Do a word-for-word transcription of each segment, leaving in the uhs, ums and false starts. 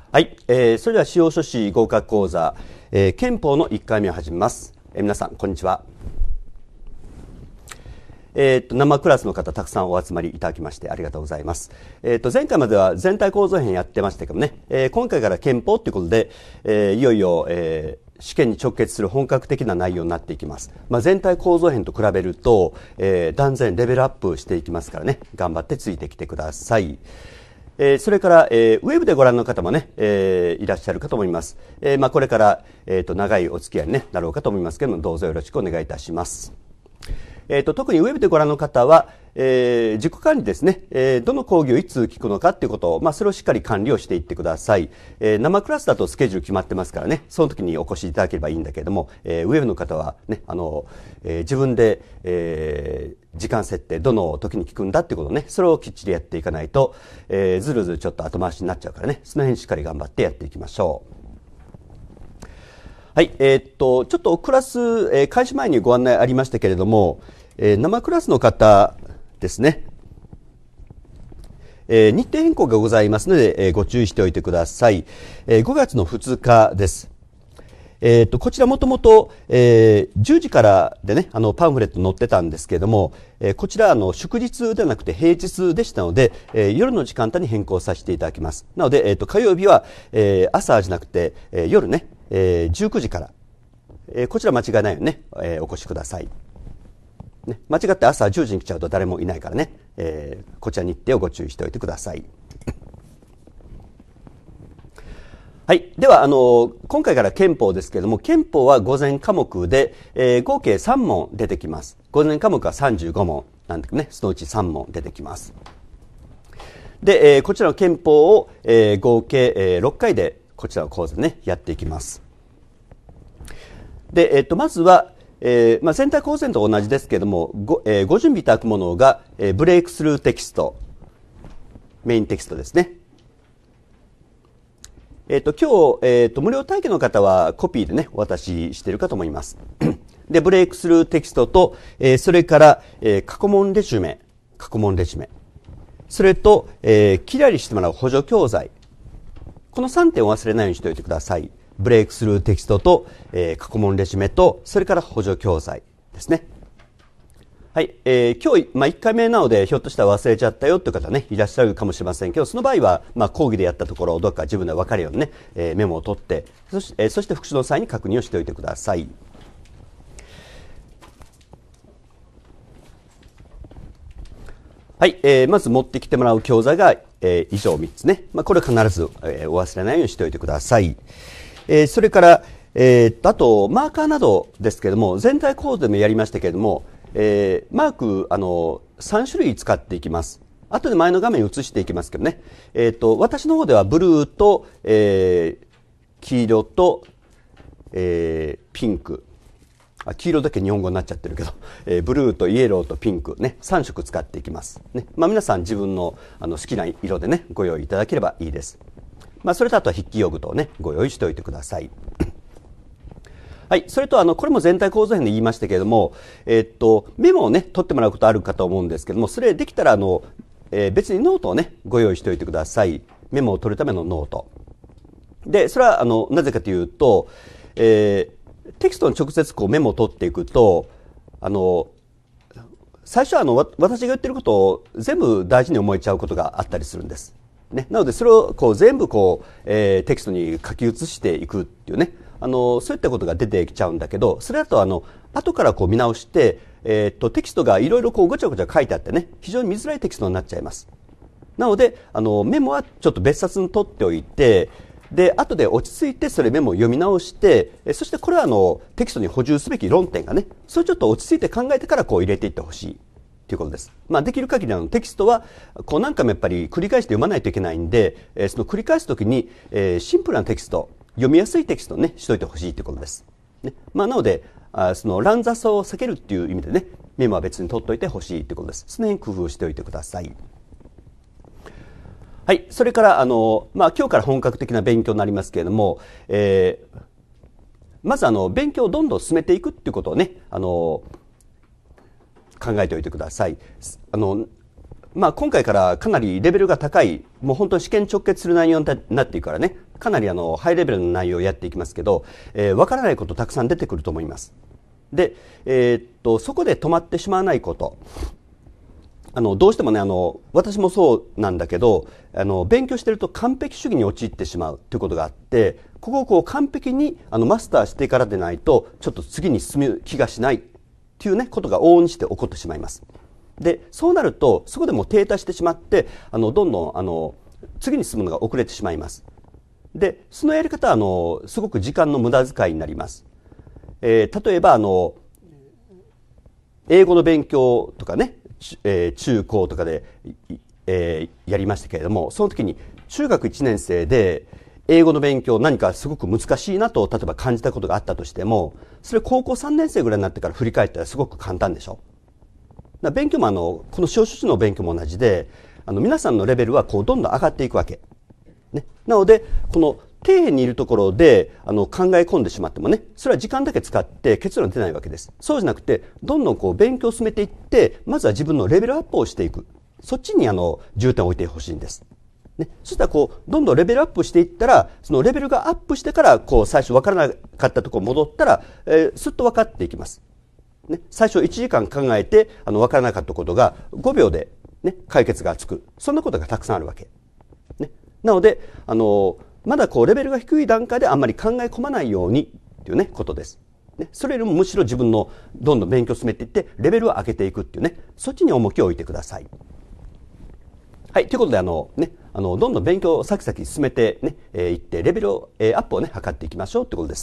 はい、えー、それでは司法書士合格講座、えー、憲法のいっかいめを始めます。えー、皆さんこんにちは。えー、と生クラスの方たくさんお集まりいただきましてありがとうございます。えー、と前回までは全体構造編やってましたけどね、えー、今回から憲法ということで、えー、いよいよ、えー試験に直結する本格的な内容になっていきます。まあ、全体構造編と比べると、えー、断然レベルアップしていきますからね、頑張ってついてきてください。えー、それから、えー、ウェブでご覧の方もね、えー、いらっしゃるかと思います。えー、まあ、これから、えー、と長いお付き合いに、ね、なろうかと思いますけれども、どうぞよろしくお願いいたします。えー、と特にウェブでご覧の方は、えー、自己管理ですね、えー、どの講義をいつ聞くのかということを、まあ、それをしっかり管理をしていってください。えー、生クラスだとスケジュール決まってますからね、その時にお越しいただければいいんだけれども、えー、ウェブの方はね、あの、えー、自分で、えー、時間設定どの時に聞くんだっていうことをね、それをきっちりやっていかないと、えー、ずるずるちょっと後回しになっちゃうからね、その辺しっかり頑張ってやっていきましょう。はい、えー、っとちょっとクラス、えー、開始前にご案内ありましたけれども、えー、生クラスの方ですね、えー、日程変更がございますので、えー、ご注意しておいてください。えー、ごがつのふつかです。えー、とこちらもともとじゅうじからでね、あのパンフレット載ってたんですけれども、えー、こちらあの祝日ではなくて平日でしたので、えー、夜の時間帯に変更させていただきます。なので、えー、と火曜日は、えー、朝じゃなくて、えー、夜ね、えー、じゅうくじから、えー、こちら間違いないようにね、えー、お越しください。ね、間違って朝じゅうじに来ちゃうと誰もいないからね、えー、こちら日程をご注意しておいてください。はい。では、あの、今回から憲法ですけれども、憲法は午前科目で、えー、合計さん問出てきます。午前科目はさんじゅうご問なんだけどね、そのうちさん問出てきます。で、えー、こちらの憲法を、えー、合計、えー、ろっかいでこちらの講座ね、やっていきます。で、えっと、まずは、えーまあ、全体構成と同じですけれども ご,、えー、ご準備いただくものが、えー、ブレイクスルーテキスト、メインテキストですね。えっと今日、えー、と無料体験の方はコピーでねお渡ししているかと思います。でブレイクスルーテキストと、えー、それから、えー、過去問レジュメ過去問レジュメそれと、えー、キラリしてもらう補助教材、このさんてんを忘れないようにしておいてください。ブレイクスルーテキストと、えー、過去問レジュメと、それから補助教材ですね。はい、えー、今日、まあ、いっかいめなのでひょっとしたら忘れちゃったよという方ねいらっしゃるかもしれませんけど、その場合は、まあ、講義でやったところをどっか自分で分かるようにね、えー、メモを取ってそし、えー、そして復習の際に確認をしておいてください。はい、えー、まず持ってきてもらう教材が、えー、以上みっつね、まあ、これ必ず、えー、お忘れないようにしておいてください。えー、それから、えー、あとマーカーなどですけれども、全体構図でもやりましたけれども、えー、マークあのさん種類使っていきます。後で前の画面に移していきますけどね、えー、と私の方ではブルーと、えー、黄色と、えー、ピンク、あ黄色だけ日本語になっちゃってるけど、えー、ブルーとイエローとピンクね、さん色使っていきます、ね。まあ、皆さん自分の、あの好きな色でねご用意いただければいいです。まあ、それとあとは筆記用具等をねご用意しておいてください。はい、それとあのこれも全体構造編で言いましたけれども、えー、っとメモをね取ってもらうことあるかと思うんですけども、それできたらあの、えー、別にノートをねご用意しておいてください。メモを取るためのノートで、それはあのなぜかというと、えー、テキストに直接こうメモを取っていくと、あの最初はあの私が言ってることを全部大事に思えちゃうことがあったりするんです。ね、なのでそれをこう全部こう、えー、テキストに書き写していくっていうね、あのそういったことが出てきちゃうんだけど、それだとあの後からこう見直して、えー、っとテキストがいろいろこうごちゃごちゃ書いてあってね、非常に見づらいテキストになっちゃいます。なのであのメモはちょっと別冊に取っておいて、で後で落ち着いてそれメモを読み直して、そしてこれはあのテキストに補充すべき論点がね、それをちょっと落ち着いて考えてからこう入れていってほしいということです。まあ、できる限りのテキストはこう何回もやっぱり繰り返して読まないといけないんで、えー、その繰り返すときに、えー、シンプルなテキスト、読みやすいテキストをねしといてほしいということです。ね、まあ、なのであその乱雑さを避けるっていう意味でね、メモは別に取っておいてほしいということです。その辺工夫しておいてください。はい、それからあの、まあ、今日から本格的な勉強になりますけれども、えー、まずあの勉強をどんどん進めていくっていうことをね、あの考えておいてください。あのまあ、今回からかなりレベルが高い、もう本当に試験直結する内容になっていくからね、 かなりあのハイレベルな内容をやっていきますけど、えー、分からないことたくさん出てくると思います。で、えー、っとそこで止まってしまわないこと、あのどうしてもね、あの私もそうなんだけど、あの勉強してると完璧主義に陥ってしまうということがあって、ここをこう完璧にあのマスターしてからでないとちょっと次に進む気がしないっていうねことが往々にして起こってしまいます。でそうなるとそこでもう停滞してしまって、あのどんどんあの次に進むのが遅れてしまいます。でそのやり方はあのすごく時間の無駄遣いになります。えー、例えばあの英語の勉強とかね、えー、中高とかで、えー、やりましたけれども、その時に中学いちねん生で英語の勉強何かすごく難しいなと例えば感じたことがあったとしても、それ高校さんねん生ぐらいになってから振り返ったらすごく簡単でしょ。だ勉強もあのこの司法書士の勉強も同じで、あの皆さんのレベルはこうどんどん上がっていくわけ、ね、なのでこの底辺にいるところであの考え込んでしまってもね、それは時間だけ使って結論出ないわけです。そうじゃなくてどんどんこう勉強を進めていって、まずは自分のレベルアップをしていく、そっちにあの重点を置いてほしいんです、ね、そしたらこうどんどんレベルアップしていったら、そのレベルがアップしてからこう最初分からなかったところ戻ったら、えー、すっと分かっていきます、ね、最初いちじかん考えてあの分からなかったことがごびょうで、ね、解決がつく、そんなことがたくさんあるわけ、ね、なのであのまだこうレベルが低い段階であんまり考え込まないようにっていうねことです、ね、それよりもむしろ自分のどんどん勉強を進めていってレベルを上げていくっていうね、そっちに重きを置いてください。はい、ということであの、ね、あのどんどん勉強を先々進めて、ねえー、いってレベルを、えー、アップをね測っていきましょうということです。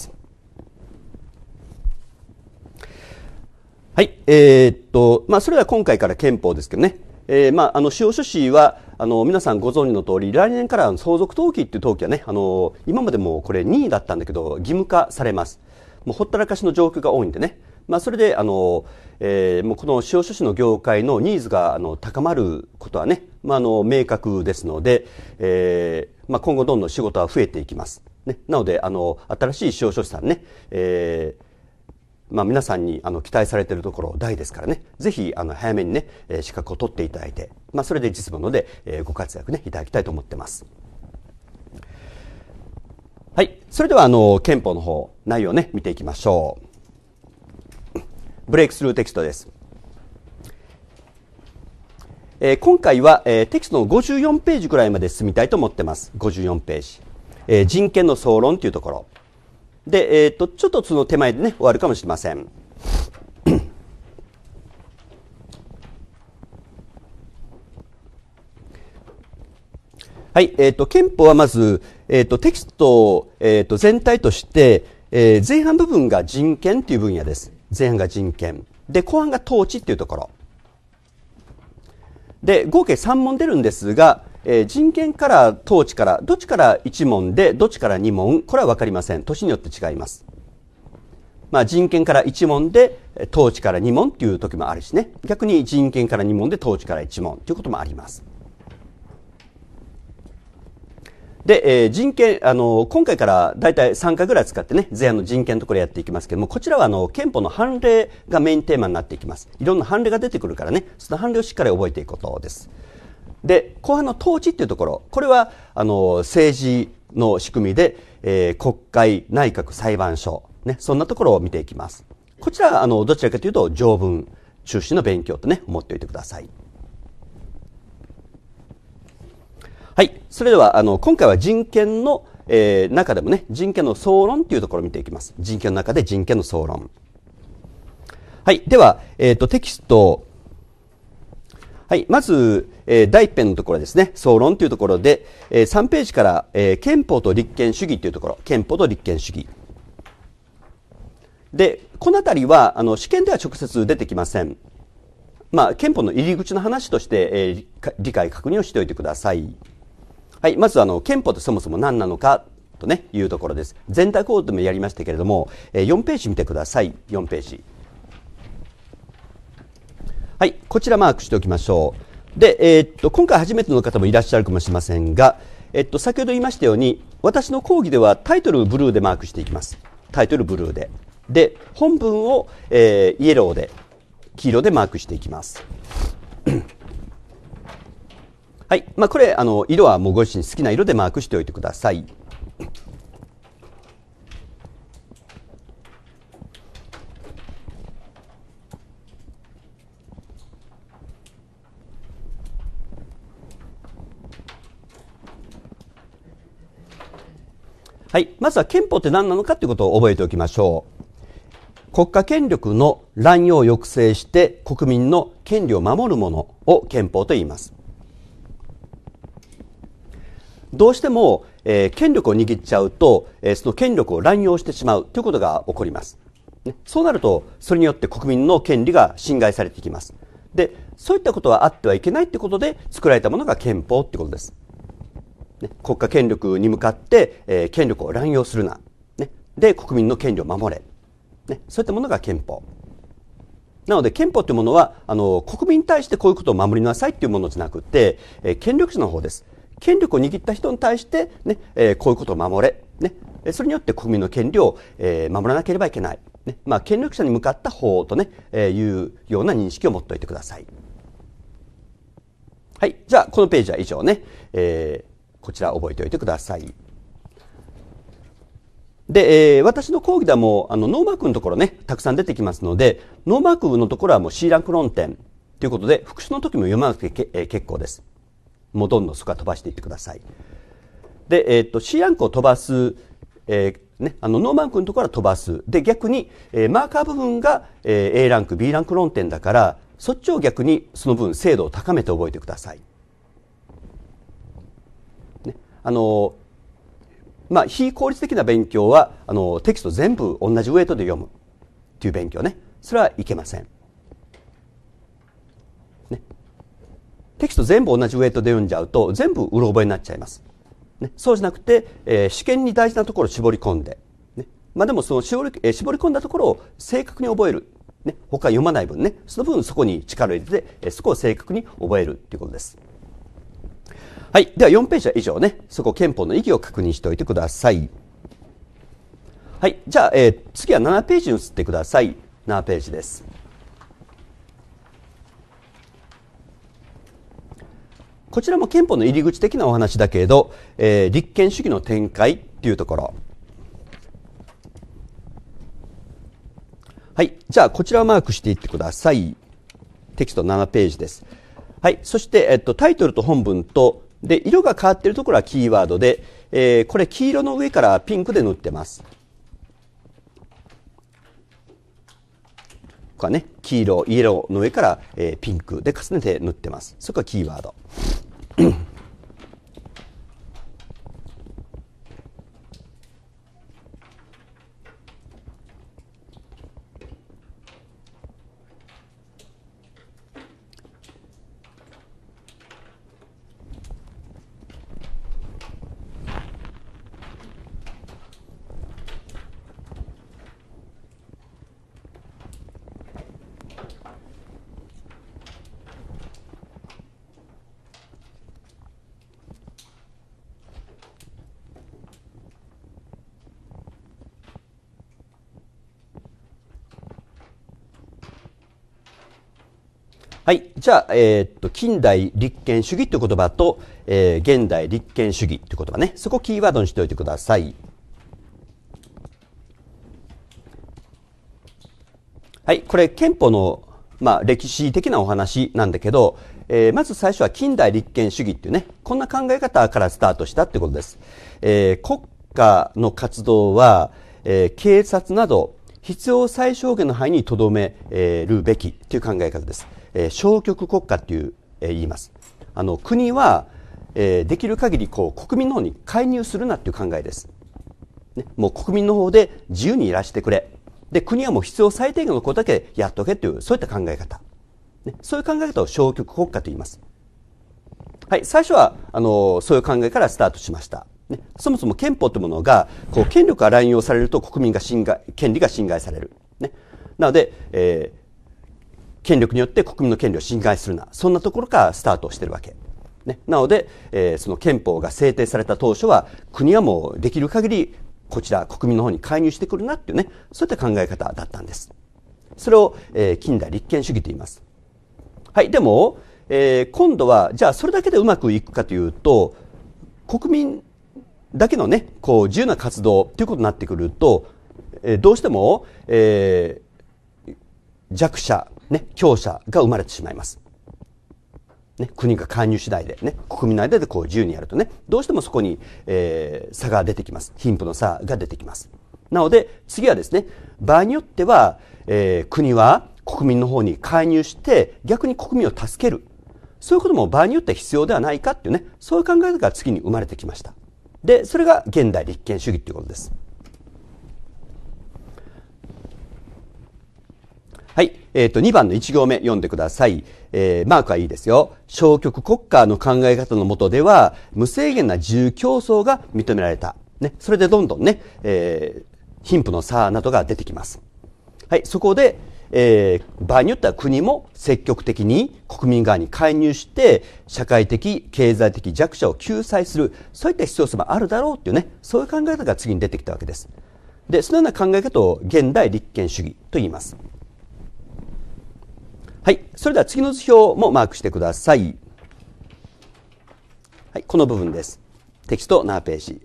はい、えー、っとまあそれでは今回から憲法ですけどね、えー、まああの司法書士はあの皆さんご存知の通り、来年から相続登記っていう登記はね、あの今までもこれ任意だったんだけど義務化されます。もうほったらかしの状況が多いんでね、まあ、それであの、えー、もうこの司法書士の業界のニーズがあの高まることはね、まあ、あの明確ですので、えーまあ、今後どんどん仕事は増えていきます、ね、なのであの新しい司法書士さんね、えーまあ、皆さんにあの期待されているところ大ですからね、ぜひあの早めにね資格を取っていただいて、まあ、それで実務ので、えー、ご活躍ねいただきたいと思ってます。はい、それではあの憲法の方内容をね見ていきましょう。ブレイクスルーテキストです。えー、今回は、えー、テキストのごじゅうよんページぐらいまで進みたいと思ってます。ごじゅうよんページ、えー、人権の総論というところで、えー、とちょっとその手前でね終わるかもしれません。はい、えー、と憲法はまず、えー、とテキスト、えー、と全体として、えー、前半部分が人権という分野です。前半が人権で、後半が統治というところで、合計さん問出るんですが、えー、人権から統治からどっちからいち問でどっちからに問、これは分かりません。年によって違います。まあ、人権からいち問で統治からに問という時もあるしね、逆に人権からに問で統治からいち問ということもあります。で、えー、人権あの今回からだいたいさんかいぐらい使ってね、前半の人権のところやっていきますけども、こちらはあの憲法の判例がメインテーマになっていきます。いろんな判例が出てくるからね、その判例をしっかり覚えていくことです。で、後半の統治っていうところ、これはあの政治の仕組みで、えー、国会、内閣、裁判所、ね、そんなところを見ていきます。こちらはあのどちらかというと条文中心の勉強とね思っておいてください。はい、それではあの今回は人権の、えー、中でもね、人権の総論というところを見ていきます。人権の中で人権の総論。はい、では、えーと、テキスト、はい、まず、えー、第一編のところですね、総論というところで、えー、さんページから、えー、憲法と立憲主義というところ、憲法と立憲主義。で、このあたりはあの試験では直接出てきません。まあ、憲法の入り口の話として、えー、理解確認をしておいてください。はい、まずあの憲法ってそもそも何なのかと、ね、いうところです。全体構造でもやりましたけれども、えー、よんページ見てください。よんページ。はい、こちらマークしておきましょう。で、えー、っと今回初めての方もいらっしゃるかもしれませんが、えっと、先ほど言いましたように、私の講義ではタイトルブルーでマークしていきます。タイトルブルーで。で、本文を、えー、イエローで、黄色でマークしていきます。はい、まあ、これあの色はもうご自身好きな色でマークしておいてください。 はい。まずは憲法って何なのかということを覚えておきましょう。国家権力の乱用を抑制して国民の権利を守るものを憲法と言います。どうしても、えー、権力を握っちゃうと、えー、その権力を乱用してしまうということが起こります。ね、そうなると、それによって国民の権利が侵害されていきます。で、そういったことはあってはいけないということで作られたものが憲法ということです。ね、国家権力に向かって、えー、権力を乱用するな。ね、で、国民の権利を守れ。ね、そういったものが憲法。なので憲法というものはあの国民に対してこういうことを守りなさいというものじゃなくて、えー、権力者の方です。権力を握った人に対して、ねえー、こういうことを守れ、ね、それによって国民の権利を、えー、守らなければいけない、ね、まあ、権力者に向かった法と、ねえー、いうような認識を持っておいてください。はい、じゃあこのページは以上ね、えー、こちら覚えておいてください。で、えー、私の講義ではもうあのノーマークのところねたくさん出てきますので、ノーマークのところはもう C ランク論点ということで復習の時も読まなくてけ、えー、結構です。もうどんどんそこは飛ばしていってください。で、えー、っと C ランクを飛ばす、えーね、あのノーマークのところは飛ばす。で逆に、えー、マーカー部分が、えー、A ランク B ランク論点だからそっちを逆にその分精度を高めて覚えてください。ね、あのまあ非効率的な勉強はあのテキスト全部同じウェイトで読むっていう勉強ね、それはいけません。テキスト全部同じウェイトで読んじゃうと全部うろ覚えになっちゃいます。ね、そうじゃなくて、えー、試験に大事なところを絞り込んで、ね、まあでもその絞り、えー、絞り込んだところを正確に覚える。ね、他読まない分ね、その分そこに力を入れて、えー、そこを正確に覚えるということです。はい。ではよんページは以上ね、そこ憲法の意義を確認しておいてください。はい。じゃあ、えー、次はななページに移ってください。ななページです。こちらも憲法の入り口的なお話だけれど、えー、立憲主義の展開っていうところ。はい。じゃあ、こちらをマークしていってください。テキストななページです。はい。そして、えっと、タイトルと本文と、で、色が変わっているところはキーワードで、えー、これ黄色の上からピンクで塗ってます。ここはね、黄色、イエローの上から、えー、ピンクで重ねて塗ってます。そこはキーワード。はい。じゃあ、えー、っと、近代立憲主義という言葉と、えー、現代立憲主義という言葉ね。そこをキーワードにしておいてください。はい。これ、憲法の、まあ、歴史的なお話なんだけど、えー、まず最初は近代立憲主義っていうね、こんな考え方からスタートしたってことです。えー、国家の活動は、えー、警察など必要最小限の範囲にとどめるべきという考え方です。えー、消極国家っていう、えー、言います。あの国は、えー、できる限りこう国民の方に介入するなっていう考えです。ね、もう国民の方で自由にいらしてくれ。で、国はもう必要最低限のことだけやっとけという、そういった考え方。ね、そういう考え方を消極国家と言います。はい、最初はあのそういう考えからスタートしました。ね、そもそも憲法というものがこう権力が乱用されると国民が侵害、権利が侵害される。ね、なので、えー権力によって国民の権利を侵害するな、そんなところからスタートしてるわけ、ね、なので、えー、その憲法が制定された当初は国はもうできる限りこちら国民の方に介入してくるなっていうね、そういった考え方だったんです。それを、えー、近代立憲主義と言います。はい、でも、えー、今度はじゃあそれだけでうまくいくかというと、国民だけのねこう自由な活動ということになってくると、えー、どうしても、えー、弱者ね、強者が生まれてしまいます。 ね、国が介入次第でね、国民の間でこう自由にやるとね、どうしてもそこに、えー、差が出てきます。貧富の差が出てきます。なので、次はですね、場合によっては、えー、国は国民の方に介入して、逆に国民を助ける。そういうことも場合によっては必要ではないかっていうね、そういう考え方が次に生まれてきました。で、それが現代立憲主義ということです。はい。えっと、にばんのいち行目読んでください。えー、マークはいいですよ。消極国家の考え方の下では、無制限な自由競争が認められた。ね。それでどんどんね、えー、貧富の差などが出てきます。はい。そこで、えー、場合によっては国も積極的に国民側に介入して、社会的、経済的弱者を救済する、そういった必要性もあるだろうっていうね、そういう考え方が次に出てきたわけです。で、そのような考え方を現代立憲主義と言います。はい。それでは次の図表もマークしてください。はい。この部分です。テキストななページ。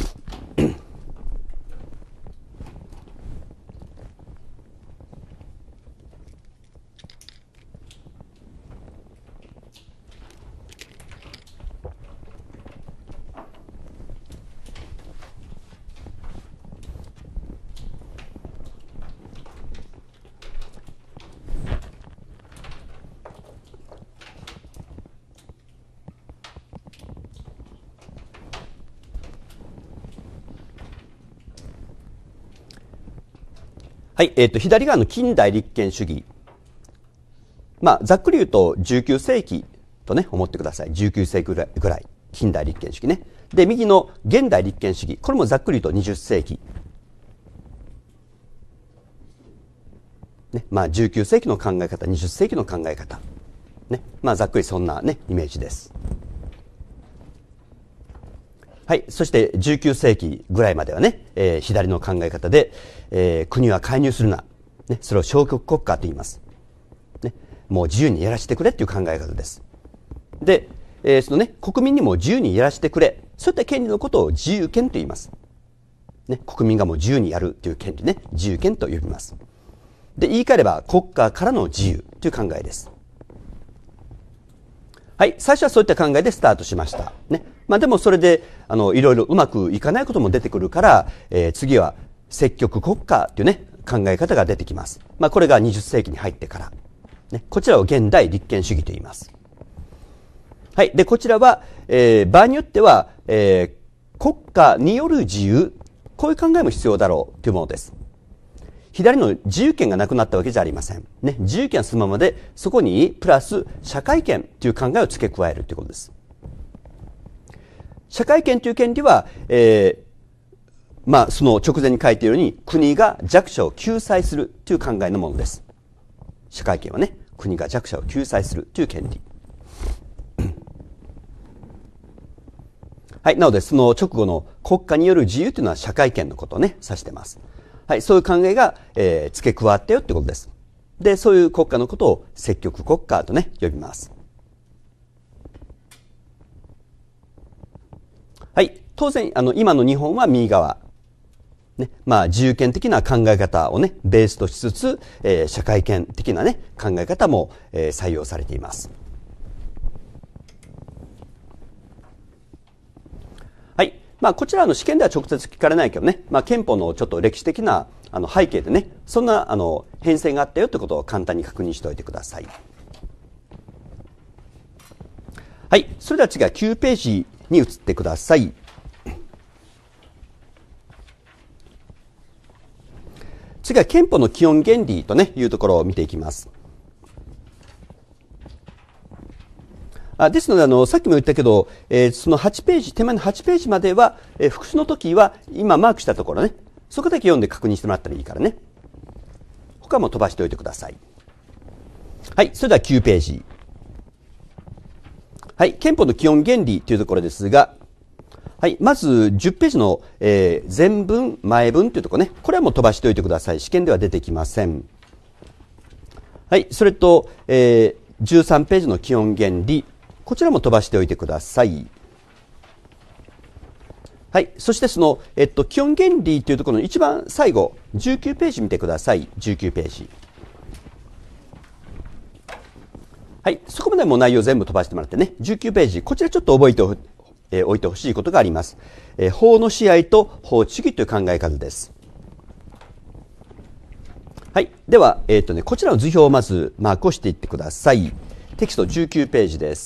はい、えっと、左側の近代立憲主義。まあ、ざっくり言うとじゅうきゅう世紀とね、思ってください。じゅうきゅう世紀ぐらい、ぐらい近代立憲主義ね。で、右の現代立憲主義。これもざっくり言うとにじゅっ世紀。ね、まあ、じゅうきゅう世紀の考え方、にじゅっ世紀の考え方。ね、まあ、ざっくりそんなね、イメージです。はい。そしてじゅうきゅう世紀ぐらいまではね、えー、左の考え方で、えー、国は介入するな。ね、それを消極国家と言います。ね、もう自由にやらせてくれっていう考え方です。で、えー、そのね、国民にも自由にやらせてくれ。そういった権利のことを自由権と言います。ね、国民がもう自由にやるという権利ね、自由権と呼びます。で、言い換えれば国家からの自由という考えです。はい。最初はそういった考えでスタートしました。ね。まあでもそれで、あの、いろいろうまくいかないことも出てくるから、えー、次は積極国家っていうね、考え方が出てきます。まあこれがにじゅっ世紀に入ってから。ね。こちらを現代立憲主義と言います。はい。で、こちらは、えー、場合によっては、えー、国家による自由、こういう考えも必要だろうというものです。左の自由権がなくなったわけじゃありません。ね、自由権はそのままで、そこにプラス社会権という考えを付け加えるということです。社会権という権利は、えー、まあ、その直前に書いているように、国が弱者を救済するという考えのものです。社会権はね、国が弱者を救済するという権利。はい。なので、その直後の国家による自由というのは社会権のことをね、指しています。はい。そういう考えが、えー、付け加わったよってことです。で、そういう国家のことを積極国家とね、呼びます。はい。当然、あの、今の日本は右側。ね。まあ、自由権的な考え方をね、ベースとしつつ、えー、社会権的なね、考え方も、えー、採用されています。はい。まあ、こちらの試験では直接聞かれないけどね、まあ、憲法のちょっと歴史的なあの背景でね、そんなあの変遷があったよということを簡単に確認しておいてください。はい。それでは次はきゅうページに移ってください。次は憲法の基本原理とね、いうところを見ていきます。あですので、あの、さっきも言ったけど、えー、そのはちページ、手前のはちページまでは、えー、復習の時は、今マークしたところね、そこだけ読んで確認してもらったらいいからね。他も飛ばしておいてください。はい、それではきゅうページ。はい、憲法の基本原理というところですが、はい、まずじゅっページの、えー、前文、前文というところね、これはもう飛ばしておいてください。試験では出てきません。はい、それと、えー、じゅうさんページの基本原理、こちらも飛ばしておいてください。はい。そしてその、えっと、基本原理というところの一番最後、じゅうきゅうページ見てください。じゅうきゅうページ。 はい。そこまでもう内容全部飛ばしてもらってね。じゅうきゅうページ。こちらちょっと覚えてお,、えー、おいてほしいことがあります。えー、法の支配と法治主義という考え方です。はい。では、えっとね、こちらの図表をまずマークをしていってください。テキストじゅうきゅうページです。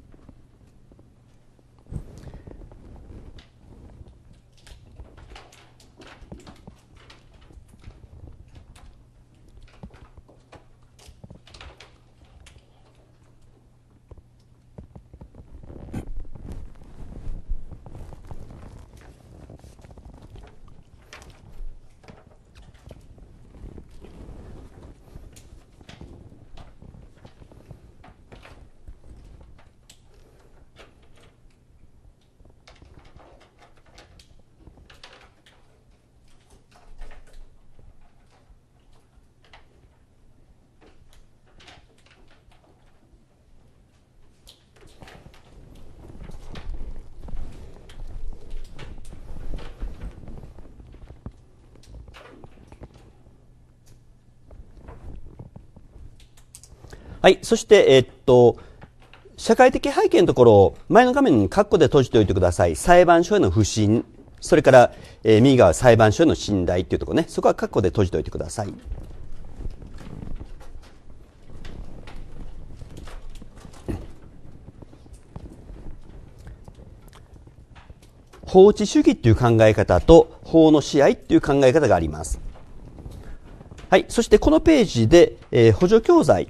はい。そして、えー、っと、社会的背景のところを前の画面に括弧で閉じておいてください。裁判所への不信、それから、えー、右側裁判所への信頼っていうところね。そこは括弧で閉じておいてください。法治主義っていう考え方と法の支配っていう考え方があります。はい。そしてこのページで、えー、補助教材。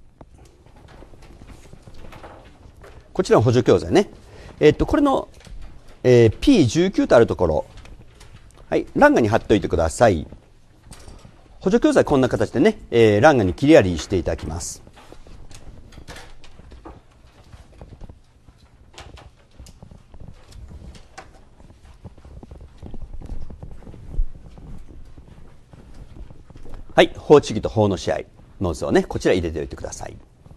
こちらの補助教材ね。えっと、これの、えー、ピーじゅうきゅう とあるところ。はい。欄画に貼っておいてください。補助教材こんな形でね、えー、欄画に切り貼りしていただきます。はい。法治主義と法の支配の図をね、こちら入れておいてください。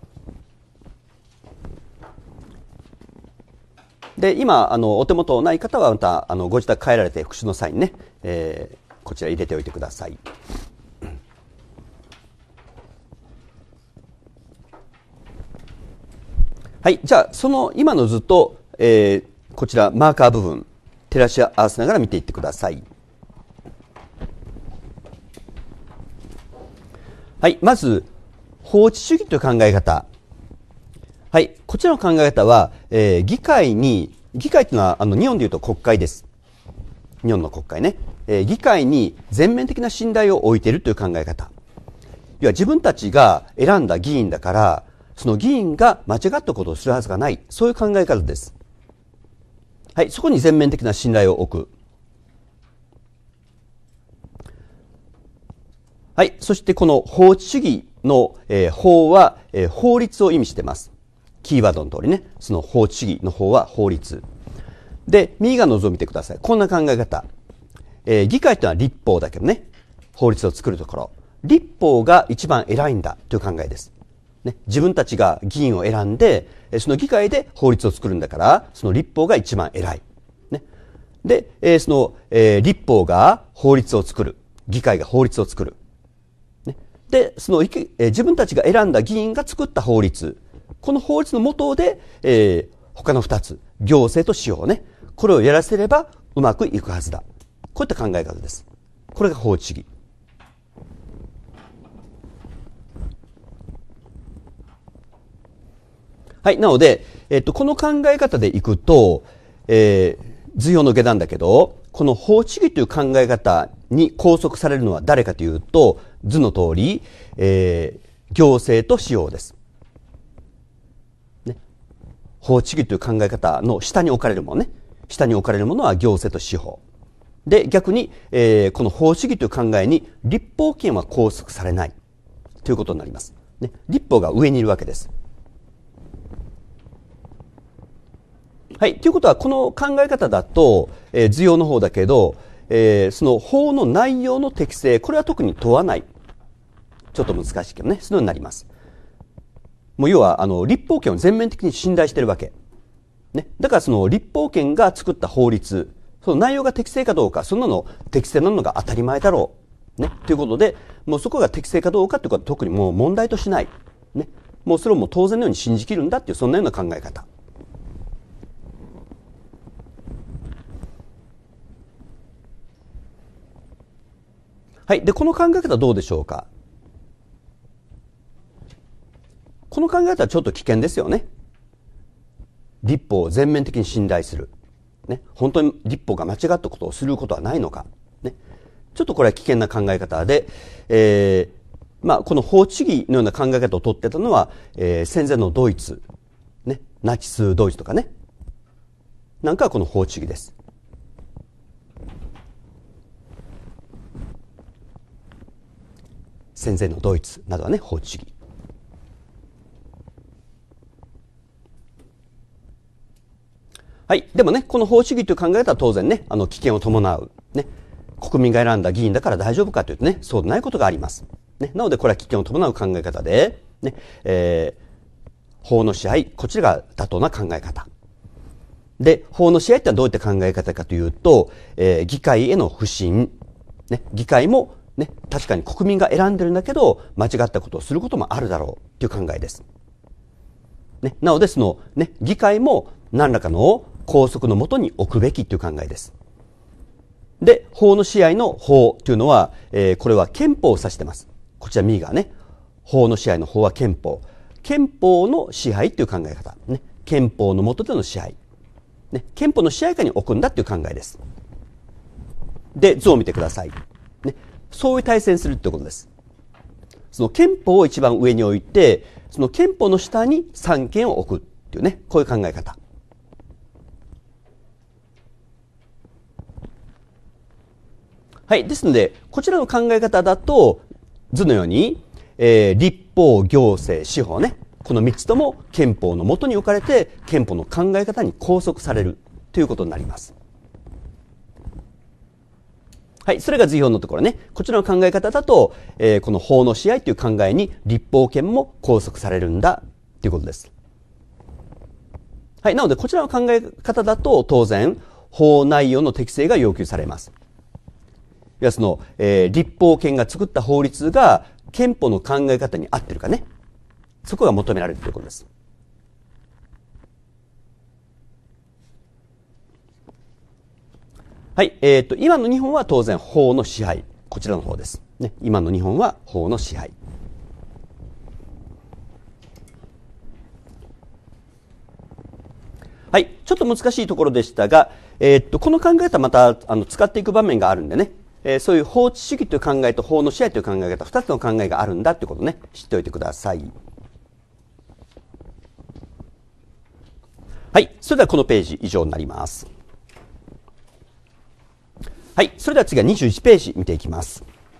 で、今、あの、お手元ない方はまた、あの、ご自宅帰られて復習の際にね、えー、こちら入れておいてください。はい。じゃあ、その今の図と、えー、こちらマーカー部分、照らし合わせながら見ていってください。はい。まず、法治主義という考え方。はい。こちらの考え方は、えー、議会に、議会というのは、あの、日本でいうと国会です。日本の国会ね。えー、議会に全面的な信頼を置いているという考え方。要は自分たちが選んだ議員だから、その議員が間違ったことをするはずがない。そういう考え方です。はい。そこに全面的な信頼を置く。はい。そしてこの法治主義の、えー、法は、えー、法律を意味しています。キーワードの通りね。その法治主義の法は法律。で、右側の図を見てください。こんな考え方。えー、議会というのは立法だけどね。法律を作るところ。立法が一番偉いんだという考えです。ね。自分たちが議員を選んで、その議会で法律を作るんだから、その立法が一番偉い。ね。で、えー、その、えー、立法が法律を作る。議会が法律を作る。ね。で、その、えー、自分たちが選んだ議員が作った法律。この法律の下で、えー、他の二つ、行政と司法ね。これをやらせればうまくいくはずだ。こういった考え方です。これが法治主義。はい。なので、えっと、この考え方でいくと、えー、図表の下段だけど、この法治主義という考え方に拘束されるのは誰かというと、図の通り、えー、行政と司法です。ね。法治主義という考え方の下に置かれるものね。下に置かれるものは行政と司法。で、逆に、えー、この法主義という考えに立法権は拘束されないということになります。ね。立法が上にいるわけです。はい。ということは、この考え方だと、えー、図表の方だけど、えー、その法の内容の適正、これは特に問わない。ちょっと難しいけどね、そういうのになります。もう要は、あの、立法権を全面的に信頼しているわけ。ね。だからその立法権が作った法律、その内容が適正かどうか、そんなの適正なのが当たり前だろう。ね。ということで、もうそこが適正かどうかということは特にもう問題としない。ね。 もうそれをもう当然のように信じきるんだっていう、そんなような考え方。はい。で、この考え方はどうでしょうか。この考え方はちょっと危険ですよね。立法を全面的に信頼する。ね。本当に立法が間違ったことをすることはないのか。ね。ちょっとこれは危険な考え方で、えー、まあ、この法治義のような考え方をとってたのは、えー、戦前のドイツ、ね。ナチスドイツとかね。なんかはこの法治義です。戦前のドイツなどはね、法治主義。はい。でもね、この法治主義という考え方は当然ね、あの、危険を伴う。ね。国民が選んだ議員だから大丈夫かというとね、そうでないことがあります。ね。なので、これは危険を伴う考え方で、ね、えー、法の支配、こちらが妥当な考え方。で、法の支配ってのはどういった考え方かというと、えー、議会への不信。ね。議会も、ね、確かに国民が選んでるんだけど、間違ったことをすることもあるだろうという考えです。ね、なので、その、ね、議会も何らかの拘束のもとに置くべきという考えです。で、法の支配の法というのは、えー、これは憲法を指しています。こちら右側ね。法の支配の法は憲法。憲法の支配という考え方。ね、憲法の下での支配。ね、憲法の支配下に置くんだという考えです。で、図を見てください。ね、そういう対戦するってことです。その憲法を一番上に置いて、その憲法の下に三権を置くっていうね、こういう考え方。はい。ですので、こちらの考え方だと、図のように、えー、立法、行政、司法ね、この三つとも憲法の下に置かれて、憲法の考え方に拘束されるということになります。はい。それが図表のところね。こちらの考え方だと、えー、この法の支配という考えに立法権も拘束されるんだということです。はい。なので、こちらの考え方だと、当然、法内容の適正が要求されます。いや、その、えー、立法権が作った法律が憲法の考え方に合ってるかね。そこが求められるということです。はい。えっと、今の日本は当然法の支配。こちらの方です。ね。今の日本は法の支配。はい。ちょっと難しいところでしたが、えっと、この考え方また、あの、使っていく場面があるんでね。えー、そういう法治主義という考えと法の支配という考え方、二つの考えがあるんだということをね、知っておいてください。はい。それではこのページ以上になります。はい。それでは次はにじゅういちページ見ていきます。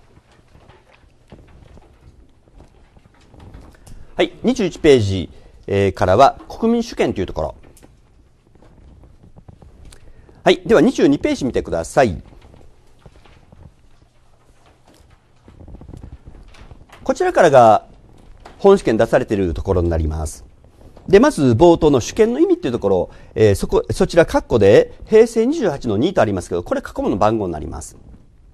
はい。にじゅういちページ、えー、からは国民主権というところ。はい。ではにじゅうにページ見てください。こちらからが本試験出されているところになります。で、まず冒頭の主権の意味っていうところ、えー、そこ、そちら括弧で平成にじゅうはちのにとありますけど、これ過去問の番号になります。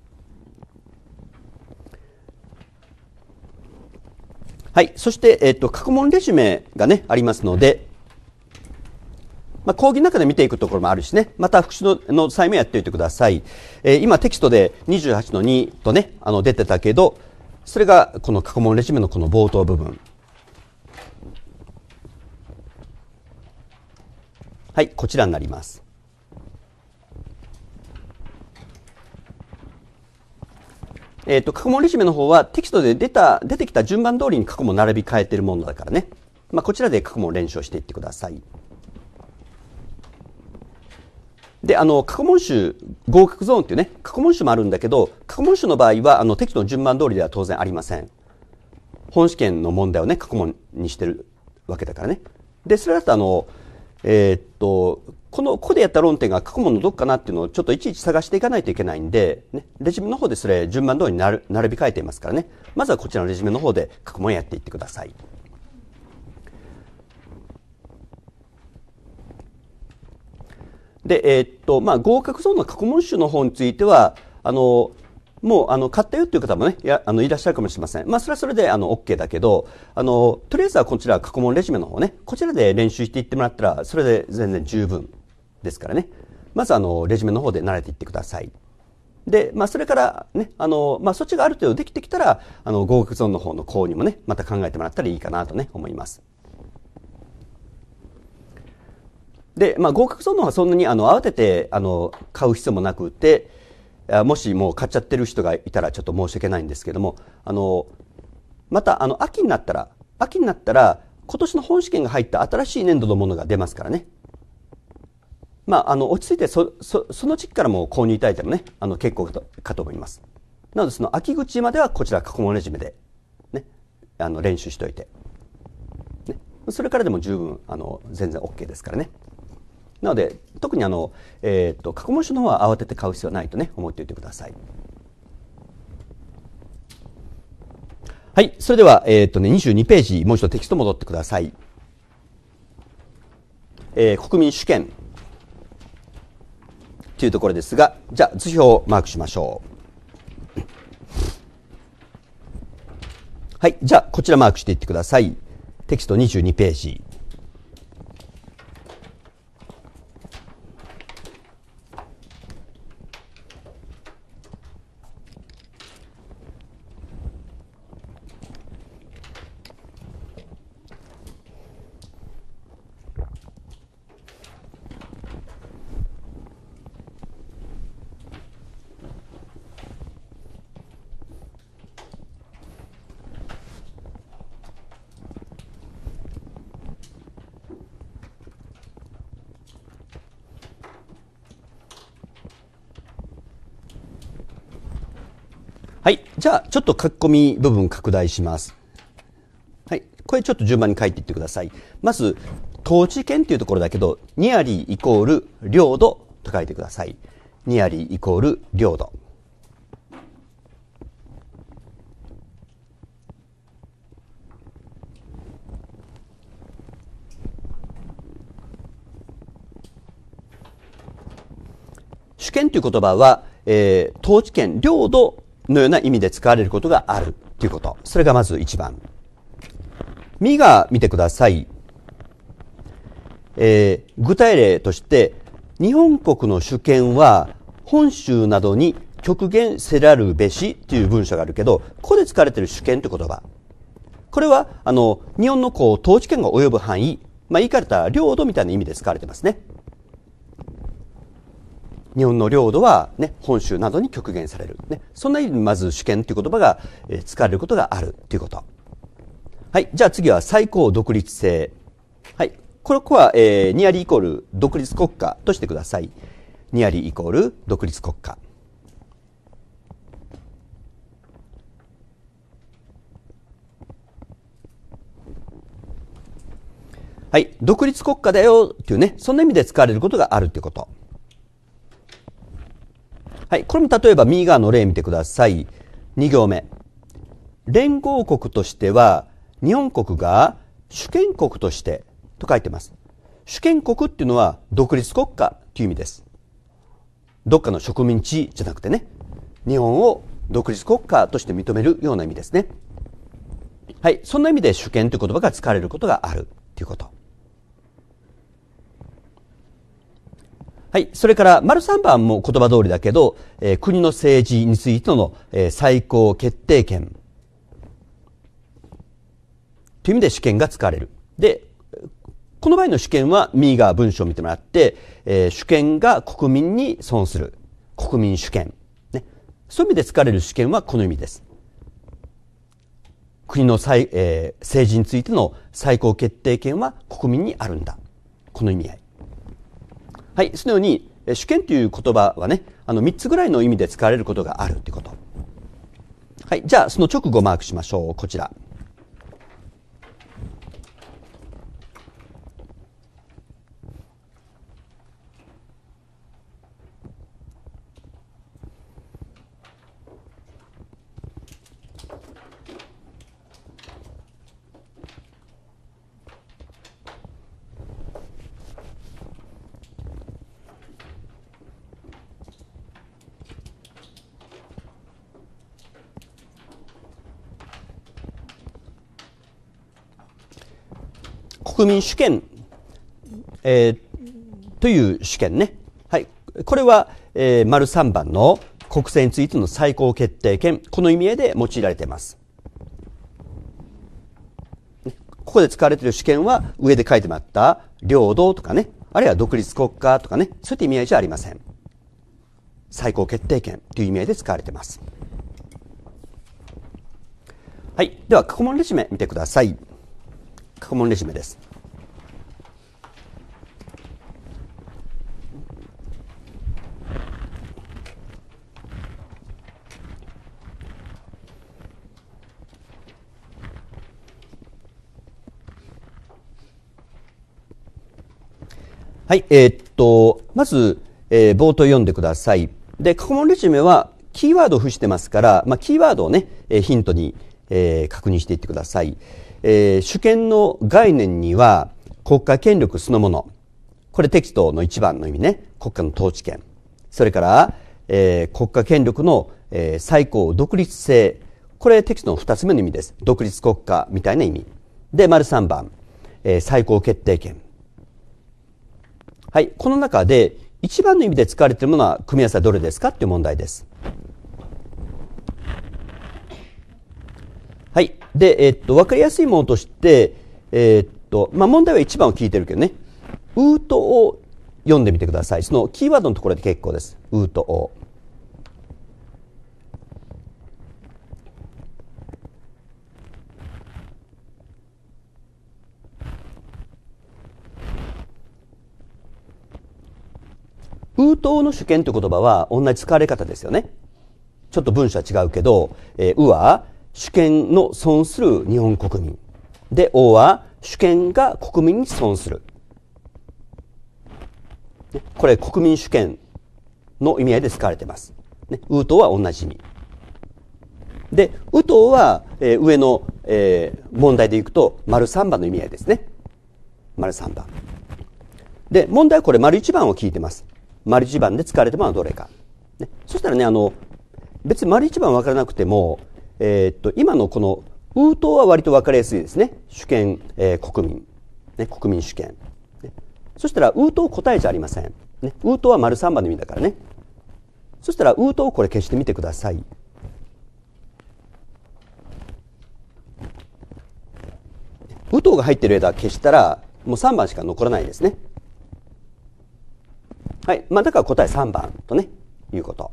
はい。そして、えっと、過去問レジュメがね、ありますので、まあ、講義の中で見ていくところもあるしね、また復習のの際もやっておいてください。えー、今テキストでにじゅうはちのにとね、あの出てたけど、それがこの過去問レジュメのこの冒頭部分。はい、こちらになります。えっと、過去問レジュメの方はテキストで出た、出てきた順番通りに過去問並び替えているものだからね。まあ、こちらで過去問練習をしていってください。で、あの、過去問集、合格ゾーンっていうね、過去問集もあるんだけど、過去問集の場合は、あの、テキストの順番通りでは当然ありません。本試験の問題をね、過去問にしてるわけだからね。で、それだとあの、えー、っと、この、ここでやった論点が過去問のどっかなっていうのをちょっといちいち探していかないといけないんで、ね、レジュメの方でそれ順番通りに並び替えていますからね。まずはこちらのレジュメの方で過去問やっていってください。で、えー、っと、まあ、合格ゾーンの過去問集の方については、あの、 もうあの買ったよっていう方もね、いやあのいらっしゃるかもしれません。まあそれはそれであの OK だけど、あのとりあえずはこちら過去問レジュメの方ね、こちらで練習していってもらったらそれで全然十分ですからね。まずあのレジュメの方で慣れていってください。で、まあそれからね、あのまあそっちがある程度できてきたら、あの合格ゾーンの方の購入もね、また考えてもらったらいいかなとね思います。で、まあ合格ゾーンの方はそんなにあの慌ててあの買う必要もなくて。もしもう買っちゃってる人がいたらちょっと申し訳ないんですけども、あのまたあの秋になったら秋になったら今年の本試験が入った新しい年度のものが出ますからね。まああの落ち着いてそそその時期からもう購入いただいてもね、あの結構かとかと思います。なのでその秋口まではこちら過去問レジュメでね、あの練習しておいて、ね、それからでも十分あの全然 OK ですからね。なので特にあの、えー、と過去問書の方は慌てて買う必要はないとね思っておいてください。はい、それでは、えーとね、にじゅうにページもう一度テキスト戻ってください。えー、国民主権というところですが、じゃあ図表をマークしましょう。はい、じゃあこちらマークしていってください。テキストにじゅうにページ。はい。じゃあ、ちょっと書き込み部分拡大します。はい。これちょっと順番に書いていってください。まず、統治権というところだけど、ニアリーイコール領土と書いてください。ニアリーイコール領土。主権という言葉は、えー、統治権、領土のような意味で使われることがあるということ。それがまず一番。右側見てください。えー、具体例として、日本国の主権は本州などに極限せらるべしという文章があるけど、ここで使われている主権という言葉。これは、あの、日本のこう、統治権が及ぶ範囲、まあ、言い換えた領土みたいな意味で使われてますね。日本の領土は、ね、本州などに極限される。ね、そんな意味でまず主権という言葉が、えー、使われることがあるということ。はい。じゃあ次は最高独立性。はい。これここは、えー、ニアリーイコール独立国家としてください。ニアリーイコール独立国家。はい。独立国家だよっていうね、そんな意味で使われることがあるということ。はい。これも例えば右側の例見てください。に行目。連合国としては、日本国が主権国としてと書いてます。主権国っていうのは独立国家という意味です。どっかの植民地じゃなくてね、日本を独立国家として認めるような意味ですね。はい。そんな意味で主権という言葉が使われることがあるということ。はい。それから、丸さん番も言葉通りだけど、えー、国の政治についての、えー、最高決定権。という意味で主権が使われる。で、この場合の主権は右側文章を見てもらって、えー、主権が国民に損する。国民主権。ね。そういう意味で使われる主権はこの意味です。国の最、えー、政治についての最高決定権は国民にあるんだ。この意味合い。はい。そのように、主権という言葉はね、あのみっつぐらいの意味で使われることがあるということ。はい。じゃあ、その直後マークしましょう。こちら。 国民主権、えー、という主権ね。はい。これは、えー、丸さんばんの国政についての最高決定権、この意味合いで用いられています。ここで使われている主権は上で書いてもらった領土とかね、あるいは独立国家とかね、そういった意味合いじゃありません。最高決定権という意味合いで使われています。はい。では、過去問レジュメ見てください。過去問レジュメです。はい。えー、っと、まず、えー、冒頭読んでください。で、過去問レジュメはキーワードを付してますから、まあ、キーワードをね、えー、ヒントに、えー、確認していってください。えー、主権の概念には、国家権力そのもの。これテキストの一番の意味ね。国家の統治権。それから、えー、国家権力の、えー、最高独立性。これテキストの二つ目の意味です。独立国家みたいな意味。で、丸三番、えー、最高決定権。はい。この中で、一番の意味で使われているものは、組み合わせはどれですかっていう問題です。はい。で、えっと、わかりやすいものとして、えー、っと、まあ、問題はいちばんを聞いてるけどね、うとを読んでみてください。そのキーワードのところで結構です。うとお。うとおの主権という言葉は同じ使われ方ですよね。ちょっと文章は違うけど、えー、うは主権の損する日本国民。で、おは主権が国民に損する。これ国民主権の意味合いで使われています。ね、うとは同じ意味。で、うとは、えー、上の、えー、問題でいくと、丸さんばんの意味合いですね。丸さんばん。で、問題はこれ丸いちばんを聞いてます。丸いちばんで使われているものはどれか。ね、そしたらね、あの、別に丸いちばん分からなくても、えー、っと、今のこの、うとは割と分かりやすいですね。主権、えー、国民。ね、国民主権。ね、そしたら、うと答えじゃありません。ね、うとは丸さんばんの意味だからね。そしたら、うとをこれ消してみてください。うとが入っている枝消したら、もうさんばんしか残らないですね。はい。まあ、だから答えさんばんとね、いうこと。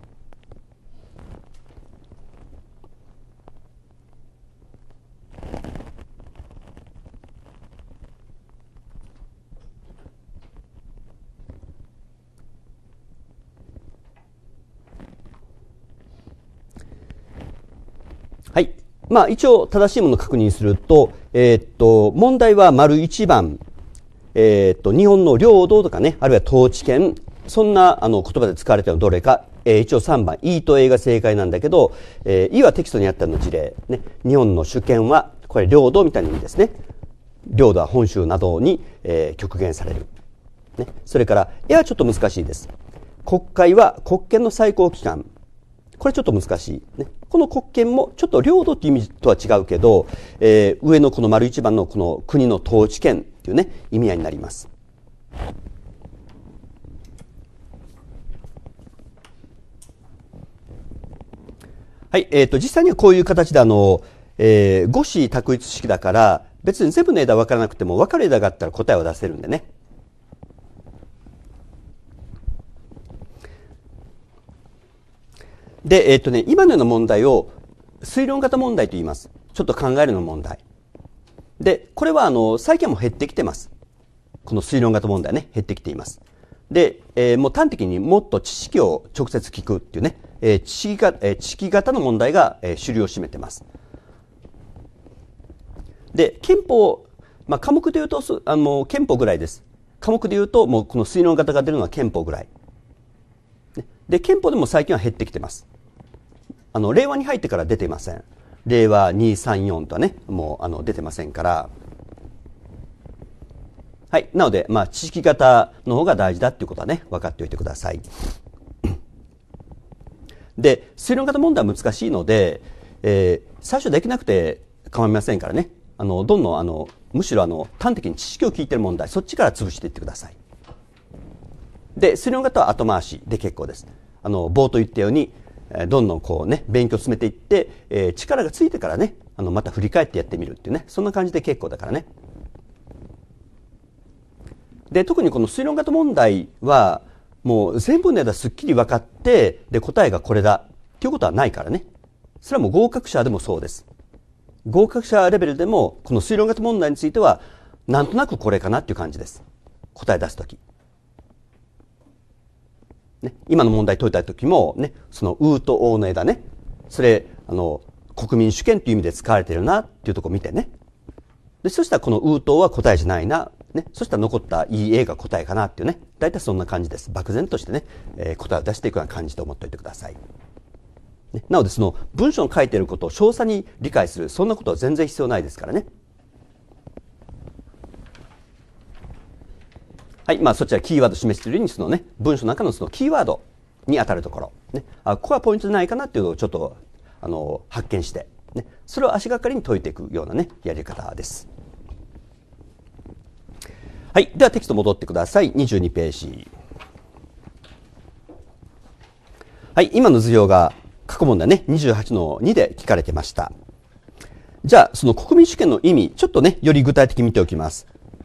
はい。まあ、一応正しいものを確認すると、えー、っと、問題は丸いちばん、えー、っと、日本の領土とかね、あるいは統治権、そんなあの言葉で使われているのどれか、えー、一応さんばん、いと A が正解なんだけど、えー、いはテキストにあったの事例、ね、日本の主権は、これ領土みたいな意味ですね。領土は本州などに、えー、極限される。ね、それから、えはちょっと難しいです。国会は国権の最高機関。これちょっと難しい。ね、この国権もちょっと領土っていう意味とは違うけど、えー、上のこの丸一番のこの国の統治権っていうね、意味合いになります。はい、えっと、実際にはこういう形であの、えー、五子択一式だから、別に全部の枝分からなくても分かる枝があったら答えを出せるんでね。で、えっとね、今のような問題を推論型問題と言います。ちょっと考えるの問題。で、これはあの、最近はもう減ってきてます。この推論型問題ね、減ってきています。で、えー、もう端的にもっと知識を直接聞くっていうね、えー、知識が、えー、知識型の問題が、えー、主流を占めてます。で、憲法、まあ、科目で言うと、あの、憲法ぐらいです。科目で言うと、もうこの推論型が出るのは憲法ぐらい。で、憲法でも最近は減ってきてます。あの、令和に入ってから出ていません。令和にさんよんとはね、もうあの出てませんから。はい。なので、まあ、知識型の方が大事だっていうことはね、分かっておいてください。で、推論型問題は難しいので、えー、最初できなくて構いませんからね。あの、どんどんあの、 むしろあの端的に知識を聞いてる問題、そっちから潰していってください。で推論型は後回しで結構です。あの冒頭言ったようにどんどんこうね勉強を進めていって、えー、力がついてからねあのまた振り返ってやってみるっていうね、そんな感じで結構だからね。で特にこの推論型問題はもう全部の間すっきり分かってで答えがこれだっていうことはないからね。それはもう合格者でもそうです。合格者レベルでもこの推論型問題についてはなんとなくこれかなっていう感じです。答え出すとき、ね、今の問題解いたときもね、そのうとおの枝ね、それあの国民主権という意味で使われているなっていうところを見てね、でそしたらこのうとおは答えじゃないな、ね、そしたら残ったいいえが答えかなっていうね、大体そんな感じです。漠然としてね、えー、答えを出していくような感じと思っておいてください。ね、なのでその文章に書いていることを詳細に理解する、そんなことは全然必要ないですからね。はい、まあそちらキーワード示しているようにそのね文章の中のそのキーワードに当たるところ、ね、あここはポイントじゃないかなっていうのをちょっとあの発見して、ね、それを足がかりに解いていくようなねやり方です。はい、ではテキスト戻ってください。にじゅうにページ。はい、今の図表が過去問題ね にじゅうはちのに で聞かれてました。じゃあその国民主権の意味ちょっとねより具体的に見ておきます。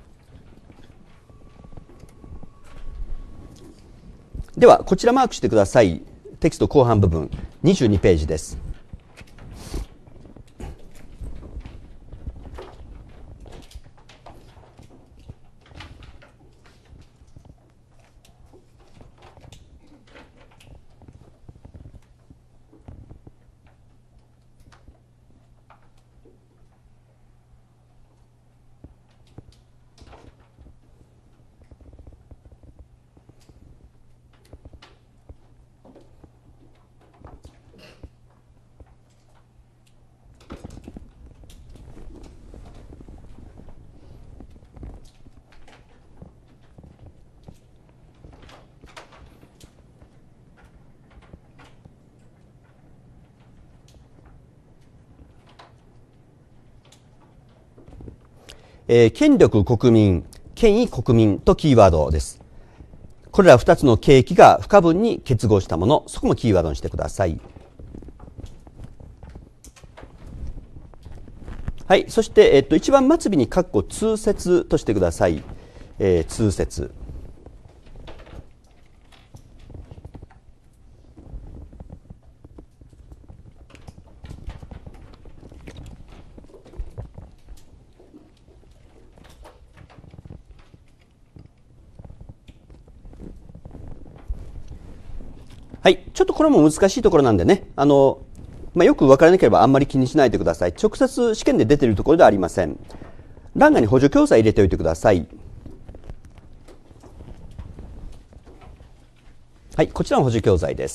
ではこちらマークしてください。テキスト後半部分にじゅうにページです。えー、権力国民、権威国民とキーワードです。これらふたつの契機が不可分に結合したもの、そこもキーワードにしてください。はい、そして、えっと、一番末尾に括弧通説としてください。えー、通説。はい。ちょっとこれも難しいところなんでね、あの、まあ、よく分からなければあんまり気にしないでください。直接試験で出ているところではありません。欄外に補助教材入れておいてください。はい。こちらの補助教材です。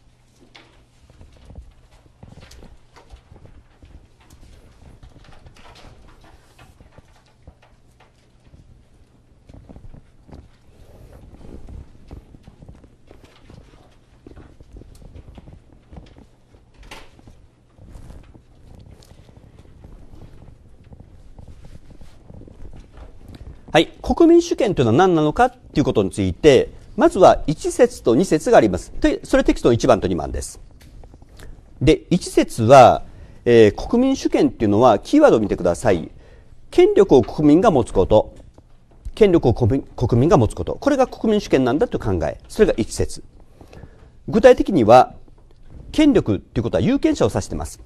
はい。国民主権というのは何なのかということについて、まずはいち節とに節があります。それテキストのいちばんとにばんです。で、いち節は、えー、国民主権っていうのは、キーワードを見てください。権力を国民が持つこと。権力を国民、国民が持つこと。これが国民主権なんだという考え。それがいち節。具体的には、権力っていうことは有権者を指しています。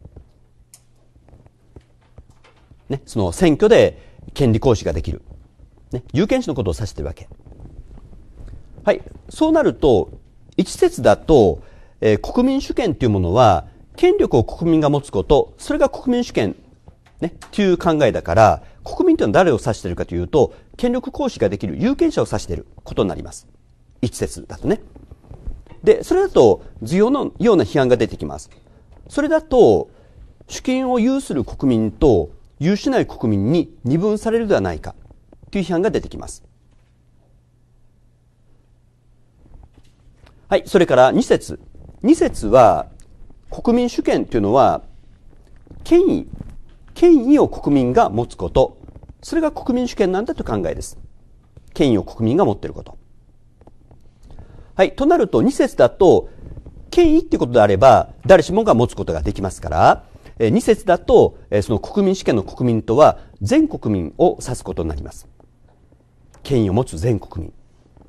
ね、その選挙で権利行使ができる。ね、有権者のことを指しているわけ。はい。そうなると、一節だと、えー、国民主権というものは、権力を国民が持つこと、それが国民主権、ね、という考えだから、国民というのは誰を指しているかというと、権力行使ができる有権者を指していることになります。一節だとね。で、それだと、図用のような批判が出てきます。それだと、主権を有する国民と、有しない国民に二分されるではないか。という批判が出てきます。はい、それからに節。に節は、国民主権というのは、権威、権威を国民が持つこと、 それが国民主権なんだという考えです。権威を国民が持っていること。はい。となると、に節だと、権威っていうことであれば、誰しもが持つことができますから、に節だと、その国民主権の国民とは、全国民を指すことになります。権威を持つ全国民。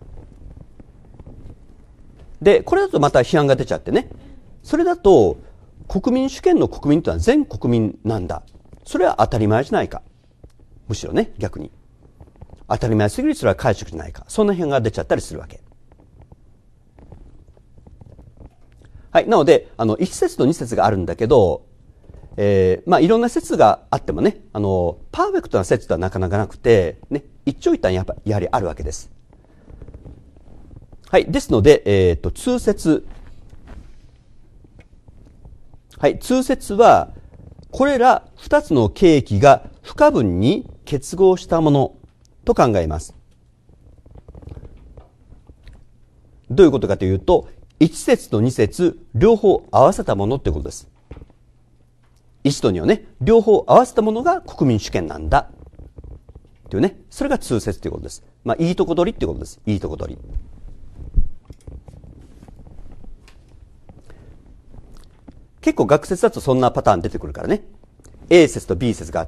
で、これだとまた批判が出ちゃってね。それだと、国民主権の国民というのは全国民なんだ。それは当たり前じゃないか。むしろね、逆に。当たり前すぎるそれは解釈じゃないか。そんな批判が出ちゃったりするわけ。はい。なので、あの、いち節とに節があるんだけど、えー、まあ、いろんな説があってもね、あの、パーフェクトな説とはなかなかなくて、ね、一長一短やっぱ、やはりあるわけです。はい。ですので、えっと、通説。はい。通説は、これら二つの契機が不可分に結合したものと考えます。どういうことかというと、いち節とに節、両方合わせたものってことです。いちとにをね、両方合わせたものが国民主権なんだ。っていうね、それが通説ということです。まあ、いいとこ取りっていうことです。いいとこ取り。結構学説だとそんなパターン出てくるからね。A 説と B 説があって、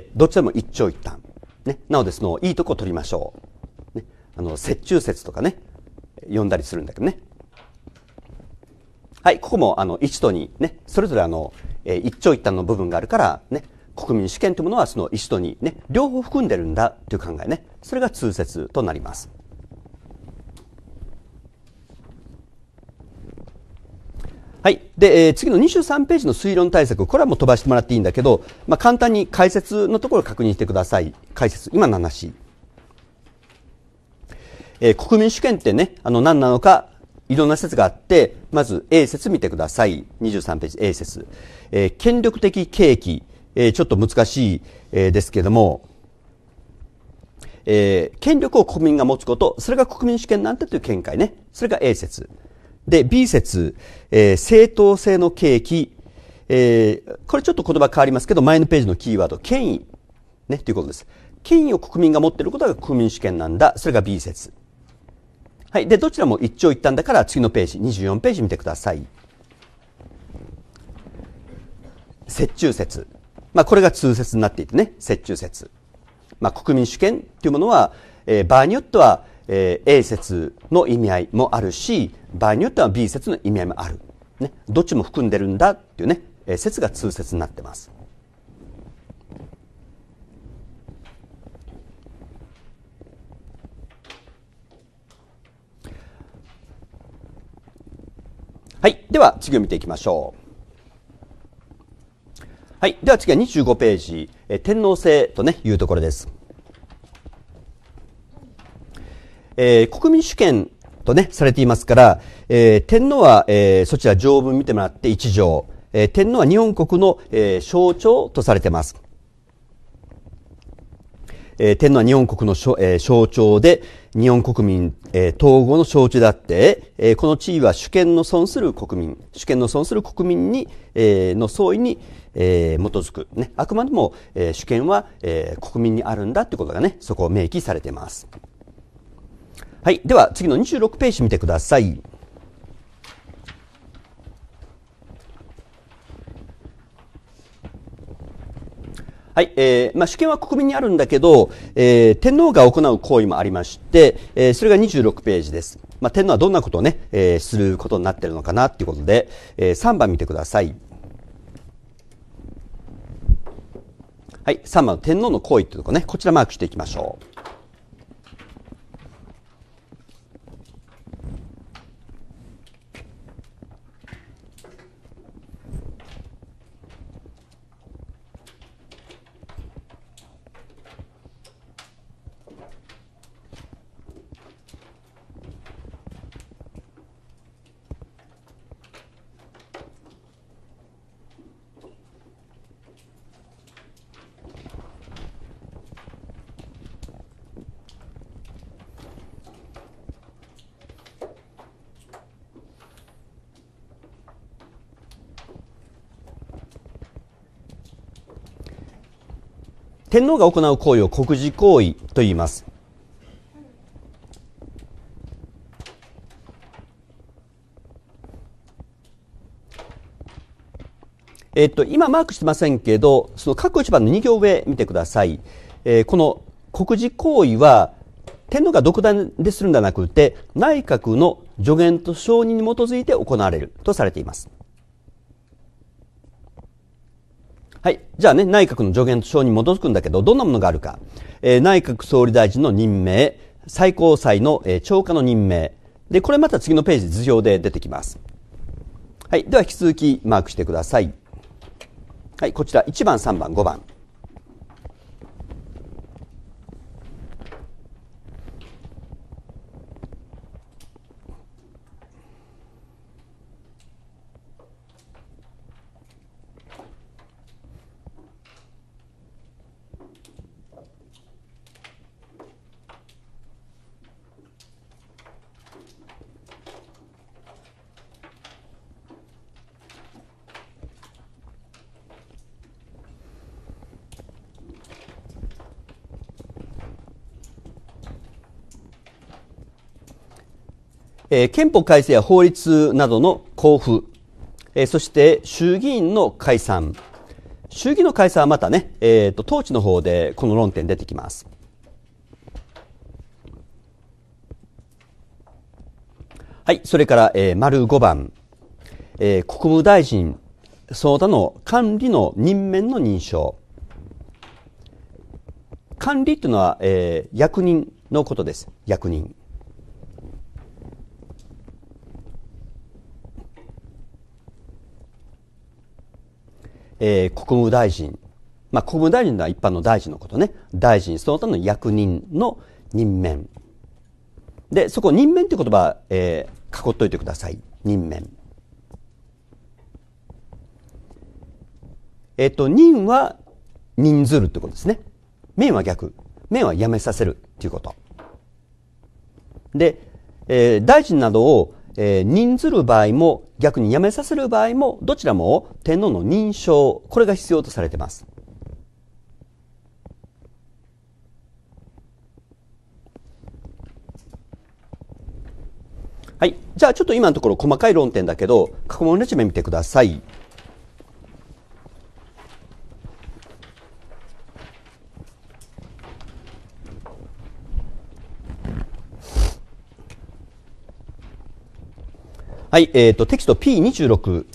どっちでも一長一短。ね。なのでそのいいとこを取りましょう。ね。あの、折衷説とかね、読んだりするんだけどね。はい、ここもあのいちとにね、それぞれあの、えー、一長一短の部分があるからね、国民主権というものはそのいちとにね、両方含んでるんだという考えね。それが通説となります。はい。で、えー、次のにじゅうさんページの推論対策、これはもう飛ばしてもらっていいんだけど、まあ、簡単に解説のところを確認してください。解説、今の話。えー、国民主権ってね、あの何なのか、いろんな説があって、まず A 説見てください。にじゅうさんページ A 説。えー、権力的契機、えー、ちょっと難しい、えー、ですけれども、えー、権力を国民が持つこと、それが国民主権なんだという見解ね。それが A 説。で、B 節、えー、正当性の契機、えー、これちょっと言葉変わりますけど、前のページのキーワード、権威、ね、ということです。権威を国民が持っていることが国民主権なんだ。それが B 節。はい。で、どちらも一長一短だから、次のページ、にじゅうよんページ見てください。折衷説。まあ、これが通説になっていてね、折衷説。まあ、国民主権というものは、えー、場合によっては、えー、A 説の意味合いもあるし、場合によっては B 説の意味合いもある。ね。どっちも含んでるんだっていうね、えー、説が通説になってます。はい。では、次を見ていきましょう。はい。では次はにじゅうごページ、えー、天皇制とね、いうところです。えー、国民主権とね、されていますから、えー、天皇は、えー、そちら条文見てもらっていち条、えー、天皇は日本国の、えー、象徴とされています。えー、天皇は日本国の、えー、象徴で、日本国民、えー、統合の象徴であって、えー、この地位は主権の損する国民、主権の損する国民に、えー、の総意に、えー、基づく。ね、あくまでも、えー、主権は、えー、国民にあるんだということがね、そこを明記されています。はい。では、次のにじゅうろくページ見てください。はい。えー、まあ、主権は国民にあるんだけど、えー、天皇が行う行為もありまして、えー、それがにじゅうろくページです。まあ、天皇はどんなことをね、えー、することになっているのかなっていうことで、えー、さんばん見てください。はい。さんばんの天皇の行為というところね、こちらマークしていきましょう。 天皇が行う行為を国事行為と言います。えっと、今マークしてませんけど、その各一番のに行上見てください。えー、この国事行為は、天皇が独断でするんではなくて、内閣の助言と承認に基づいて行われるとされています。はい。じゃあね、内閣の助言と承認に基づくんだけど、どんなものがあるか。えー、内閣総理大臣の任命、最高裁の、えー、長官の任命。で、これまた次のページ図表で出てきます。はい。では引き続きマークしてください。はい。こちらいちばん、さんばん、ごばん。えー、憲法改正や法律などの公布、えー、そして衆議院の解散。衆議院の解散はまたね、えーと、統治の方でこの論点出てきます。はい、それから、えー、丸ごばん、えー、国務大臣、その他の管理の任免の認証。管理というのは、えー、役人のことです。役人。えー、国務大臣。まあ、国務大臣は一般の大臣のことね。大臣、その他の役人の任免。で、そこ任免という言葉、えー、囲っといてください。任免。えっ、ー、と、任は任ずるってことですね。免は逆。免はやめさせるということ。で、えー、大臣などをえー、任ずる場合も逆に辞めさせる場合もどちらも天皇の認証、これが必要とされています。はい。じゃあちょっと今のところ細かい論点だけど過去問レジュメ見てください。はい、えっ、ー、と、テキスト ピーにじゅうろく。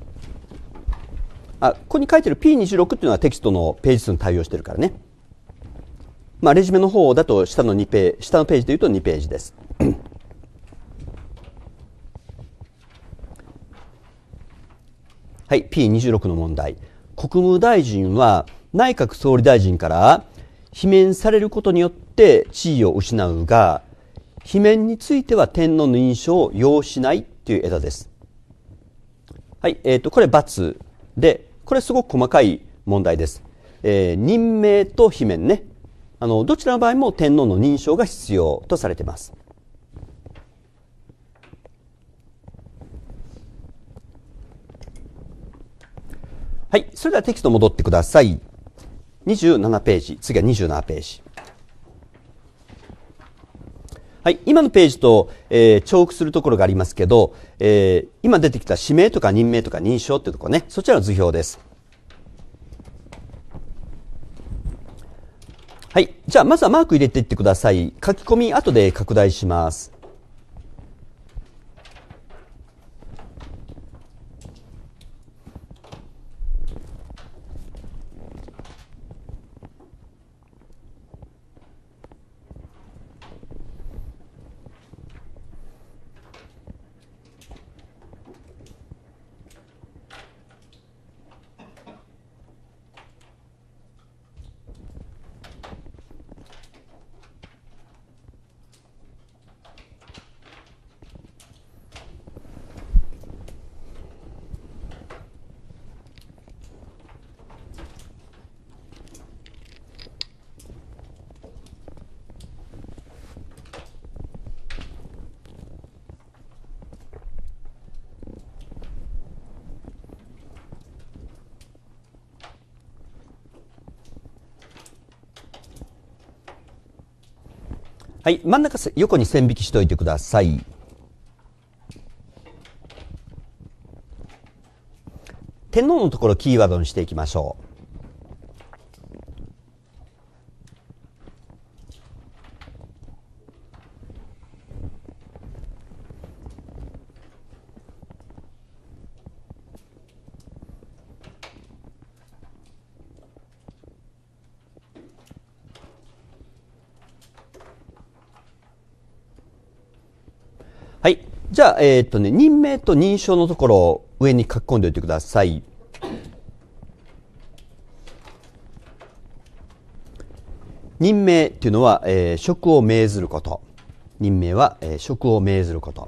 あ、ここに書いてる ピーにじゅうろく っていうのはテキストのページ数に対応してるからね。まあ、レジュメの方だと下のにページ、下のページで言うとにページです。はい、ピーにじゅうろく の問題。国務大臣は内閣総理大臣から罷免されることによって地位を失うが、罷免については天皇の認証を要しないという枝です。はい、えっ、ー、と、これ×で、これすごく細かい問題です。えー、任命と罷免ね。あの、どちらの場合も天皇の認証が必要とされています。はい、それではテキスト戻ってください。にじゅうななページ、次はにじゅうななページ。はい、今のページと、えー、重複するところがありますけど、えー、今出てきた指名とか任命とか認証っていうところね、そちらの図表です。はい、じゃあまずはマーク入れていってください。書き込み後で拡大します。 はい、真ん中横に線引きしておいてください。天皇のところキーワードにしていきましょう。はい。じゃあ、えー、っとね、任命と認証のところを上に書き込んでおいてください。任命っていうのは、えー、職を命ずること。任命は、えー、職を命ずること。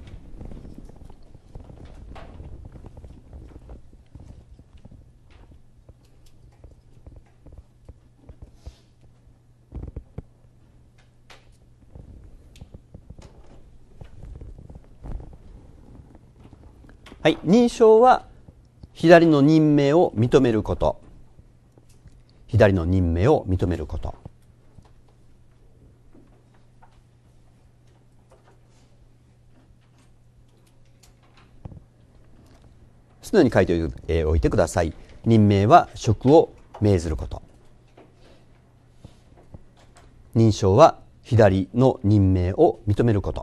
はい。認証は、左の任命を認めること。左の任命を認めること。そのように書いておいてください。任命は職を命ずること。認証は左の任命を認めること。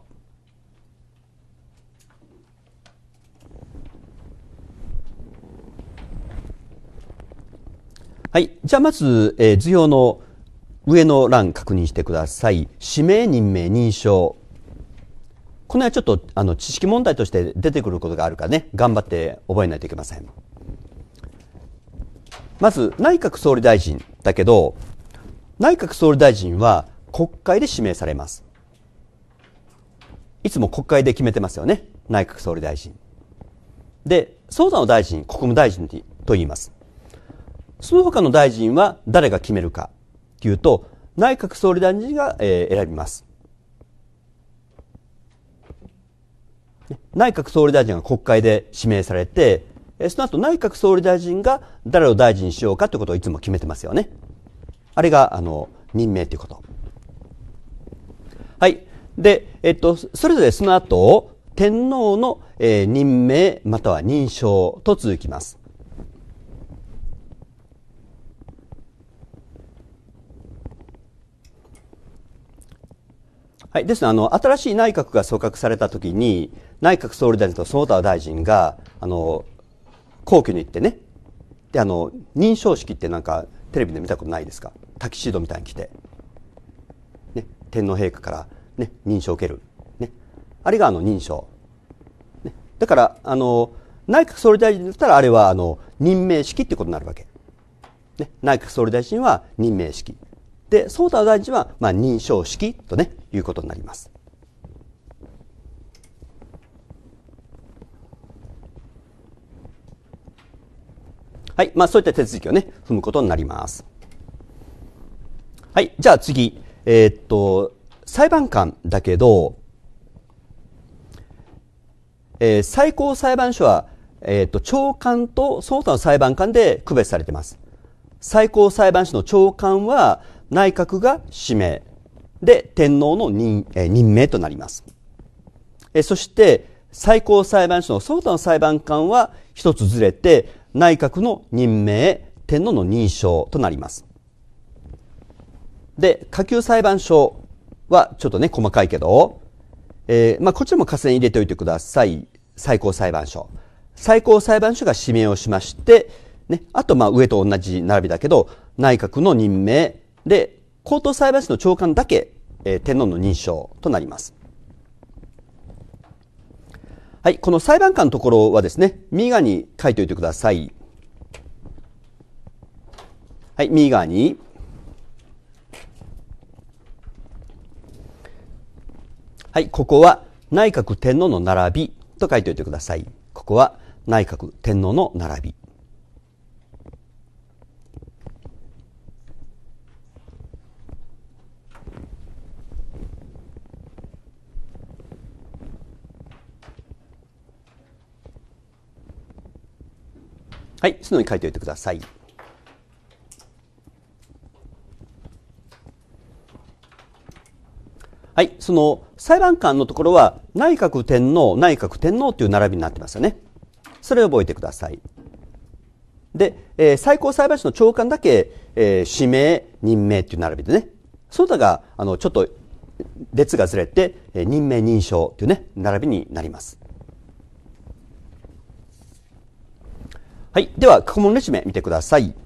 はい。じゃあまず、えー、図表の上の欄確認してください。指名、任命、認証。この辺はちょっとあの知識問題として出てくることがあるからね、頑張って覚えないといけません。まず、内閣総理大臣だけど、内閣総理大臣は国会で指名されます。いつも国会で決めてますよね、内閣総理大臣。で、その他の大臣、国務大臣と言います。その他の大臣は誰が決めるかというと、内閣総理大臣が、えー、選びます。内閣総理大臣が国会で指名されて、その後内閣総理大臣が誰を大臣にしようかということをいつも決めてますよね。あれが、あの、任命ということ。はい。で、えっと、それぞれその後、天皇の、えー、任命または認証と続きます。はい。ですね、あの、新しい内閣が組閣されたときに、内閣総理大臣とその他大臣が、あの、皇居に行ってね、で、あの、認証式ってなんか、テレビで見たことないですか？タキシードみたいに着て。ね、天皇陛下から、ね、認証を受ける。ね。あれがあの、認証。ね。だから、あの、内閣総理大臣だったら、あれはあの、任命式ってことになるわけ。ね。内閣総理大臣は任命式。で、その他大臣は、まあ、認証式とね、いうことになります。はい。まあ、そういった手続きをね、踏むことになります。はい。じゃあ次。えー、っと、裁判官だけど、えー、最高裁判所は、えー、っと、長官とその他の裁判官で区別されています。最高裁判所の長官は、内閣が指名。で、天皇の 任,、えー、任命となります。えー、そして、最高裁判所のその他の裁判官は一つずれて、内閣の任命、天皇の認証となります。で、下級裁判所はちょっとね、細かいけど、えー、まあ、こっちも下線入れておいてください。最高裁判所。最高裁判所が指名をしまして、ね、あと、ま、上と同じ並びだけど、内閣の任命で、高等裁判所の長官だけ、えー、天皇の認証となります。はい、この裁判官のところはですね、右側に書いておいてください。はい、右側に。はい、ここは内閣天皇の並びと書いておいてください。ここは内閣天皇の並び。はい、そのように書いておいてください。 はい、その裁判官のところは内閣天皇、内閣天皇という並びになってますよね。それを覚えてください。で、えー、最高裁判所の長官だけ、えー、指名、任命という並びでね、その他があのちょっと列がずれて、えー、任命、認証というね、並びになります。はい、では過去問レジュメ見てください。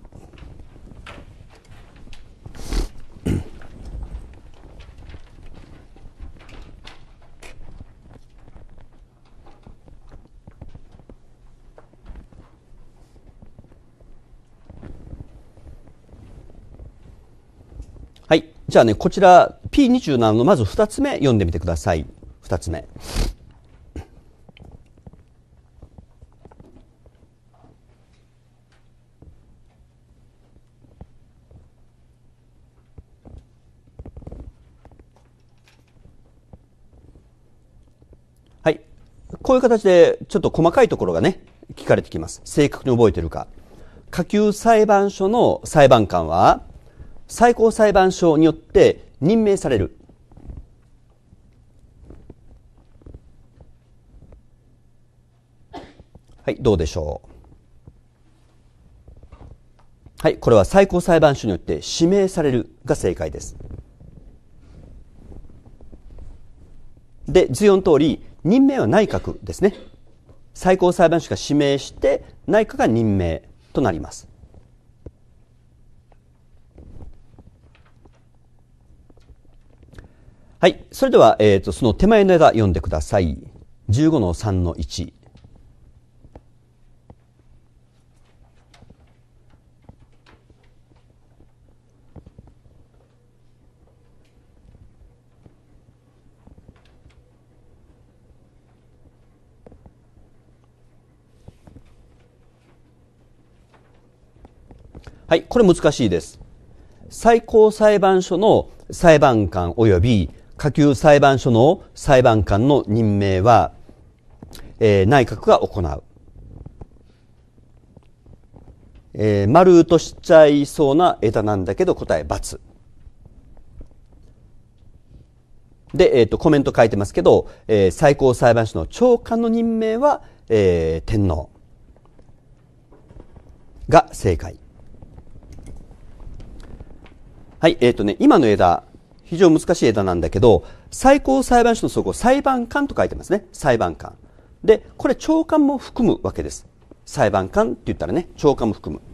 はい。じゃあね、こちら ピーにじゅうなな のまずふたつめ読んでみてください。ふたつめ。はい。こういう形でちょっと細かいところがね、聞かれてきます。正確に覚えてるか。下級裁判所の裁判官は、最高裁判所によって任命される。はい、どうでしょう。はい、これは最高裁判所によって指名されるが正解です。で、図よん通り、任命は内閣ですね。最高裁判所が指名して、内閣が任命となります。はい。それでは、えっと、その手前の枝読んでください。じゅうごのさんのいち。はい。これ難しいです。最高裁判所の裁判官及び下級裁判所の裁判官の任命は、えー、内閣が行う。えー、丸としちゃいそうな枝なんだけど答え×。で、えっと、コメント書いてますけど、えー、最高裁判所の長官の任命は、えー、天皇が正解。はい、えっとね、今の枝、非常に難しい枝なんだけど、最高裁判所のそこ、裁判官と書いてますね。裁判官。で、これ長官も含むわけです。裁判官って言ったらね、長官も含む。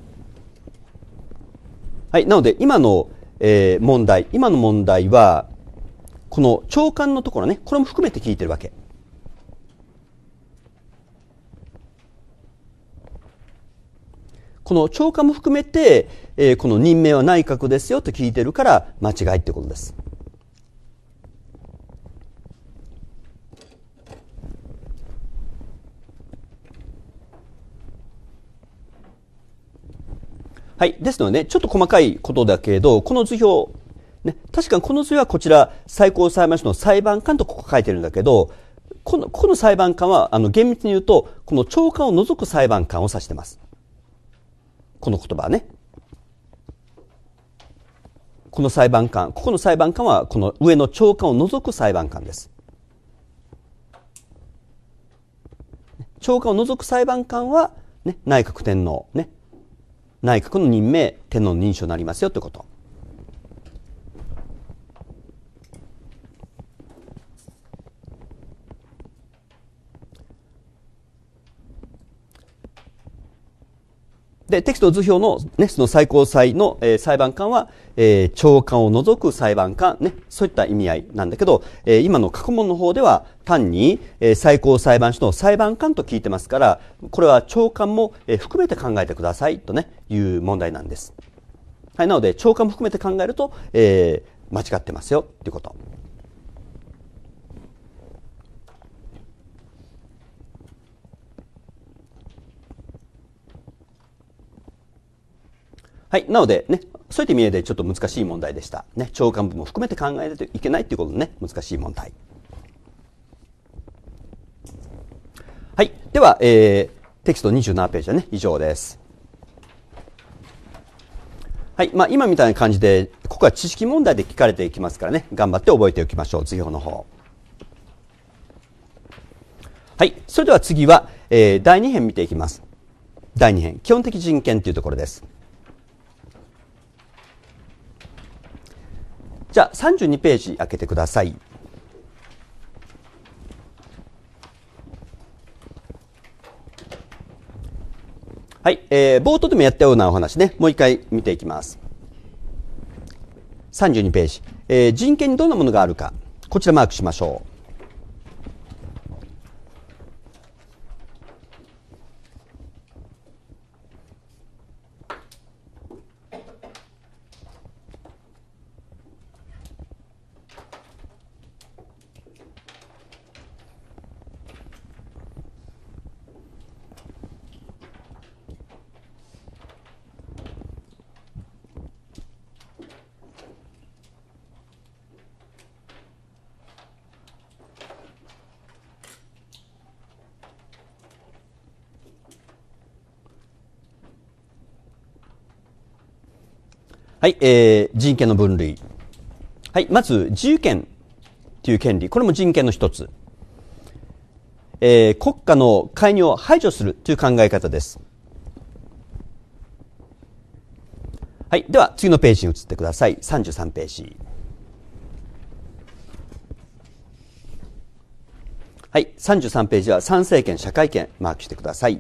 はい、なので今の、えー、問題、今の問題は、この長官のところね、これも含めて聞いてるわけ。この長官も含めて、えー、この任命は内閣ですよと聞いてるから間違いってことです。はい。ですのでね、ちょっと細かいことだけど、この図表、ね、確かにこの図はこちら、最高裁判所の裁判官とここ書いてるんだけど、この、この裁判官は、あの、厳密に言うと、この長官を除く裁判官を指してます。この言葉はね。この裁判官、ここの裁判官は、この上の長官を除く裁判官です。長官を除く裁判官は、ね、内閣天皇、ね。内閣の任命、天皇の認証になりますよということ。で、テキスト図表のね、その最高裁の、えー、裁判官は、えー、長官を除く裁判官、ね、そういった意味合いなんだけど、えー、今の過去問の方では単に、えー、最高裁判所の裁判官と聞いてますから、これは長官も、えー、含めて考えてくださいとね、いう問題なんです。はい、なので、長官も含めて考えると、えー、間違ってますよ、ということ。はい。なのでね、そういった意味でちょっと難しい問題でした。ね、長官部も含めて考えないといけないっていうことでね、難しい問題。はい。では、えー、テキストにじゅうななページはね、以上です。 はい。まあ、今みたいな感じで、ここは知識問題で聞かれていきますからね、頑張って覚えておきましょう、図表の方。はい。それでは次は、えー、だいに編見ていきます。だいに編、基本的人権というところです。じゃあ、さんじゅうにページ開けてください。はい、えー、冒頭でもやったようなお話ね、もう一回見ていきます。さんじゅうにページ、えー、人権にどんなものがあるか、こちらマークしましょう。はい、えー、人権の分類。はい、まず自由権という権利、これも人権の一つ。えー、国家の介入を排除するという考え方です。はい、では次のページに移ってください。さんじゅうさんページ。はい、さんじゅうさんページは参政権、社会権マークしてください。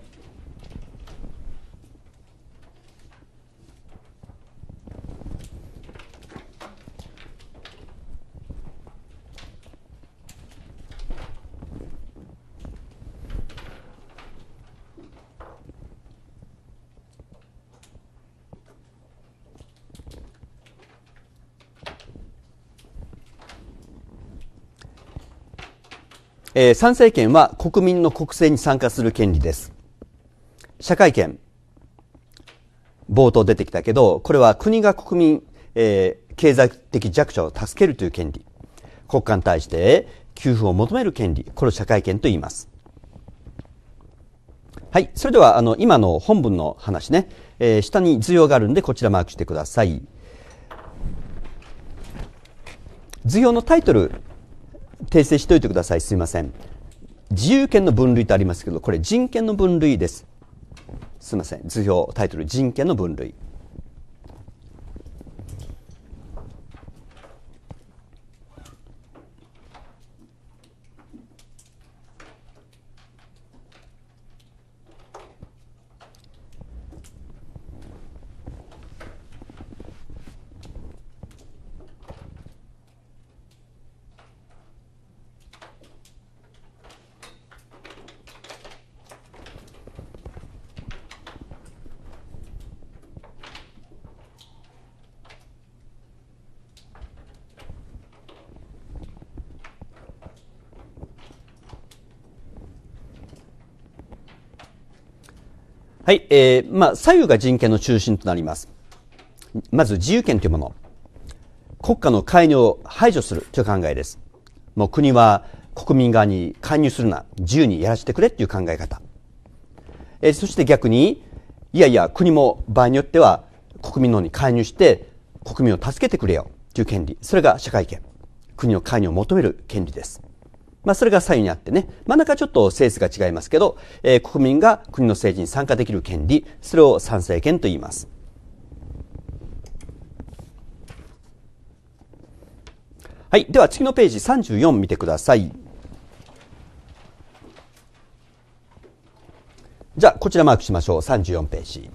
えー、参政権は国民の国政に参加する権利です。社会権、冒頭出てきたけど、これは国が国民、えー、経済的弱者を助けるという権利。国家に対して給付を求める権利。これを社会権と言います。はい。それでは、あの、今の本文の話ね、えー、下に図表があるんで、こちらマークしてください。図表のタイトル、訂正しておいてください。すいません。自由権の分類とありますけど、これ人権の分類です。すいません。図表、タイトル、人権の分類。はい、えー、まあ、左右が人権の中心となります。まず自由権というもの。国家の介入を排除するという考えです。もう国は国民側に介入するな、自由にやらせてくれという考え方。えー、そして逆に、いやいや、国も場合によっては国民の方に介入して国民を助けてくれよという権利。それが社会権。国の介入を求める権利です。まあ、それが左右にあってね、真ん中ちょっと性質が違いますけど、えー、国民が国の政治に参加できる権利、それを参政権と言います。はい。では次のページさんじゅうよん見てください。じゃあ、こちらマークしましょう。さんじゅうよんページ。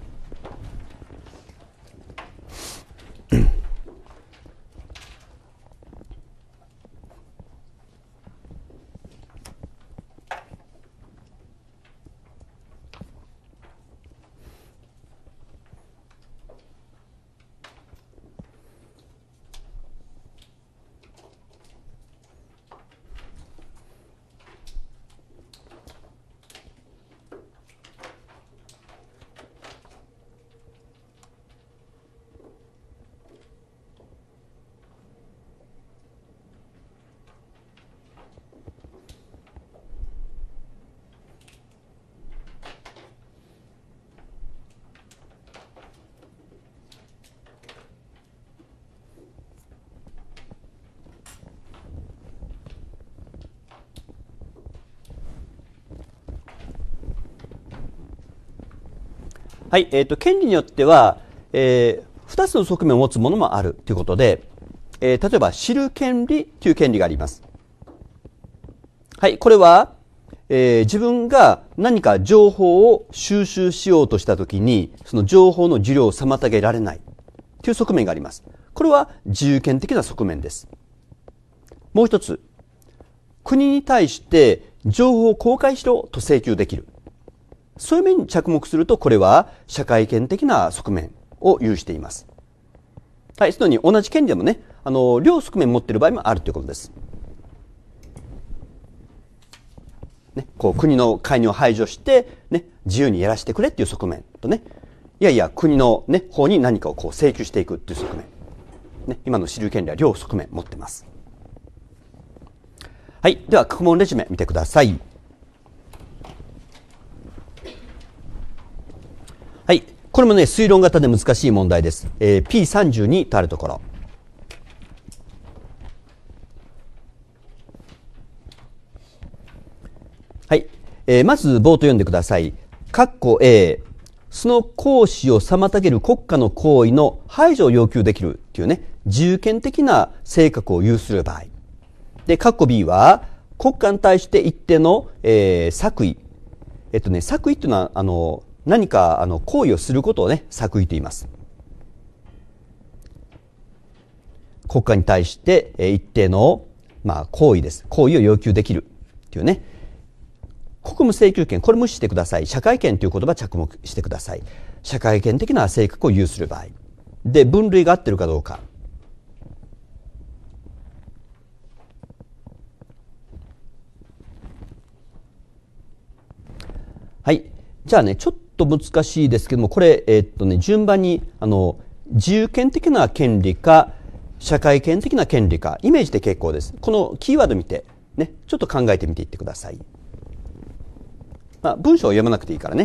はい、えっと、権利によっては、えー、二つの側面を持つものもあるということで、えー、例えば、知る権利という権利があります。はい、これは、えー、自分が何か情報を収集しようとしたときに、その情報の受領を妨げられないという側面があります。これは自由権的な側面です。もう一つ、国に対して情報を公開しろと請求できる。そういう面に着目すると、これは社会権的な側面を有しています。はい、そのように同じ権利でもね、あの、両側面持っている場合もあるということです。ね、こう国の介入を排除して、ね、自由にやらせてくれっていう側面とね、いやいや国の、ね、方に何かをこう請求していくっていう側面、ね、今の知る権利は両側面持ってます。はい、では各問レジュメ見てください。はい、これもね推論型で難しい問題です。えー、ピーさんじゅうに とあるところ。はい、えー、まず冒頭読んでください。括弧 A、その行使を妨げる国家の行為の排除を要求できるっていうね、自由権的な性格を有する場合。で、括弧 B は、国家に対して一定の、えー、作為。えっとね、作為っていうのは、あの、何か、あの、行為をすることをね、作為と言います。国家に対して、えー、一定の、まあ、行為です。行為を要求できるっていうね。国務請求権、これ無視してください。社会権という言葉着目してください。社会権的な性格を有する場合。で、分類が合ってるかどうか。はい。じゃあね、ちょっと難しいですけども、これ、えー、っとね、順番に、あの、自由権的な権利か、社会権的な権利か、イメージで結構です。このキーワード見て、ね、ちょっと考えてみていってください。まあ、文章を読まなくていいからね。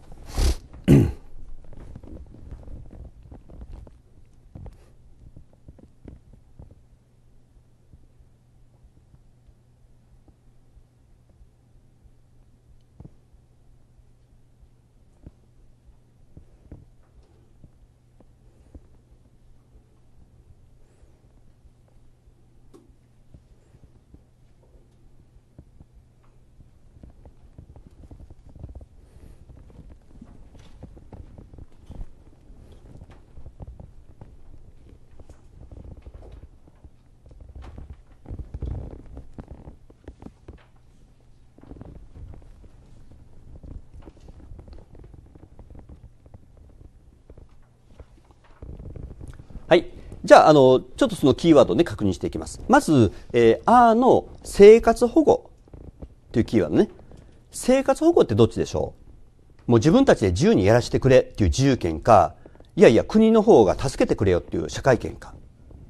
はい。じゃあ、あの、ちょっとそのキーワードをね、確認していきます。まず、えー、あの生活保護というキーワードね。生活保護ってどっちでしょう？もう自分たちで自由にやらせてくれっていう自由権か、いやいや国の方が助けてくれよっていう社会権か。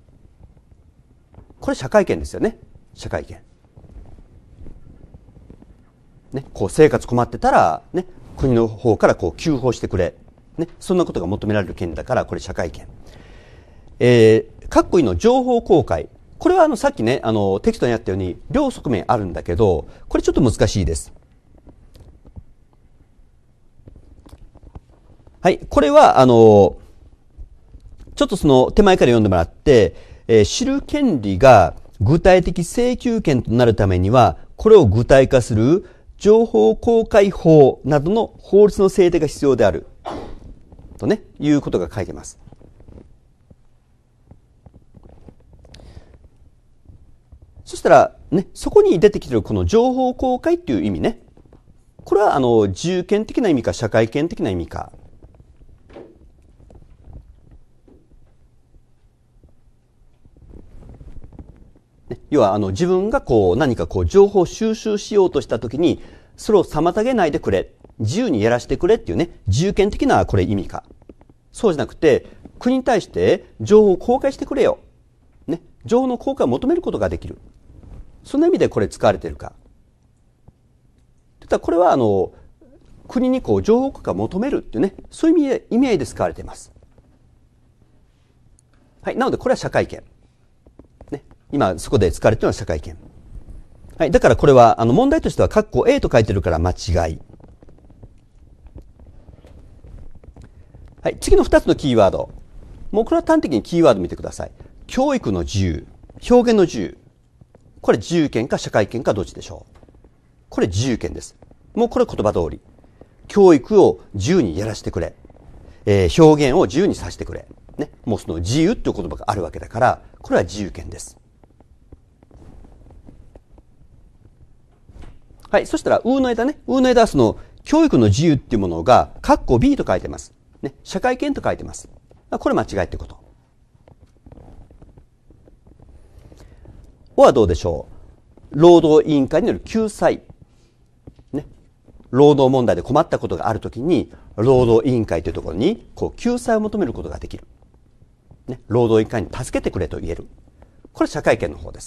これ社会権ですよね。社会権。ね、こう生活困ってたら、ね、国の方からこう給付をしてくれ。ね、そんなことが求められる権利だから、これ社会権。えー、かっこいいの情報公開。これはあのさっきね、あのテキストにあったように両側面あるんだけど、これちょっと難しいです。はい、これはあのちょっとその手前から読んでもらって、えー、知る権利が具体的請求権となるためには、これを具体化する情報公開法などの法律の制定が必要であるとね、いうことが書いてます。そしたら、ね、そこに出てきているこの情報公開っていう意味ね。これはあの自由権的な意味か社会権的な意味か。ね、要はあの自分がこう何かこう情報収集しようとしたときに、それを妨げないでくれ。自由にやらせてくれっていうね、自由権的なこれ意味か。そうじゃなくて、国に対して情報を公開してくれよ。ね、情報の公開を求めることができる。そんな意味でこれ使われているか。ただこれはあの国にこう情報公開を求めるっていうね、そういう意味で意味合いで使われています。はい、なのでこれは社会権。ね、今そこで使われているのは社会権。はい、だからこれはあの問題としては括弧 A と書いてるから間違い。 はい、次のふたつのキーワード。もうこれは端的にキーワード見てください。教育の自由、表現の自由。これ自由権か社会権かどっちでしょう。これ自由権です。もうこれ言葉通り。教育を自由にやらせてくれ。えー、表現を自由にさせてくれ。ね。もうその自由っていう言葉があるわけだから、これは自由権です。はい。そしたら、うの枝ね。うの枝はその、教育の自由っていうものが、カッコ ビー と書いてます。ね。社会権と書いてます。これ間違いってこと。おはどうでしょう。労働委員会による救済。ね。労働問題で困ったことがあるときに、労働委員会というところに、こう、救済を求めることができる。ね。労働委員会に助けてくれと言える。これ社会権の方です。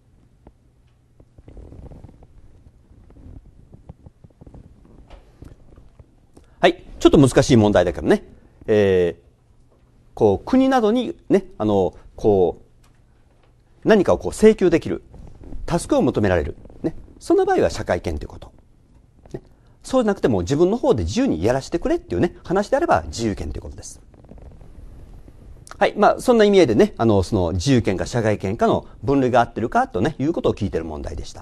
はい。ちょっと難しい問題だけどね。えー、こう、国などにね、あの、こう、何かをこう請求できる。助けを求められる。ね。そんな場合は社会権ということ。ね。そうじゃなくても自分の方で自由にやらせてくれっていうね、話であれば自由権ということです。はい。まあ、そんな意味合いでね、あの、その自由権か社会権かの分類が合ってるかとね、いうことを聞いている問題でした。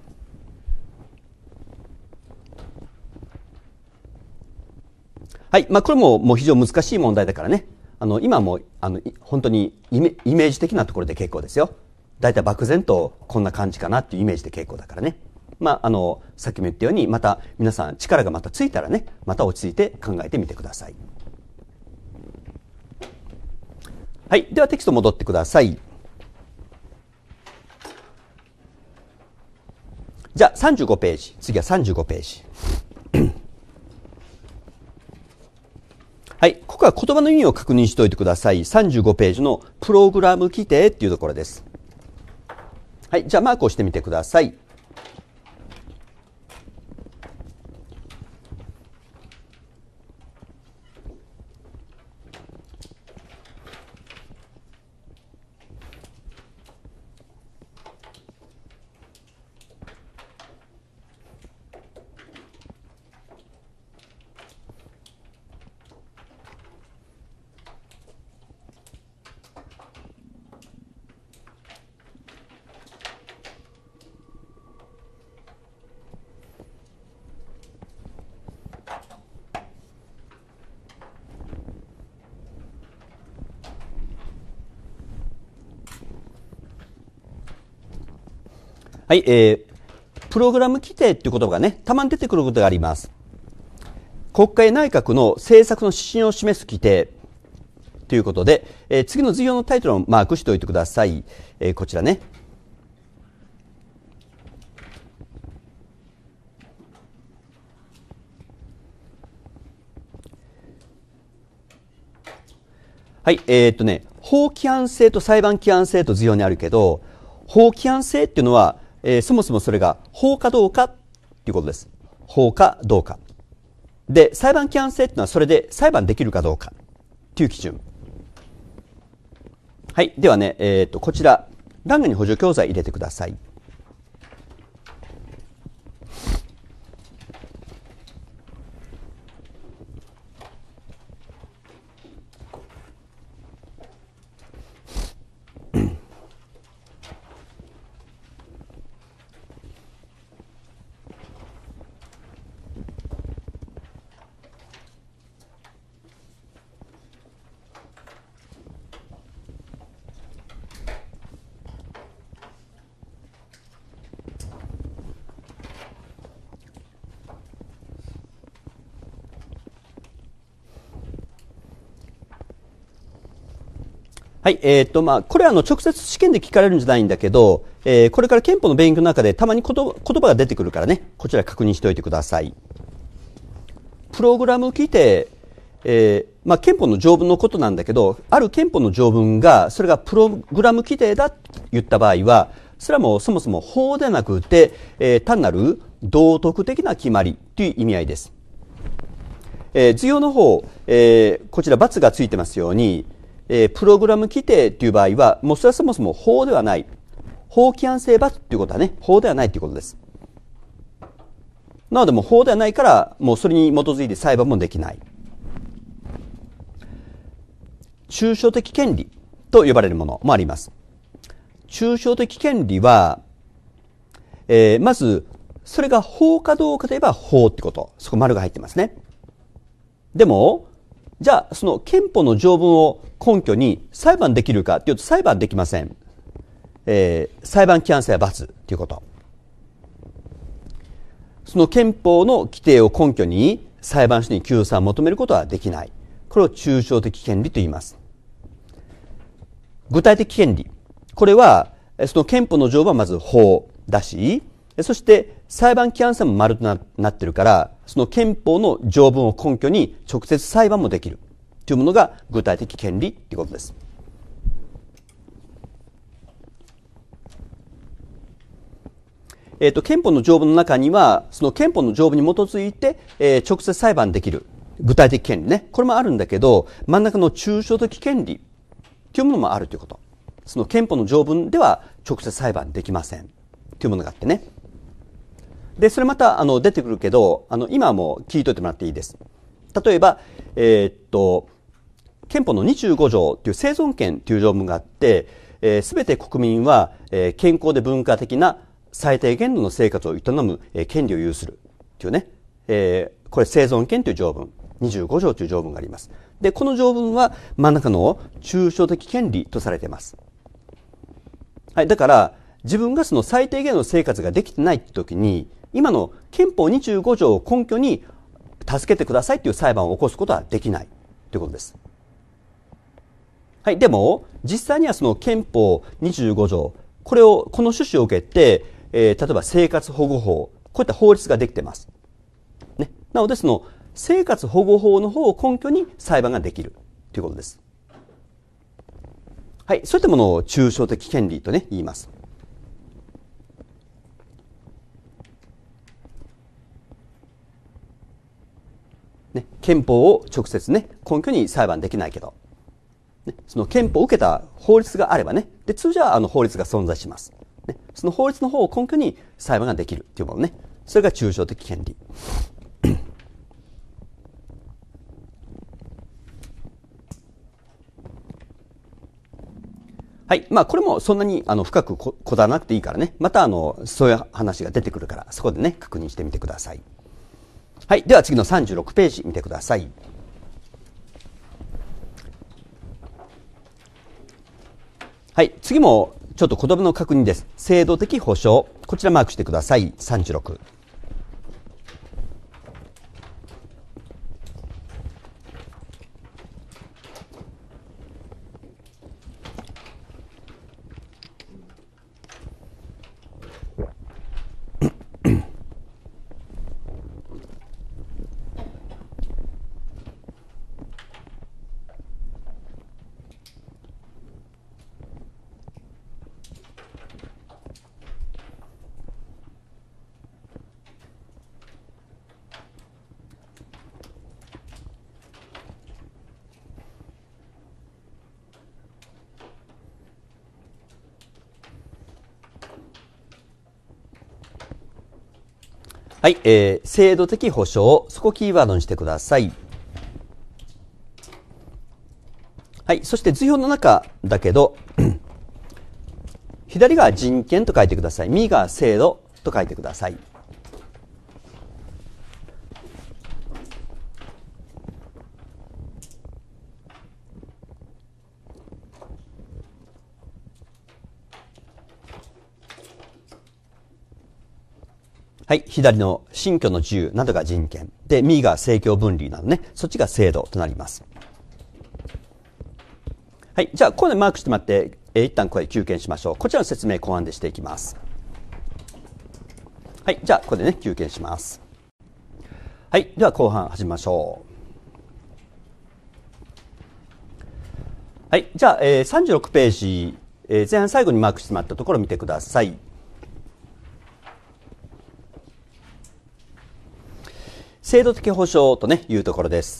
はい。まあ、これももう非常に難しい問題だからね。あの、今も、あの、本当にイメ、イメージ的なところで結構ですよ。だいたい漠然とこんな感じかなっていうイメージで結構だからね。まあ、あの、さっきも言ったように、また皆さん力がまたついたらね、また落ち着いて考えてみてください。はい。ではテキスト戻ってください。じゃあさんじゅうごページ。次はさんじゅうごページ。はい。ここは言葉の意味を確認しておいてください。さんじゅうごページのプログラム規定っていうところです。はい。じゃあマークをしてみてください。はい、えー、プログラム規定っていう言葉がね、たまに出てくることがあります。国会内閣の政策の指針を示す規定ということで、えー、次の図表のタイトルをマークしておいてください。えー、こちらね。はい、えー、っとね、法規範性と裁判規範性と図表にあるけど、法規範性っていうのは、えー、そもそもそれが法かどうかっていうことです。法かどうか。で、裁判規範性っていうのはそれで裁判できるかどうかっていう基準。はい。ではね、えっと、こちら、欄外に補助教材入れてください。はい、えー、っと、まあ、これはあの、直接試験で聞かれるんじゃないんだけど、えー、これから憲法の勉強の中でたまに言葉が出てくるからね、こちら確認しておいてください。プログラム規定、えー、まあ、憲法の条文のことなんだけど、ある憲法の条文が、それがプログラム規定だと言った場合は、それはもうそもそも法でなくて、えー、単なる道徳的な決まりという意味合いです。えー、図表の方、えー、こちら×がついてますように、えー、プログラム規定という場合は、もうそれはそもそも法ではない。法規範性×ということはね、法ではないということです。なのでもう法ではないから、もうそれに基づいて裁判もできない。 抽象的権利と呼ばれるものもあります。抽象的権利は、えー、まず、それが法かどうかといえば法ってこと。そこ丸が入ってますね。でも、じゃあ、その憲法の条文を根拠に裁判できるかっていうと裁判できません。えー、裁判規範性は罰ということ。その憲法の規定を根拠に裁判所に救済を求めることはできない。これを抽象的権利と言います。具体的権利。これは、その憲法の条文はまず法だし、そして裁判規範性も丸と な, なってるから、その憲法の条文を根拠に直接裁判もできるというものが具体的権利ということです。えっと、憲法の条文の中には、その憲法の条文に基づいて、えー、直接裁判できる具体的権利ね。これもあるんだけど、真ん中の抽象的権利というものもあるということ。その憲法の条文では直接裁判できませんというものがあってね。で、それまたあの出てくるけど、あの今はもう聞いといてもらっていいです。例えば、えー、っと、憲法のにじゅうご条という生存権という条文があって、す、えー、べて国民は、えー、健康で文化的な最低限度の生活を営む、えー、権利を有するというね、えー、これ生存権という条文、にじゅうご条という条文があります。で、この条文は真ん中の抽象的権利とされています。はい、だから自分がその最低限の生活ができてないって時に、今の憲法にじゅうご条を根拠に助けてくださいという裁判を起こすことはできないということです。はい、でも実際にはその憲法にじゅうご条、これをこの趣旨を受けて、えー、例えば生活保護法、こういった法律ができています。ね、なのでその生活保護法の方を根拠に裁判ができるということです。はい、そういったものを抽象的権利とね、言います。ね、憲法を直接ね、根拠に裁判できないけど、ね、その憲法を受けた法律があればね、で通常はあの法律が存在します。ね、その法律の方を根拠に裁判ができるというものね、それが抽象的権利。はい。まあ、これもそんなにあの深くこだわらなくていいからね。またあの、そういう話が出てくるから、そこでね、確認してみてください。はい。では次のさんじゅうろくページ見てください。はい。次もちょっと言葉の確認です。制度的保障。こちらマークしてください。さんじゅうろく。はい、えー、制度的保障、そこをキーワードにしてください。はい、そして図表の中だけど、左が人権と書いてください。右が制度と書いてください。はい、左の信教の自由などが人権。で、右が政教分離などね、そっちが制度となります。はい、じゃあ、ここでマークしてもらって、えー、一旦これ休憩しましょう。こちらの説明後半でしていきます。はい、じゃあ、ここでね、休憩します。はい、では後半始めましょう。はい、じゃあ、えー、さんじゅうろくページ、えー、前半最後にマークしてもらったところを見てください。制度的保障とね、いうところです。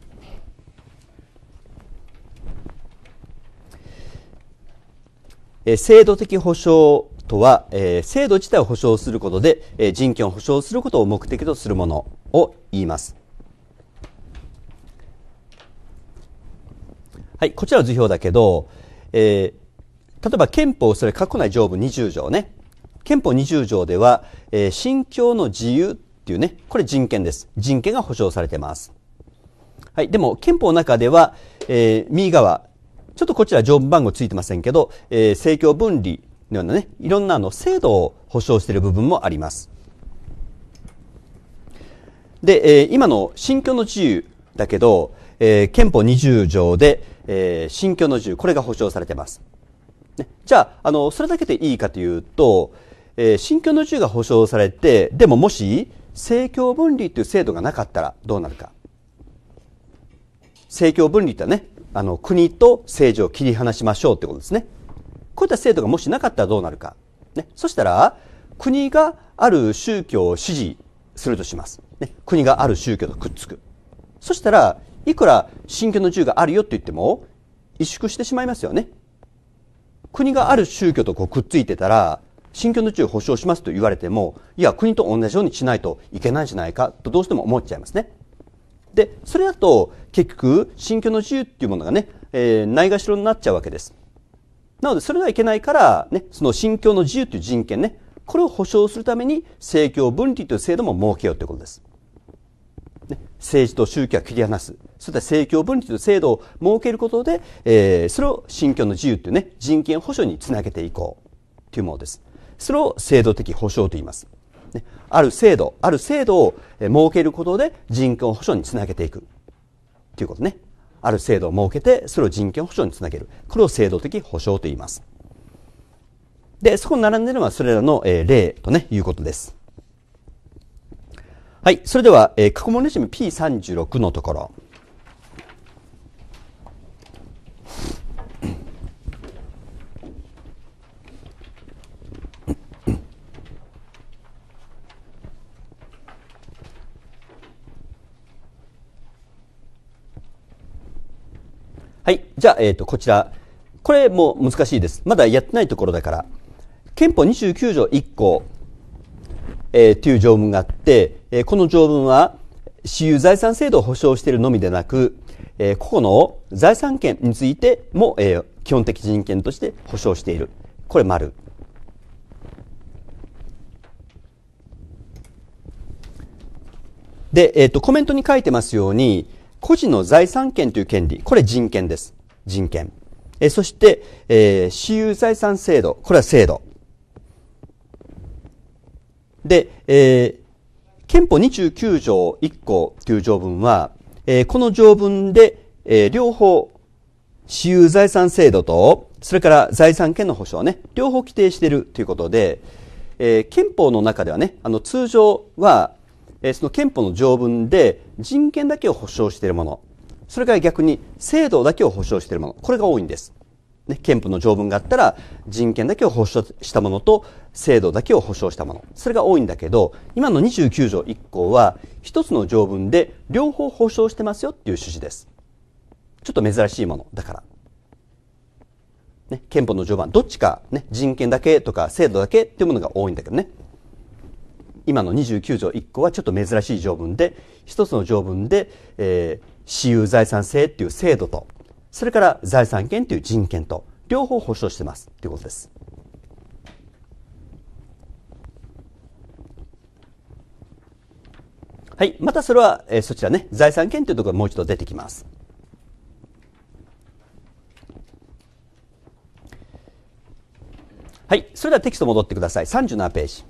えー、制度的保障とは、えー、制度自体を保障することで、えー、人権を保障することを目的とするものを言います。 はい、こちらは図表だけど、えー、例えば憲法、それ括弧内条文にじゅう条ね。憲法にじゅう条では、えー、信教の自由っていうね、これ人権です。人権が保障されています。はい、でも憲法の中では、えー、右側、ちょっとこちら条文番号ついてませんけど、えー、政教分離のようなね、いろんなあの制度を保障している部分もあります。で、えー、今の信教の自由だけど、えー、憲法にじゅう条で、えー、信教の自由、これが保障されています。ね、じゃあ、あの、それだけでいいかというと、えー、信教の自由が保障されて、でももし、政教分離という制度がなかったらどうなるか。政教分離ってね、あの、国と政治を切り離しましょうということですね。こういった制度がもしなかったらどうなるか。ね、そしたら、国がある宗教を支持するとします。ね、国がある宗教とくっつく。そしたら、いくら信教の自由があるよって言っても、萎縮してしまいますよね。国がある宗教とこうくっついてたら、信教の自由を保障しますと言われても、いや、国と同じようにしないといけないんじゃないかとどうしても思っちゃいますね。で、それだと結局、信教の自由っていうものがね、えー、ないがしろになっちゃうわけです。なので、それはいけないから、ね、その信教の自由という人権ね、これを保障するために、政教分離という制度も設けようということです。ね、政治と宗教は切り離す。そういった政教分離という制度を設けることで、えー、それを信教の自由というね、人権保障につなげていこうというものです。それを制度的保障と言います。ね、ある制度、ある制度を設けることで人権保障につなげていくということね。ある制度を設けて、それを人権保障につなげる。これを制度的保障と言います。で、そこに並んでいるのはそれらの、えー、例とね、いうことです。はい。それでは、えー、過去問レジュメ ピーさんじゅうろく のところ。はい。じゃあ、えっと、こちら。これも難しいです。まだやってないところだから。憲法にじゅうきゅう条いっ項、えー、という条文があって、えー、この条文は、私有財産制度を保障しているのみでなく、えー、個々の財産権についても、えー、基本的人権として保障している。これ丸。で、えっと、コメントに書いてますように、個人の財産権という権利、これ人権です。人権。えー、そして、えー、私有財産制度、これは制度。で、えー、憲法にじゅうきゅう条いっ項という条文は、えー、この条文で、えー、両方、私有財産制度と、それから財産権の保障ね、両方規定しているということで、えー、憲法の中ではね、あの通常は、えー、その憲法の条文で人権だけを保障しているもの、それから逆に制度だけを保障しているもの、これが多いんです。ね、憲法の条文があったら人権だけを保障したものと制度だけを保障したもの、それが多いんだけど、今のにじゅうきゅう条いっ項は一つの条文で両方保障してますよっていう趣旨です。ちょっと珍しいものだから、ね、憲法の条文はどっちか、ね、人権だけとか制度だけっていうものが多いんだけどね、今のにじゅうきゅう条いっ項はちょっと珍しい条文で、一つの条文で、えー、私有財産制っていう制度と、それから財産権という人権と両方保障してますということです。はい。またそれは、えー、そちらね、財産権というところがもう一度出てきます。はい。それではテキスト戻ってください。さんじゅうななページ。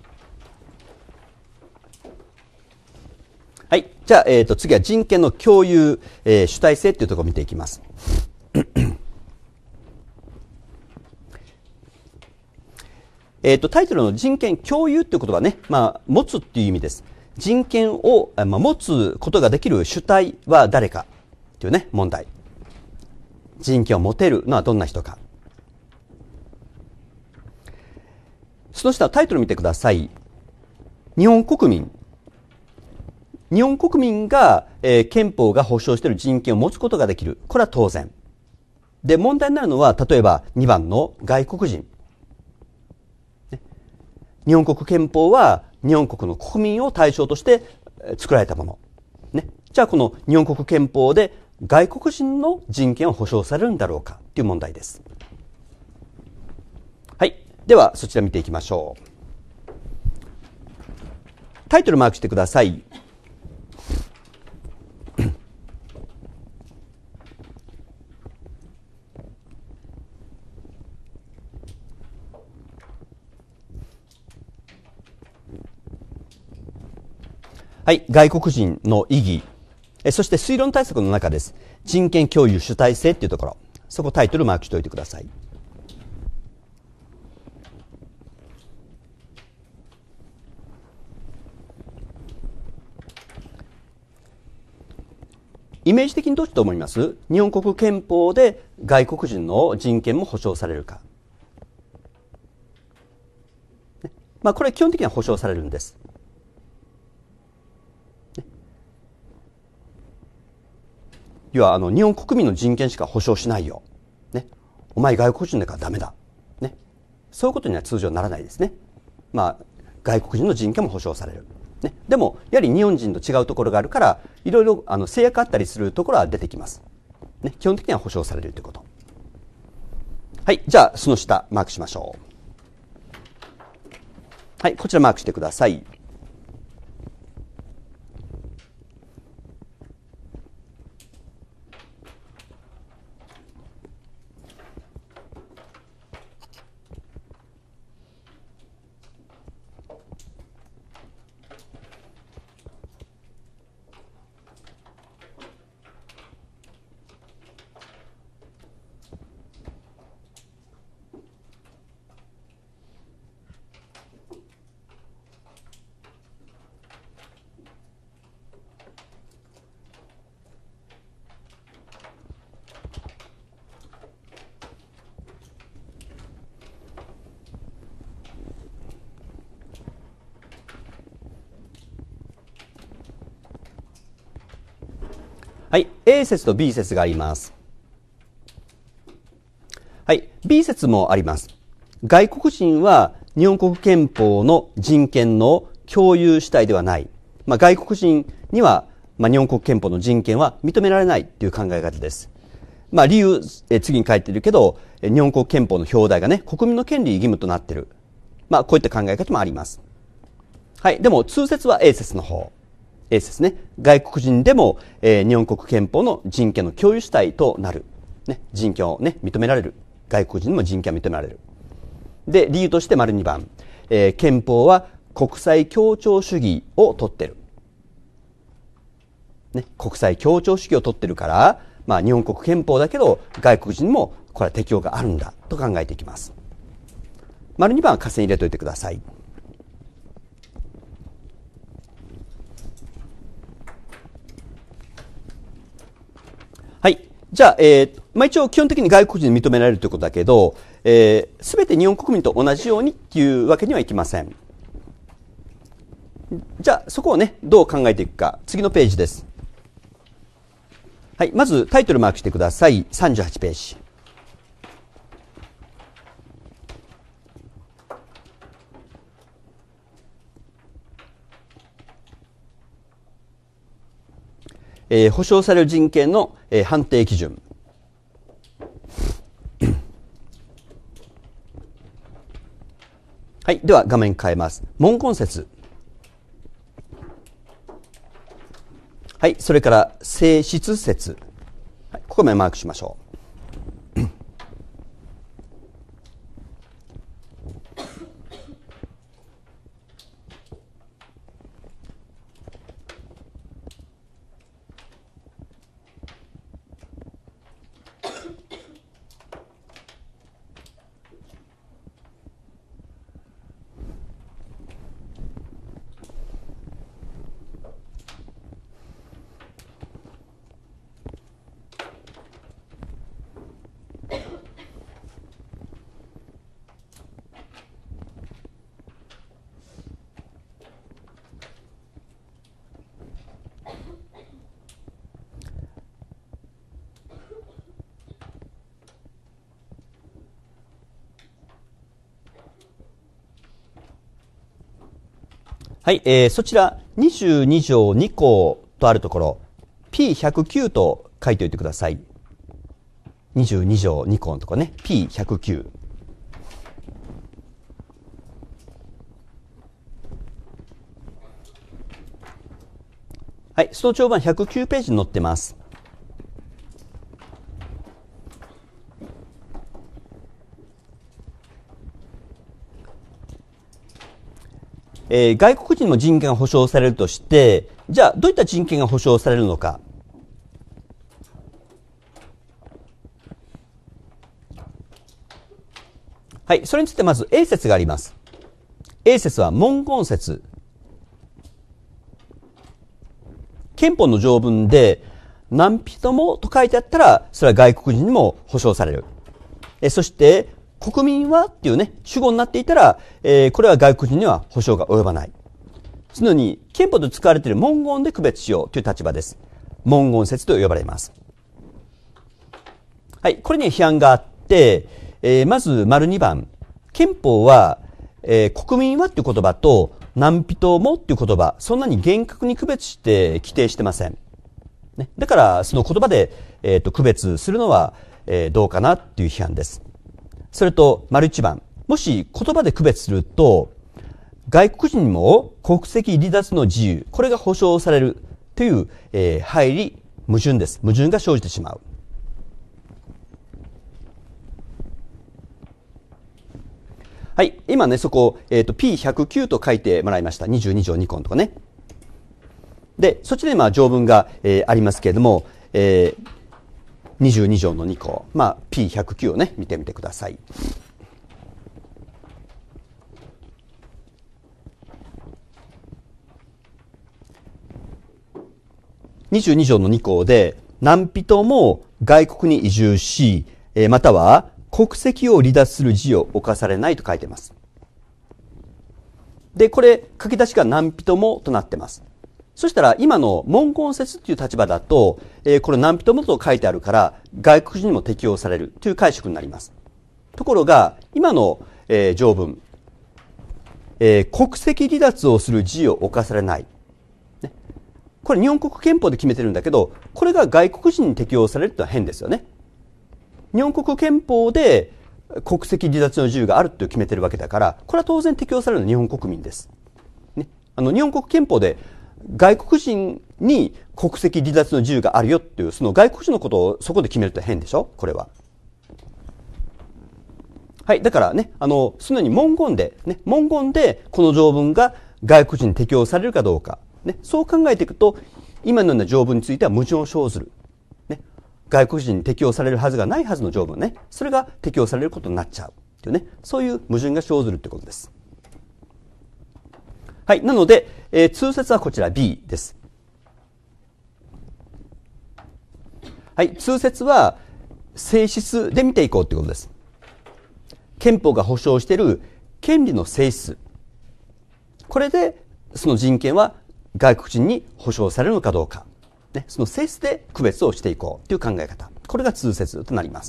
はい。じゃあ、えっと、次は人権の共有、えー、主体性というところを見ていきます。えっと、タイトルの人権共有という言葉はね、まあ、持つっていう意味です。人権を、まあ、持つことができる主体は誰かというね、問題。人権を持てるのはどんな人か。その下のタイトルを見てください。日本国民。日本国民が、えー、憲法が保障している人権を持つことができる。これは当然。で、問題になるのは、例えばにばんの外国人。ね、日本国憲法は日本国の国民を対象として作られたもの。ね、じゃあこの日本国憲法で外国人の人権を保障されるんだろうかという問題です。はい。では、そちら見ていきましょう。タイトルマークしてください。はい。外国人の意義。えそして推論対策の中です。人権共有主体性っていうところ。そこタイトルマークしておいてください。イメージ的にどうして思います？日本国憲法で外国人の人権も保障されるか。ね、まあこれ基本的には保障されるんです。ね、要はあの日本国民の人権しか保障しないよ。ね、お前外国人だからダメだ。ね、そういうことには通常ならないですね。まあ外国人の人権も保障される。ね、でもやはり日本人と違うところがあるからいろいろあの制約あったりするところは出てきます、ね、基本的には保障されるということ。はい、じゃあその下マークしましょう。はい、こちらマークしてください。はい、A 説と B 説があります。はい、B 説もあります。外国人は日本国憲法の人権の共有主体ではない。まあ、外国人には、まあ、日本国憲法の人権は認められないという考え方です。まあ、理由、え次に書いてるけど、日本国憲法の表題がね、国民の権利義務となっている。まあ、こういった考え方もあります。はい、でも通説は A 説の方。A 説ね。外国人でも、えー、日本国憲法の人権の共有主体となる。ね、人権をね、認められる。外国人にも人権を認められる。で、理由として丸にばん、えー、憲法は国際協調主義をとってる。ね、国際協調主義をとってるから、まあ日本国憲法だけど、外国人にもこれは適用があるんだと考えていきます。丸にばんは下線入れといてください。はい。じゃあ、えー、まあ、一応基本的に外国人に認められるということだけど、えー、全て日本国民と同じようにっていうわけにはいきません。じゃあ、そこをね、どう考えていくか。次のページです。はい。まず、タイトルマークしてください。さんじゅうはちページ。えー、保障される人権の、えー、判定基準。はい。では、画面変えます。文言説。はい。それから、性質説。はい、ここまでマークしましょう。はい、えー、そちらにじゅうに条に項とあるところ ピーひゃくきゅう と書いておいてください。にじゅうに条に項のとこね、ピーひゃくきゅう。はい、その帳板ひゃくきゅうページに載ってます。えー、外国人の人権が保障されるとして、じゃあどういった人権が保障されるのか。はい、それについてまず A 節があります。A 節は文言節。憲法の条文で何人もと書いてあったら、それは外国人にも保障される。えそして国民はっていうね、主語になっていたら、えー、これは外国人には保障が及ばない。そのように憲法で使われている文言で区別しようという立場です。文言説と呼ばれます。はい、これには批判があって、えー、まず丸にばん、憲法は、えー、国民はっていう言葉と何人もっていう言葉、そんなに厳格に区別して規定してません。ね、だからその言葉で、えー、と区別するのは、えー、どうかなっていう批判です。それと丸一番、もし言葉で区別すると外国人にも国籍離脱の自由、これが保障されるという、えー、入り矛盾です。矛盾が生じてしまう。はい、今ねそこ、えー、と ピーひゃくきゅう と書いてもらいました。にじゅうに条に項のとかね。でそっちでまあ条文が、えー、ありますけれども、えー、にじゅうに条のに項、まあ ピーひゃくきゅう をね見てみてください。にじゅうに条のに項で何人も外国に移住し、または国籍を離脱する事を犯されないと書いています。で、これ書き出しが何人もとなっています。そしたら今の文言説という立場だと、えー、これ何人もと書いてあるから外国人にも適用されるという解釈になります。ところが今の、えー、条文、えー、国籍離脱をする事を犯されない、ね、これ日本国憲法で決めてるんだけど、これが外国人に適用されるというのは変ですよね。日本国憲法で国籍離脱の自由があると決めてるわけだから、これは当然適用されるのは日本国民です。ね、あの日本国憲法で外国人に国籍離脱の自由があるよっていう、その外国人のことをそこで決めると変でしょ、これは。はい、だからね、あの、そのように文言で、ね、文言でこの条文が外国人に適用されるかどうか、ね、そう考えていくと、今のような条文については矛盾を生ずる。ね、外国人に適用されるはずがないはずの条文ね、それが適用されることになっちゃうっていうね、そういう矛盾が生ずるってことです。はい、なので、えー、通説はこちら B です。はい、通説は性質で見ていこうということです。憲法が保障している権利の性質、これでその人権は外国人に保障されるのかどうか、ね、その性質で区別をしていこうという考え方、これが通説となります。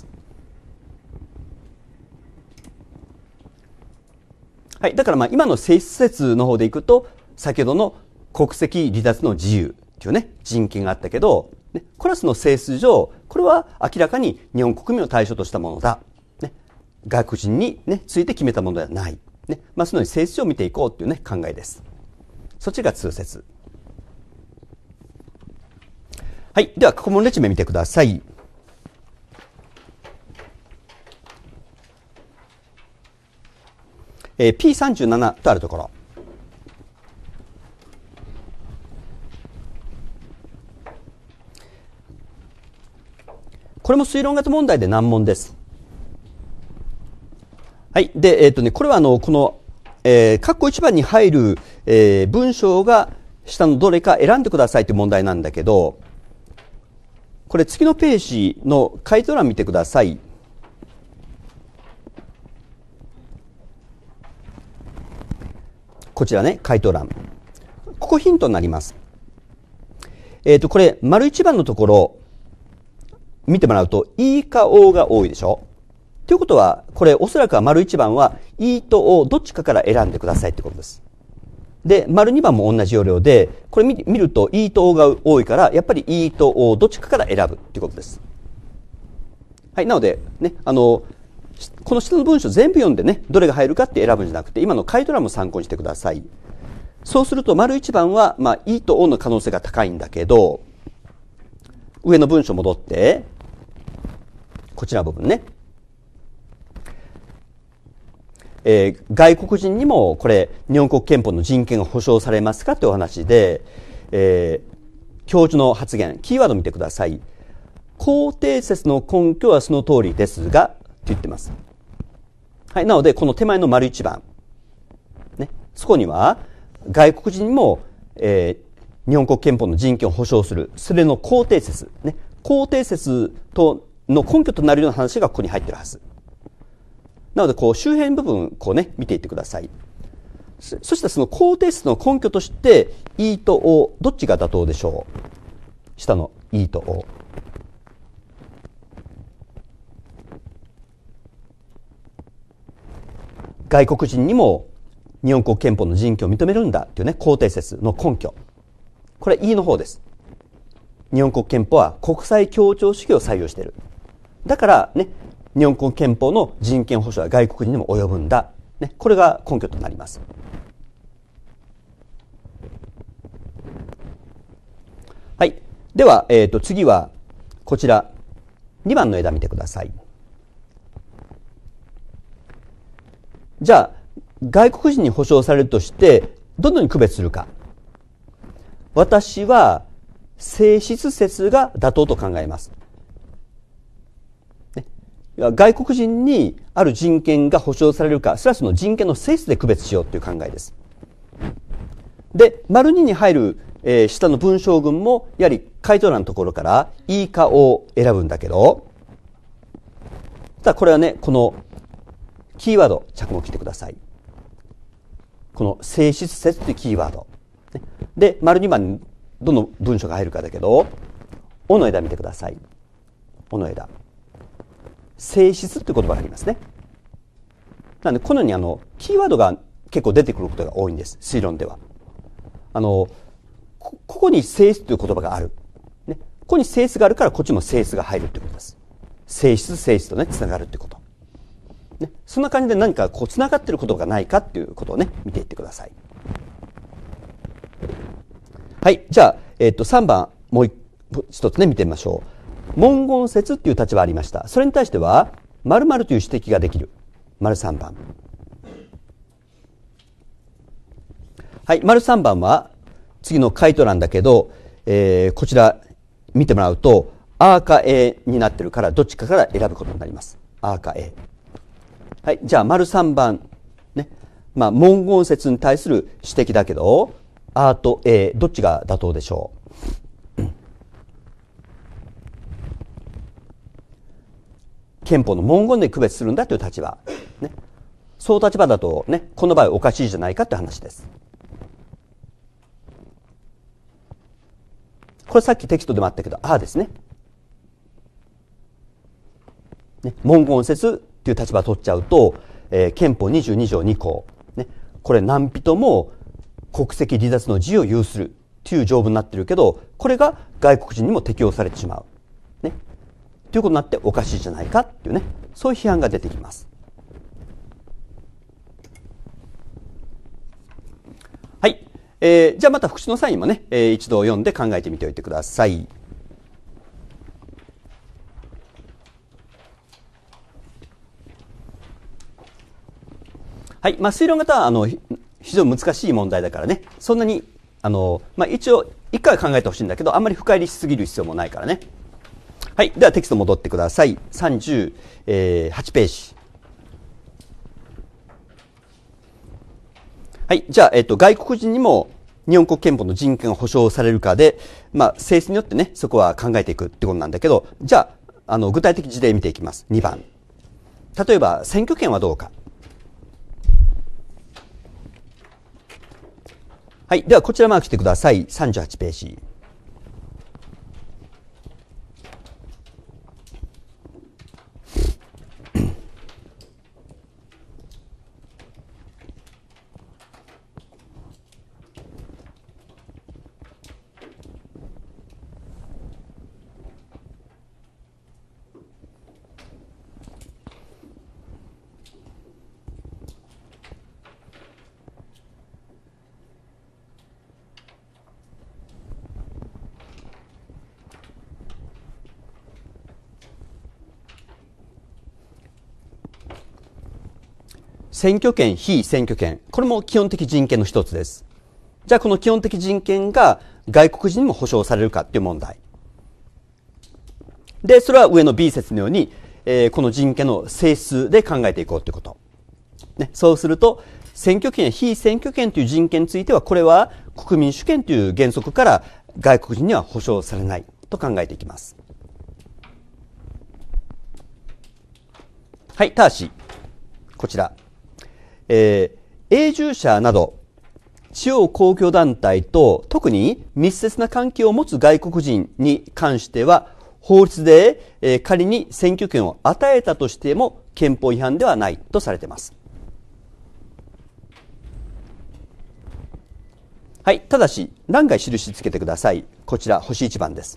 はい、だからまあ今の性質説の方でいくと、先ほどの国籍離脱の自由というね、人権があったけど、ね、これはその性質上、これは明らかに日本国民を対象としたものだ。ね、外国人に、ね、ついて決めたものではない。ね、まあ、そのように性質を見ていこうというね、考えです。そっちが通説。はい、では過去問例地名見てください。えー、ピーさんじゅうなな とあるところ。これも推論型問題で難問です。はい。で、えっとね、これはあの、この、えー、括弧いちばんに入る、えー、文章が下のどれか選んでくださいという問題なんだけど、これ次のページの回答欄見てください。こちらね、回答欄。ここヒントになります。えっと、これ、丸いちばんのところ、見てもらうと、E か O が多いでしょ。ということは、これ、おそらくは丸いちばんは E と O どっちかから選んでくださいってことです。 で、丸にばんも同じ要領で、これ見見ると E と O が多いから、やっぱり E と O どっちかから選ぶっていうことです。はい、なので、ね、あの、この下の文章全部読んでね、どれが入るかって選ぶんじゃなくて、今の回答欄も参考にしてください。そうすると、丸いちばんは、まあ、E と O の可能性が高いんだけど、上の文章戻って、こちらの部分ね。えー、外国人にもこれ日本国憲法の人権が保障されますかというお話で、えー、教授の発言キーワード見てください。肯定説の根拠はその通りですがと言ってます。はい、なのでこの手前の丸一番、ね、そこには外国人にも、えー、日本国憲法の人権を保障するそれの肯定説、ね、肯定説との根拠となるような話がここに入ってるはず。なので、こう、周辺部分、こうね、見ていってください。そ, そしたらその肯定説の根拠として、E と O、どっちが妥当でしょう？下の E と O。外国人にも日本国憲法の人権を認めるんだっていうね、肯定説の根拠。これ E の方です。日本国憲法は国際協調主義を採用している。だからね、日本国憲法の人権保障は外国人にも及ぶんだ。ね、これが根拠となります。はい。では、えーと、次は、こちら、にばんの枝見てください。じゃあ、外国人に保障されるとして、どのように区別するか。私は、性質説が妥当と考えます。外国人にある人権が保障されるか、それはその人権の性質で区別しようという考えです。で、丸にに入る、えー、下の文章群も、やはり回答欄のところから E か O を選ぶんだけど、ただこれはね、このキーワード、着目してください。この性質説というキーワード。で、丸にばんにどの文章が入るかだけど、O の枝見てください。O の枝。性質って言葉がありますね。なので、このようにあの、キーワードが結構出てくることが多いんです。推論では。あの、ここに性質という言葉がある。ね。ここに性質があるから、こっちも性質が入るということです。性質、性質とね、つながるということ。ね。そんな感じで何かこう、つながっていることがないかっていうことをね、見ていってください。はい。じゃあ、えっと、さんばん、もう一つね、見てみましょう。文言説っていう立場ありました。それに対しては、〇〇という指摘ができる。丸さんばん。はい、丸さんばんは、次の回答欄だけど、えー、こちら見てもらうと、A か A になってるから、どっちかから選ぶことになります。A か A。はい、じゃあ、丸さんばん。ね。まあ、文言説に対する指摘だけど、A と A、どっちが妥当でしょう？憲法の文言で区別するんだという立場。ね。そう立場だとね、この場合おかしいじゃないかって話です。これさっきテキストでもあったけど、ああですね。ね、文言説っていう立場を取っちゃうと、えー、憲法にじゅうに条に項。ね。これ何人も国籍離脱の自由を有するっていう条文になってるけど、これが外国人にも適用されてしまう。ね。ということになっておかしいじゃないかっていうね、そういう批判が出てきます。はい。えー、じゃあまた副詞のサインもね、えー、一度読んで考えてみておいてください。はい。まあ、推論型は、あの、非常に難しい問題だからね、そんなに、あの、まあ、一応、一回は考えてほしいんだけど、あんまり深入りしすぎる必要もないからね。はい。ではテキスト戻ってください。さんじゅうはちページ。はい。じゃあ、えっと、外国人にも日本国憲法の人権が保障されるかで、まあ、性質によってね、そこは考えていくってことなんだけど、じゃあ、あの、具体的事例見ていきます。にばん。例えば、選挙権はどうか。はい。では、こちらマークしてください。さんじゅうはちページ。 選挙権、非選挙権。これも基本的人権の一つです。じゃあこの基本的人権が外国人にも保障されるかっていう問題。で、それは上の B 節のように、えー、この人権の性質で考えていこうということ。ね、そうすると、選挙権や非選挙権という人権については、これは国民主権という原則から外国人には保障されないと考えていきます。はい、ただし、こちら。えー、永住者など、地方公共団体と特に密接な関係を持つ外国人に関しては、法律で、えー、仮に選挙権を与えたとしても憲法違反ではないとされています。はい、ただし、欄外印つけてください。こちら、星いちばんです。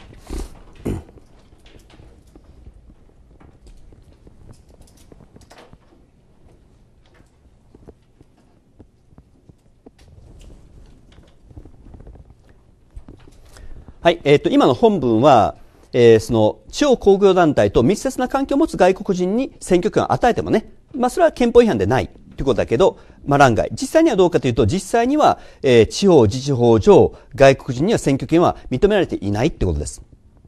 はい、えっと、今の本文は、えー、その、地方公共団体と密接な関係を持つ外国人に選挙権を与えてもね、まあ、それは憲法違反でないということだけど、まあ、欄外。実際にはどうかというと、実際には、えー、地方自治法上、外国人には選挙権は認められていないってことです。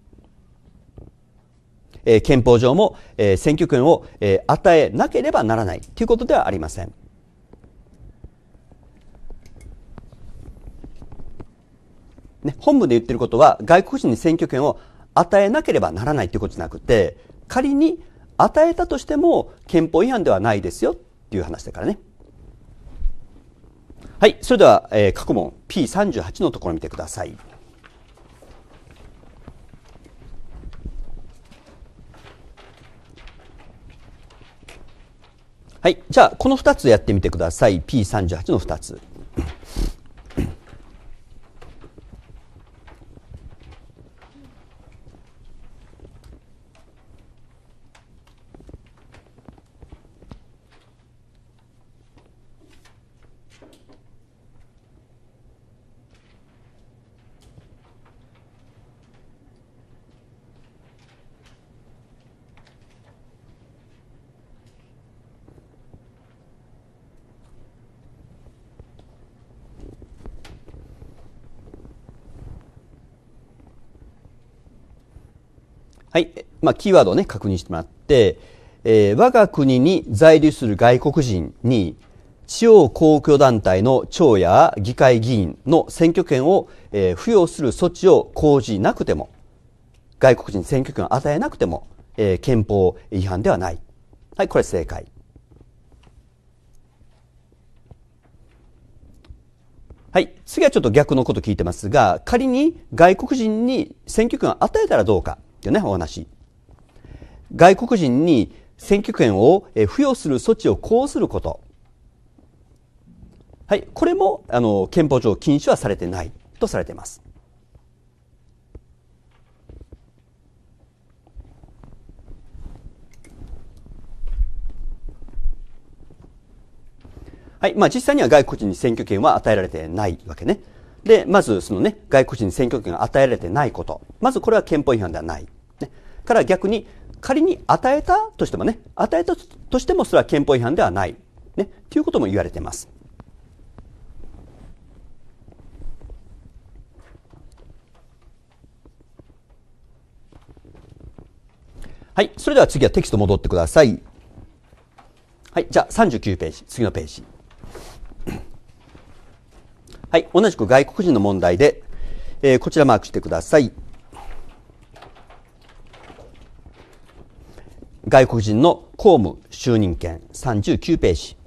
えー、憲法上も、えー、選挙権を、えー、与えなければならないということではありません。ね、本文で言ってることは、外国人に選挙権を与えなければならないということじゃなくて、仮に与えたとしても憲法違反ではないですよっていう話だからね。はい、それでは、えー、過去問 ピーさんじゅうはち のところを見てください。はい、じゃあこのふたつやってみてください。ピーさんじゅうはち のふたつ。はい。まあ、キーワードをね、確認してもらって、えー、我が国に在留する外国人に、地方公共団体の長や議会議員の選挙権を、えー、付与する措置を講じなくても、外国人に選挙権を与えなくても、えー、憲法違反ではない。はい、これ正解。はい。次はちょっと逆のこと聞いてますが、仮に外国人に選挙権を与えたらどうか。というね、お話。外国人に選挙権を付与する措置を講ずること。はい。これも、あの、憲法上禁止はされてないとされています。はい。まあ実際には外国人に選挙権は与えられてないわけね。で、まずそのね、外国人に選挙権が与えられてないこと。まずこれは憲法違反ではない。ね、から逆に、仮に与えたとしてもね、与えたとしてもそれは憲法違反ではない。ね、ということも言われています。はい。それでは次はテキスト戻ってください。はい。じゃあさんじゅうきゅうページ。次のページ。はい。同じく外国人の問題で、えー、こちらマークしてください。外国人の公務就任権さんじゅうきゅうページ。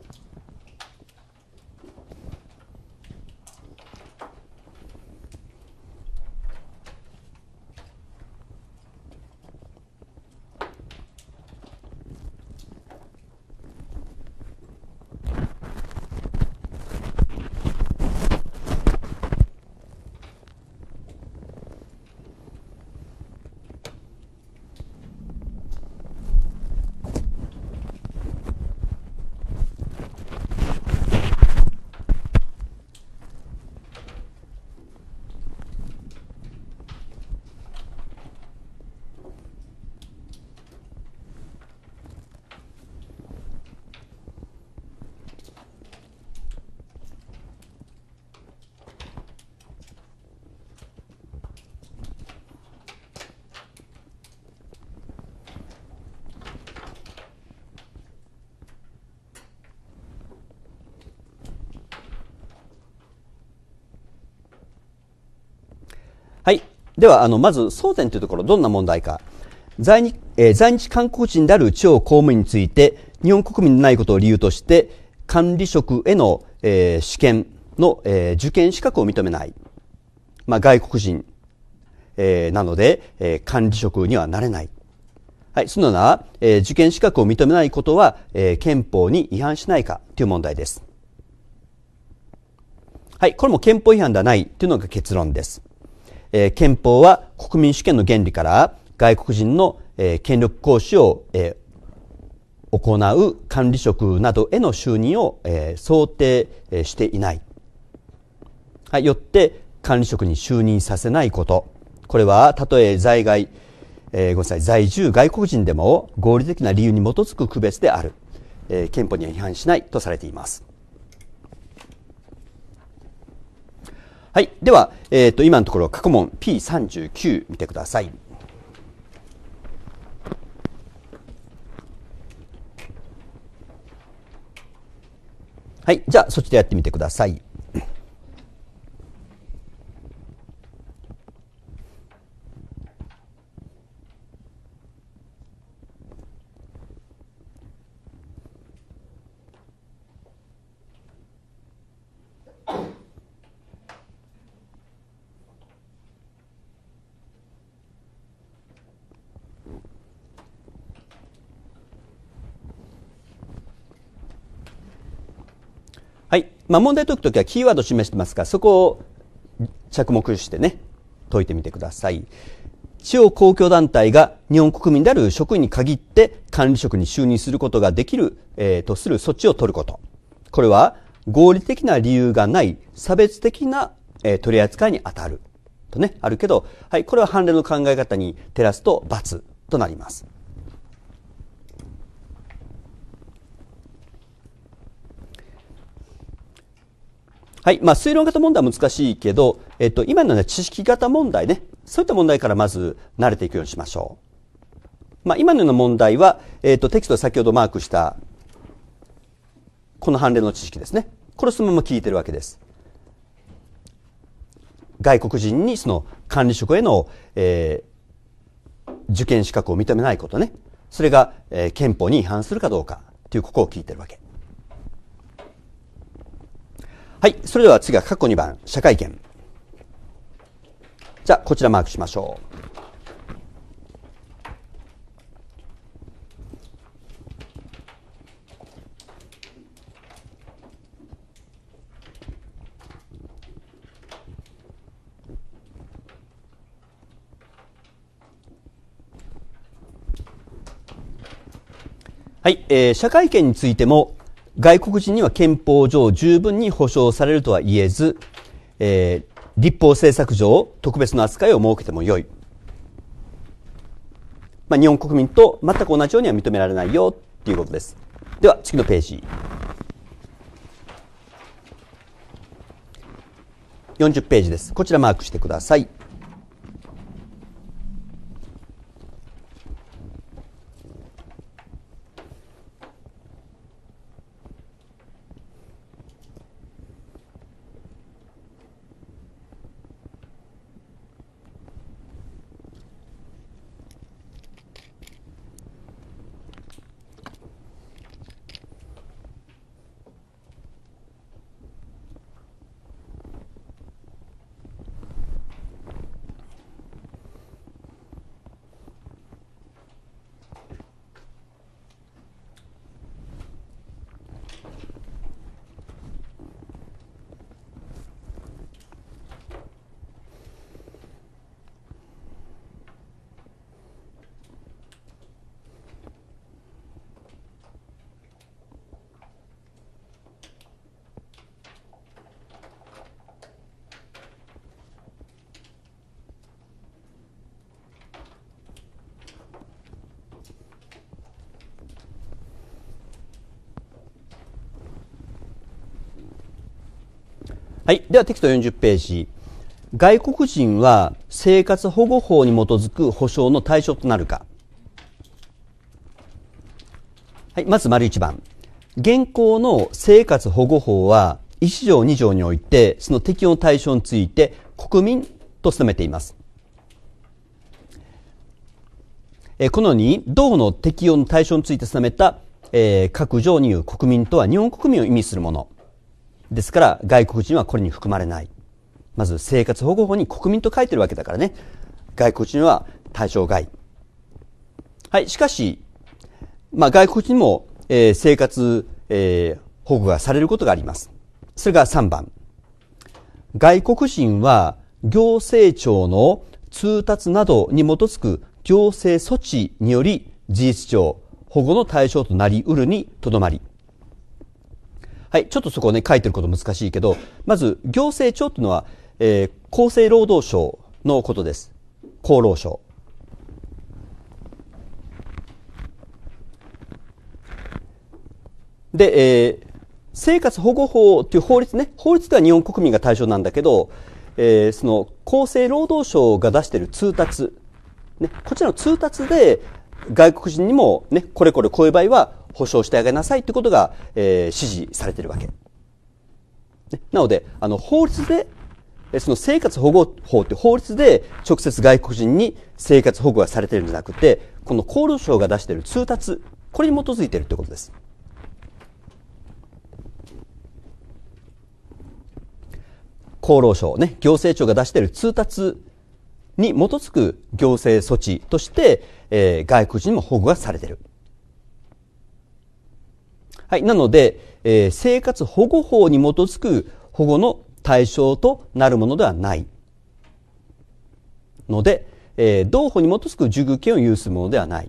では、あの、まず、争点というところ、どんな問題か。在日、えー、在日韓国人である地方公務員について、日本国民でないことを理由として、管理職への、えー、試験の、えー、受験資格を認めない。まあ、外国人、えー、なので、えー、管理職にはなれない。はい、そのような、えー、受験資格を認めないことは、えー、憲法に違反しないかという問題です。はい、これも憲法違反ではないというのが結論です。えー、憲法は国民主権の原理から外国人の、えー、権力行使を、えー、行う管理職などへの就任を、えー、想定、えー、していない。はい、よって管理職に就任させないこと。これはたとえ在外、えー、ごめんなさい、在住外国人でも合理的な理由に基づく区別である。えー、憲法には違反しないとされています。はい。では、えっと、今のところ過去問 ピーさんじゅうきゅう 見てください。はい。じゃあ、そっちでやってみてください。はい。まあ、問題解くときはキーワードを示してますが、そこを着目してね、解いてみてください。地方公共団体が日本国民である職員に限って管理職に就任することができる、えー、とする措置を取ること。これは合理的な理由がない差別的な、えー、取り扱いに当たる。とね、あるけど、はい、これは判例の考え方に照らすと×となります。はい。まあ、推論型問題は難しいけど、えっと、今のような知識型問題ね、そういった問題からまず慣れていくようにしましょう。まあ、今のような問題は、えっと、テキストで先ほどマークした、この判例の知識ですね。これをそのまま聞いてるわけです。外国人にその管理職への、えー、受験資格を認めないことね。それが、えー、憲法に違反するかどうかというここを聞いてるわけ。はい。それでは次は括弧にばん、社会権。じゃあ、こちらマークしましょう。はい。えー、社会権についても、外国人には憲法上十分に保障されるとは言えず、えー、立法政策上特別な扱いを設けてもよい。まあ、日本国民と全く同じようには認められないよっていうことです。では次のページ。よんじゅっページです。こちらマークしてください。はい。ではテキストよんじゅっページ。外国人は生活保護法に基づく保障の対象となるか。はい。まず丸いちばん。現行の生活保護法はいち条に条においてその適用の対象について国民と定めています。 えー、このように同法の適用の対象について定めた、えー、各条に言う国民とは日本国民を意味するものですから、外国人はこれに含まれない。まず生活保護法に国民と書いてるわけだからね、外国人は対象外。はい、しかし、まあ、外国人も、えー、生活、えー、保護がされることがあります。それがさんばん。外国人は行政庁の通達などに基づく行政措置により事実上保護の対象となり得るにとどまり。はい、ちょっとそこをね、書いてること難しいけど、まず行政庁というのは、えー、厚生労働省のことです。厚労省。で、えー、生活保護法という法律ね、法律では日本国民が対象なんだけど、えー、その厚生労働省が出している通達、ね、こちらの通達で外国人にも、ね、これこれこういう場合は保障してあげなさいということが、えー、指示されているわけ。ね、なので、あの法律で、その生活保護法という法律で直接外国人に生活保護がされているんじゃなくて、この厚労省が出している通達、これに基づいているということです。厚労省ね、行政庁が出している通達に基づく行政措置として、えー、外国人にも保護がされている。はい、なので、えー、生活保護法に基づく保護の対象となるものではないので、えー、同法に基づく受遇権を有するものではない。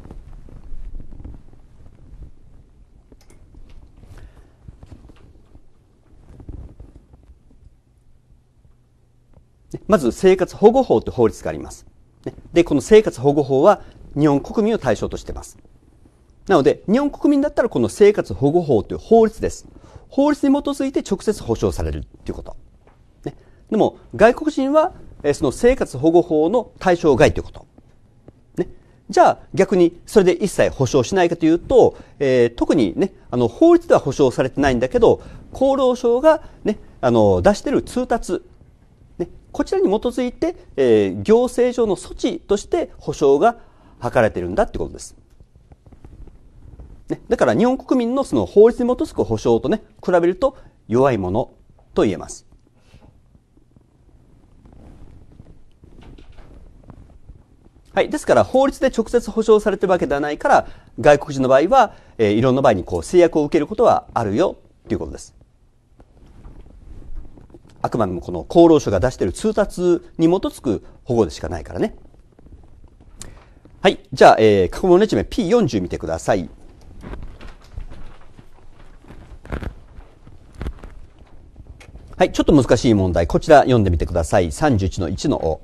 まず生活保護法という法律があります。で、この生活保護法は日本国民を対象としています。なので、日本国民だったらこの生活保護法という法律です。法律に基づいて直接保障されるということ。ね、でも、外国人はその生活保護法の対象外ということ。ね、じゃあ、逆にそれで一切保障しないかというと、えー、特にね、あの法律では保障されてないんだけど、厚労省が、ね、あの出している通達、こちらに基づいて、えー、行政上の措置として保障が図られているんだということです。ね、だから日本国民のその法律に基づく保障とね、比べると弱いものと言えます。はい。ですから法律で直接保障されているわけではないから、外国人の場合は、えー、いろんな場合にこう制約を受けることはあるよということです。あくまでもこの厚労省が出している通達に基づく保護でしかないからね。はい。じゃあ、えー、過去問レジュメ ピーよんじゅう 見てください。はい。ちょっと難しい問題。こちら読んでみてください。さんじゅういちのいちのお。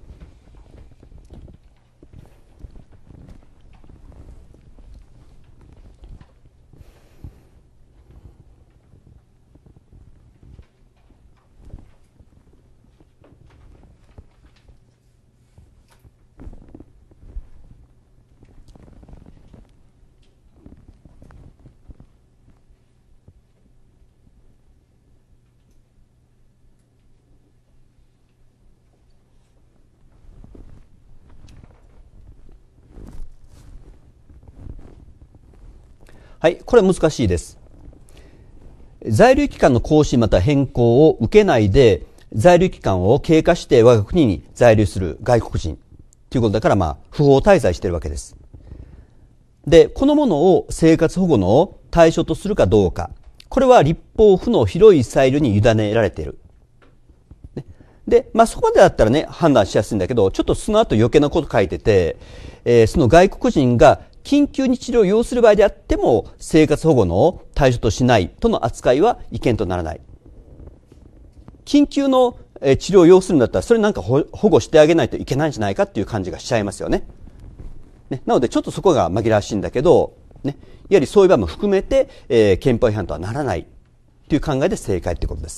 はい、これは難しいです。在留期間の更新また変更を受けないで、在留期間を経過して我が国に在留する外国人ということだから、まあ、不法滞在しているわけです。で、このものを生活保護の対象とするかどうか、これは立法府の広い裁量に委ねられている。で、まあ、そこまでだったらね、判断しやすいんだけど、ちょっとその後余計なこと書いてて、えー、その外国人が緊急に治療を要する場合であっても生活保護の対象としないとの扱いは違憲とならない。緊急の治療を要するんだったらそれなんか保護してあげないといけないんじゃないかっていう感じがしちゃいますよね。ね、なのでちょっとそこが紛らわしいんだけど、ね、やはりそういう場合も含めて、えー、憲法違反とはならないという考えで正解ということです。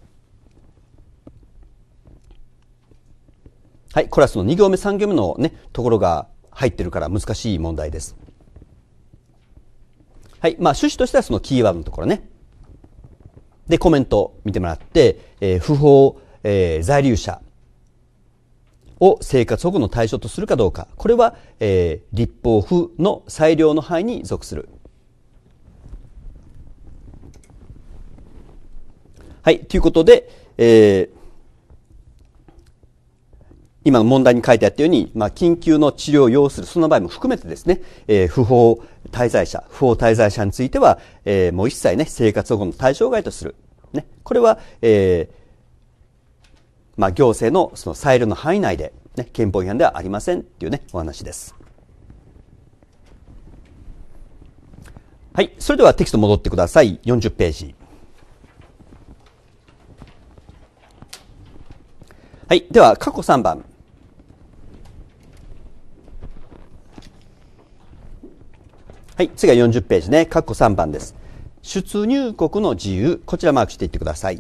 はい、これはそのに行目さん行目のね、ところが入ってるから難しい問題です。はい。まあ趣旨としてはそのキーワードのところね。で、コメント見てもらって、えー、不法、えー、在留者。 を生活保護の対象とするかどうか。これは、えー、立法府の裁量の範囲に属する。はい。ということで、えー、今の問題に書いてあったように、まあ、緊急の治療を要する、その場合も含めてですね、えー、不法滞在者、不法滞在者については、えー、もう一切ね、生活保護の対象外とする。ね。これは、えー、まあ、行政のその裁量の範囲内で、ね、憲法違反ではありませんっていうね、お話です。はい。それではテキスト戻ってください。よんじゅっページ。はい。では、過去さんばん。はい。次はよんじゅっページね。括弧さんばんです。出入国の自由。こちらマークしていってください。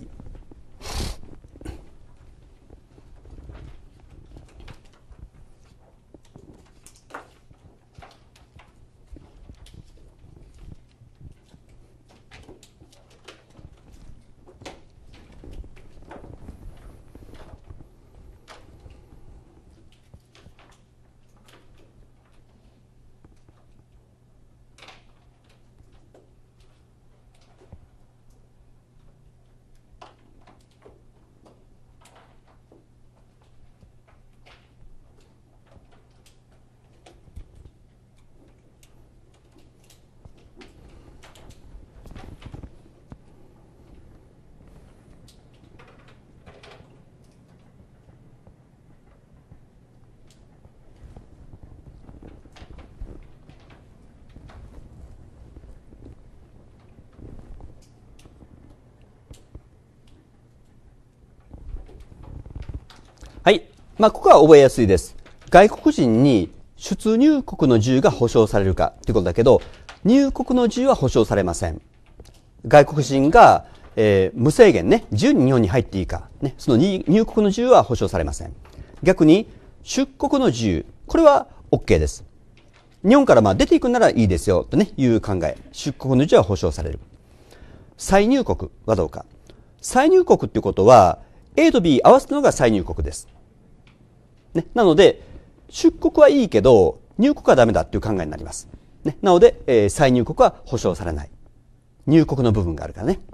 はい。まあ、ここは覚えやすいです。外国人に出入国の自由が保障されるかということだけど、入国の自由は保障されません。外国人が、えー、無制限ね、自由に日本に入っていいか、ね、その入国の自由は保障されません。逆に、出国の自由、これは OK です。日本からまあ出ていくならいいですよとね、いう考え。出国の自由は保障される。再入国はどうか。再入国っていうことは、A と B 合わせたのが再入国です。ね、なので、出国はいいけど、入国はダメだっていう考えになります。ね、なので、えー、再入国は保障されない。入国の部分があるからね。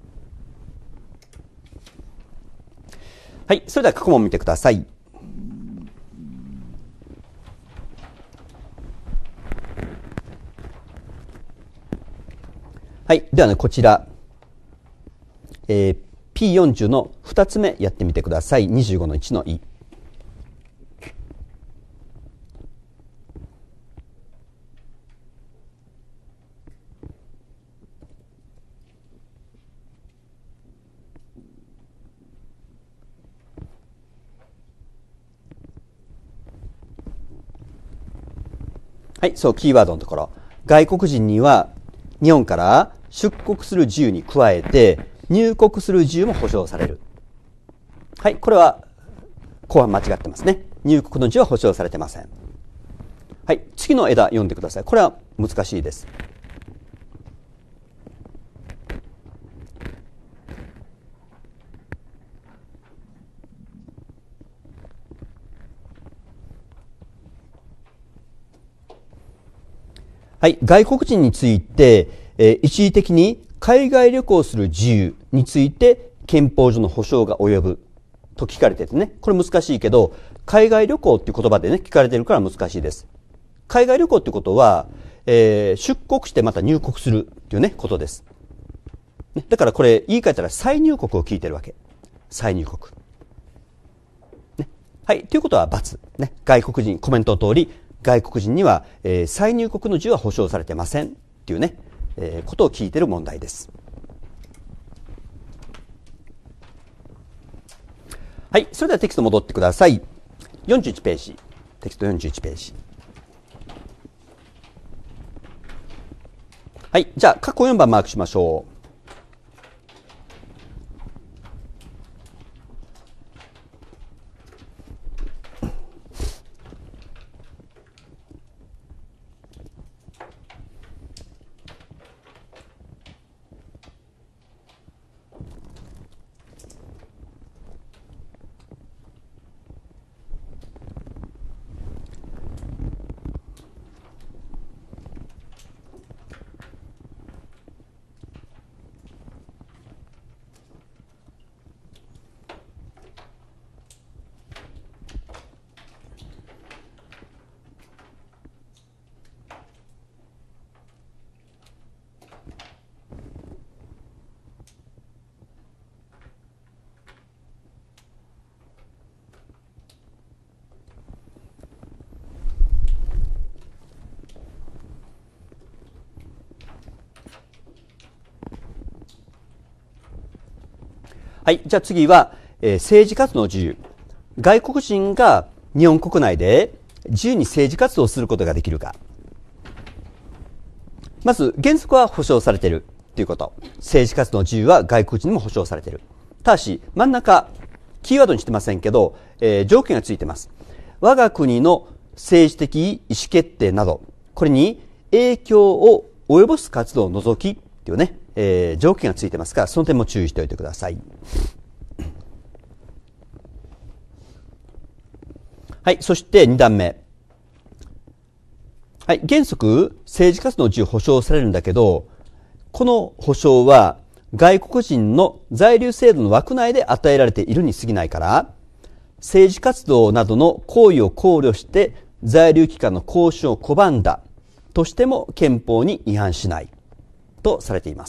はい、それでは過去問見てください。はい、ではね、こちら、えー、ピーよんじゅう のふたつめやってみてください。にじゅうごのいちのい。はい、そう、キーワードのところ。外国人には日本から出国する自由に加えて入国する自由も保障される。はい、これは後半間違ってますね。入国の自由は保障されてません。はい、次の枝読んでください。これは難しいです。はい、外国人について、えー、一時的に海外旅行する自由について憲法上の保障が及ぶと聞かれててね、これ難しいけど、海外旅行っていう言葉でね、聞かれてるから難しいです。海外旅行ってことは、えー、出国してまた入国するっていうね、ことです。ね、だからこれ言い換えたら再入国を聞いてるわけ。再入国。ね、はい、ということは×。ね、外国人、コメントの通り、外国人には、えー、再入国の自由は保障されてませんっていうね、えー、ことを聞いている問題です。はい、それではテキスト戻ってください。よんじゅういちページ。テキストよんじゅういちページ。はい、じゃあ過去よんばんマークしましょう。 はい。じゃあ次は、えー、政治活動の自由。外国人が日本国内で自由に政治活動をすることができるか。まず、原則は保障されているということ。政治活動の自由は外国人にも保障されている。ただし、真ん中、キーワードにしてませんけど、えー、条件がついています。我が国の政治的意思決定など、これに影響を及ぼす活動を除きっていうね、えー、条件がついてますから、その点も注意しておいてください。はい、そしてに段目。はい、原則、政治活動の自由保障されるんだけど、この保障は外国人の在留制度の枠内で与えられているに過ぎないから、政治活動などの行為を考慮して在留期間の更新を拒んだとしても憲法に違反しないとされています。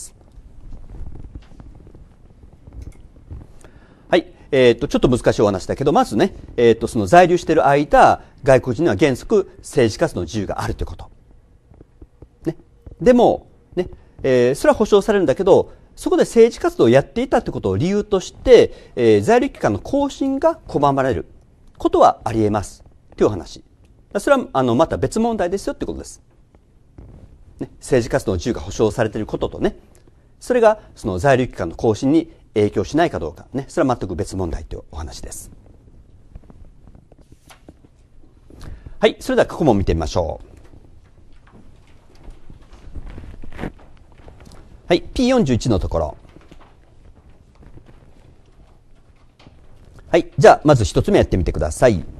はい。えっ、ー、と、ちょっと難しいお話だけど、まずね、えっ、ー、と、その在留している間、外国人には原則政治活動の自由があるということ。ね。でも、ね、えー、それは保障されるんだけど、そこで政治活動をやっていたということを理由として、えー、在留期間の更新が拒まれることはあり得ますというお話。それはあのまた別問題ですよということです、ね。政治活動の自由が保障されていることとね、それがその在留期間の更新に影響しないかどうか、ね、それは全く別問題というお話です。はい、それではここも見てみましょう。はい、ピーよんじゅういち のところ。はい、じゃあまず一つ目やってみてください。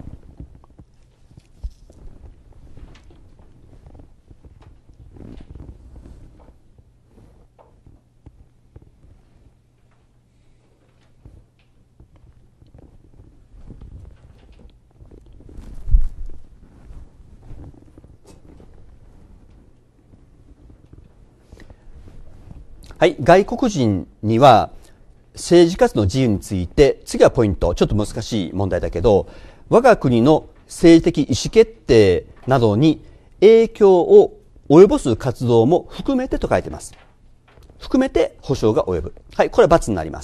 はい、外国人には政治活動の自由について、次はポイント、ちょっと難しい問題だけど、我が国の政治的意思決定などに影響を及ぼす活動も含めてと書いています。含めて保障が及ぶ。はい、これは×になります。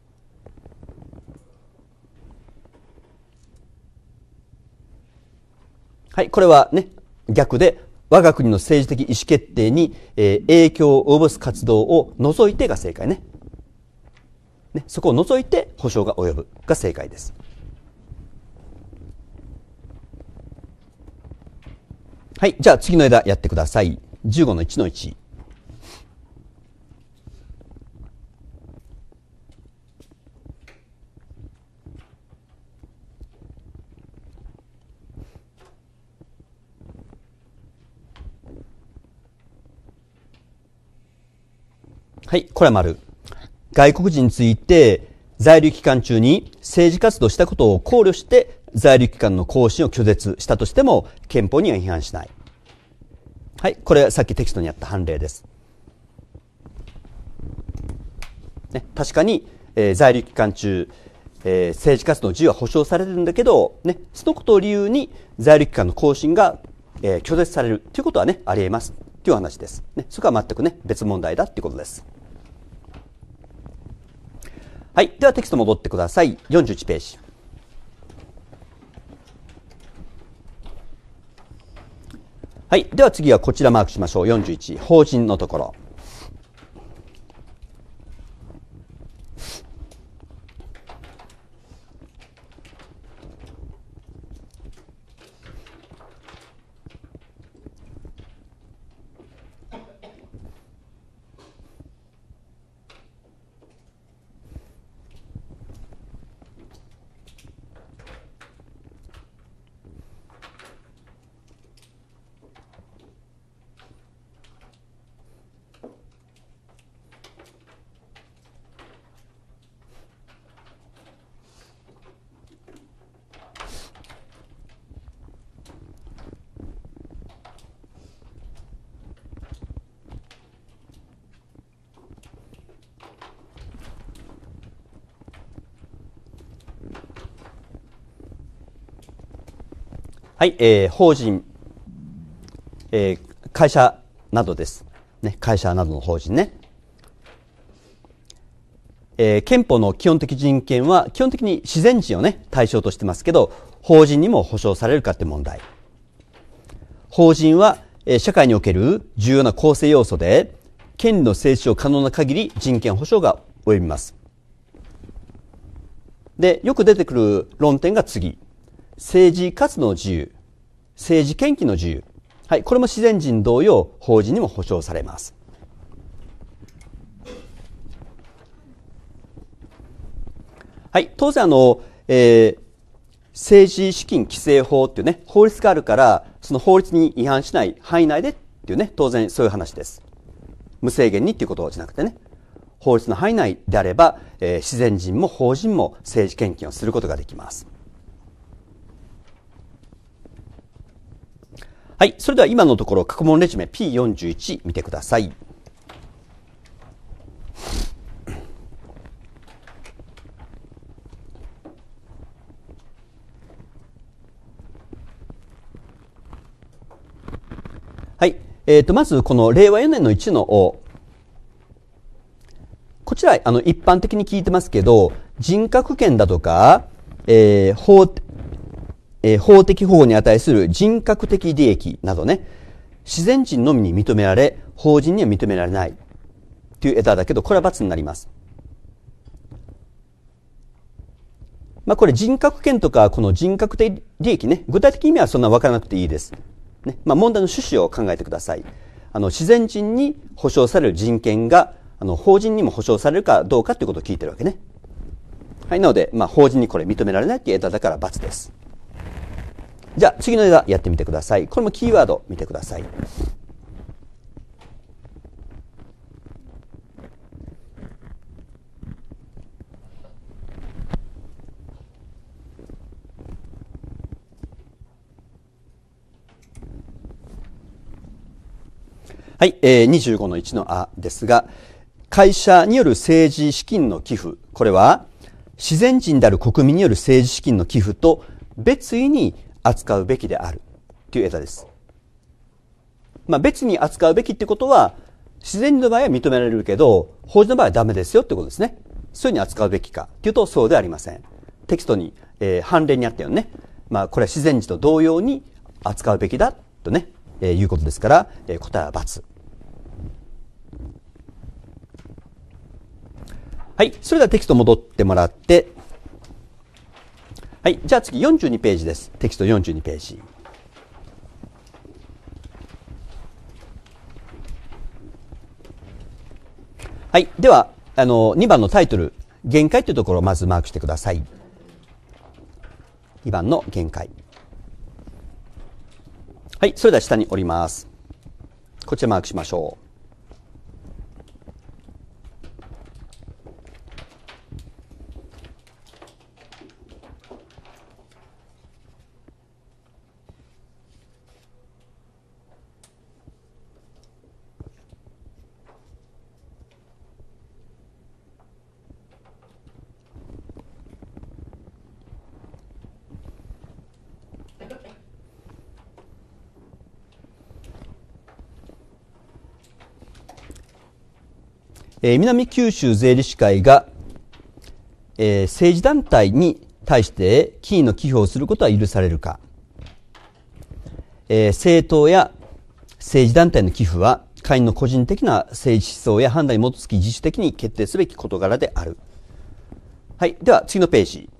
はい、これはね、逆で、我が国の政治的意思決定に、えー、影響を及ぼす活動を除いてが正解ね。ね、そこを除いて保障が及ぶが正解です。はい、じゃあ次の枝やってください。じゅうごのいちのいち。はい、これは丸。外国人について在留期間中に政治活動したことを考慮して在留期間の更新を拒絶したとしても憲法には違反しない。はい、これはさっきテキストにあった判例です。ね、確かに、えー、在留期間中、えー、政治活動の自由は保障されるんだけど、ね、そのことを理由に在留期間の更新が、えー、拒絶されるということはね、あり得ますという話です。ね、そこは全くね、別問題だということです。はい。ではテキスト戻ってください。よんじゅういちページ。はい。では次はこちらマークしましょう。よんじゅういち。法人のところ。はい、えー、法人、えー、会社などです。ね、会社などの法人ね。 えー、憲法の基本的人権は基本的に自然人をね、対象としてますけど、法人にも保障されるかって問題。法人は、えー、社会における重要な構成要素で、権利の行使を可能な限り人権保障が及びます。で、よく出てくる論点が次。政治活動の自由、政治献金の自由。はい、これも自然人同様、法人にも保障されます。はい、当然あの、えー、政治資金規正法っていうね、法律があるから、その法律に違反しない範囲内でっていうね、当然そういう話です。無制限にっていうことじゃなくてね、法律の範囲内であれば、えー、自然人も法人も政治献金をすることができます。はい、それでは今のところ過去問レジュメ ピーよんじゅういち 見てください。はい。えっと、まず、このれいわよねんのいちのお。こちら、あの、一般的に聞いてますけど、人格権だとか、えー、法、えー、法的保護に値する人格的利益などね、自然人のみに認められ、法人には認められないという枝だけど、これは×になります。まあ、これ人格権とか、この人格的利益ね、具体的意味はそんな分からなくていいです。ね、まあ、問題の趣旨を考えてください。あの自然人に保障される人権があの法人にも保障されるかどうかということを聞いてるわけね。はい、なので、まあ、法人にこれ認められないという枝だから×です。じゃあ次の枝やってみてください。これもキーワード見てください。はい、えー、にじゅうごのいちのあですが、会社による政治資金の寄付、これは自然人である国民による政治資金の寄付と別意に扱うべきであるという枝です。まあ、別に扱うべきってことは、自然人の場合は認められるけど、法人の場合はダメですよってことですね。そういうふうに扱うべきかというとそうではありません。テキストに、えー、判例にあったよね。まあ、これは自然人と同様に扱うべきだとね、えー、いうことですから、えー、答えは×。はい。それではテキスト戻ってもらって、はい。じゃあ次よんじゅうにページです。テキストよんじゅうにページ。はい。では、あの、にばんのタイトル、限界というところをまずマークしてください。にばんの限界。はい。それでは下に折ります。こちらマークしましょう。えー、南九州税理士会が、えー、政治団体に対して金の寄付をすることは許されるか、えー、政党や政治団体の寄付は会員の個人的な政治思想や判断に基づき自主的に決定すべき事柄である。はい。では次のページ。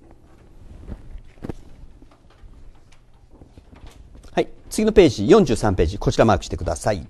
はい。次のページ、よんじゅうさんページ、こちらマークしてください。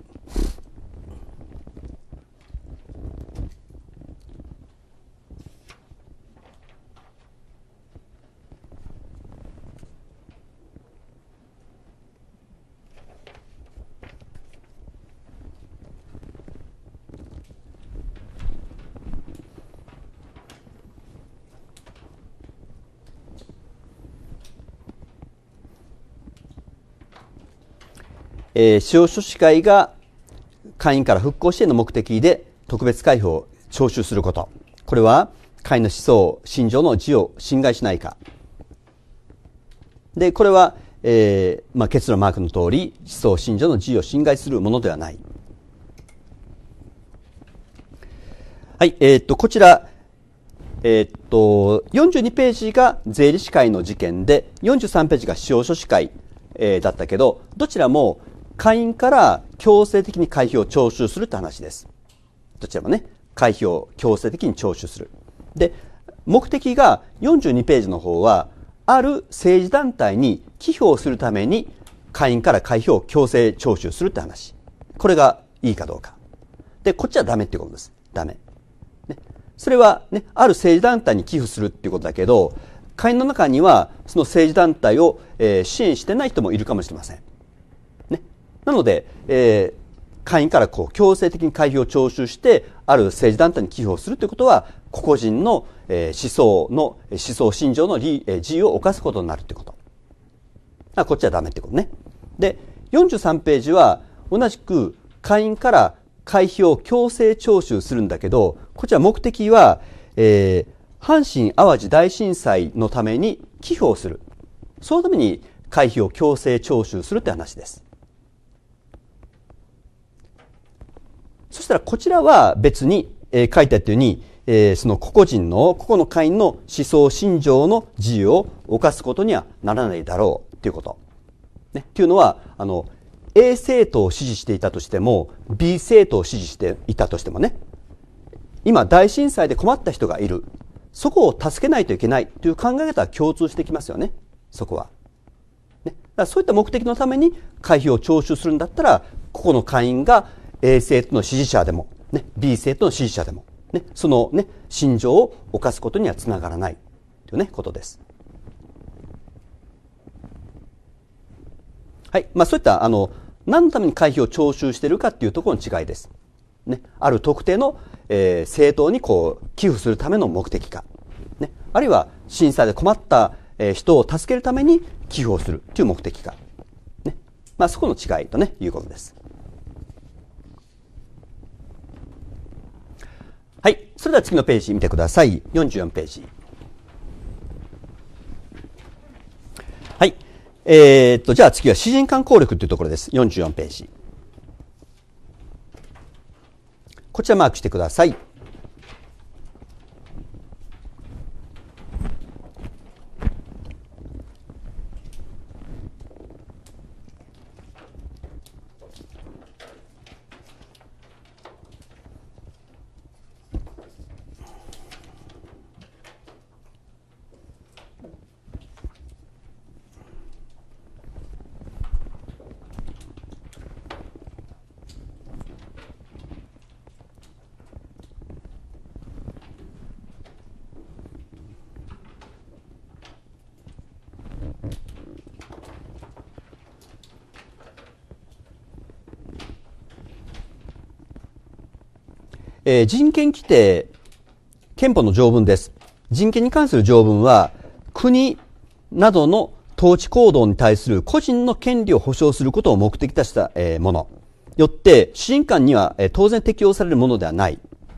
えー、司法書士会が会員から復興支援の目的で特別会費を徴収すること。これは会員の思想、信条の自由を侵害しないか。で、これは、えーまあ、結論マークの通り、思想、信条の自由を侵害するものではない。はい、えー、っと、こちら、 えー、っと、よんじゅうにページが税理士会の事件で、よんじゅうさんページが司法書士会、えー、だったけど、どちらも会員から強制的に会費を徴収するって話です。どちらもね、会費を強制的に徴収する。で、目的がよんじゅうにページの方は、ある政治団体に寄付をするために会員から会費を強制徴収するって話。これがいいかどうか。で、こっちはダメってことです。ダメ。ね、それはね、ある政治団体に寄付するっていうことだけど、会員の中にはその政治団体を、えー、支援してない人もいるかもしれません。ね、なので、えー会員からこう強制的に会費を徴収してある政治団体に寄付をするということは個々人の、えー、思想の思想信条の自由を侵すことになるということ。あ、こっちはダメってことね。で、よんじゅうさんページは同じく会員から会費を強制徴収するんだけど、こちら目的は、えー、阪神・淡路大震災のために寄付をする。そのために会費を強制徴収するって話です。そしたらこちらは別に、えー、書いてあったように、えー、その個々人の個々の会員の思想信条の自由を侵すことにはならないだろうということ。ね、っていうのはあの A 政党を支持していたとしても B 政党を支持していたとしてもね、今大震災で困った人がいる、そこを助けないといけないという考え方は共通してきますよね。そこは、ね、だからそういった目的のために会費を徴収するんだったら、個々の会員がA 政党の支持者でも、ね、B 政党の支持者でも、ね、その、ね、信条を犯すことにはつながらないという、ね、ことです。はい、まあ、そういったあの何のために会費を徴収しているかというところの違いです。ね、ある特定の、えー、政党にこう寄付するための目的か、ね、あるいは震災で困った、えー、人を助けるために寄付をするという目的か、ね、まあ、そこの違いと、ね、いうことです。はい。それでは次のページ見てください。よんじゅうよんページ。はい。えー、っと、じゃあ次は私人間効力というところです。よんじゅうよんページ。こちらマークしてください。えー、人権規定、憲法の条文です。人権に関する条文は、国などの統治行動に対する個人の権利を保障することを目的とした、えー、もの。よって、私人間には、えー、当然適用されるものではない。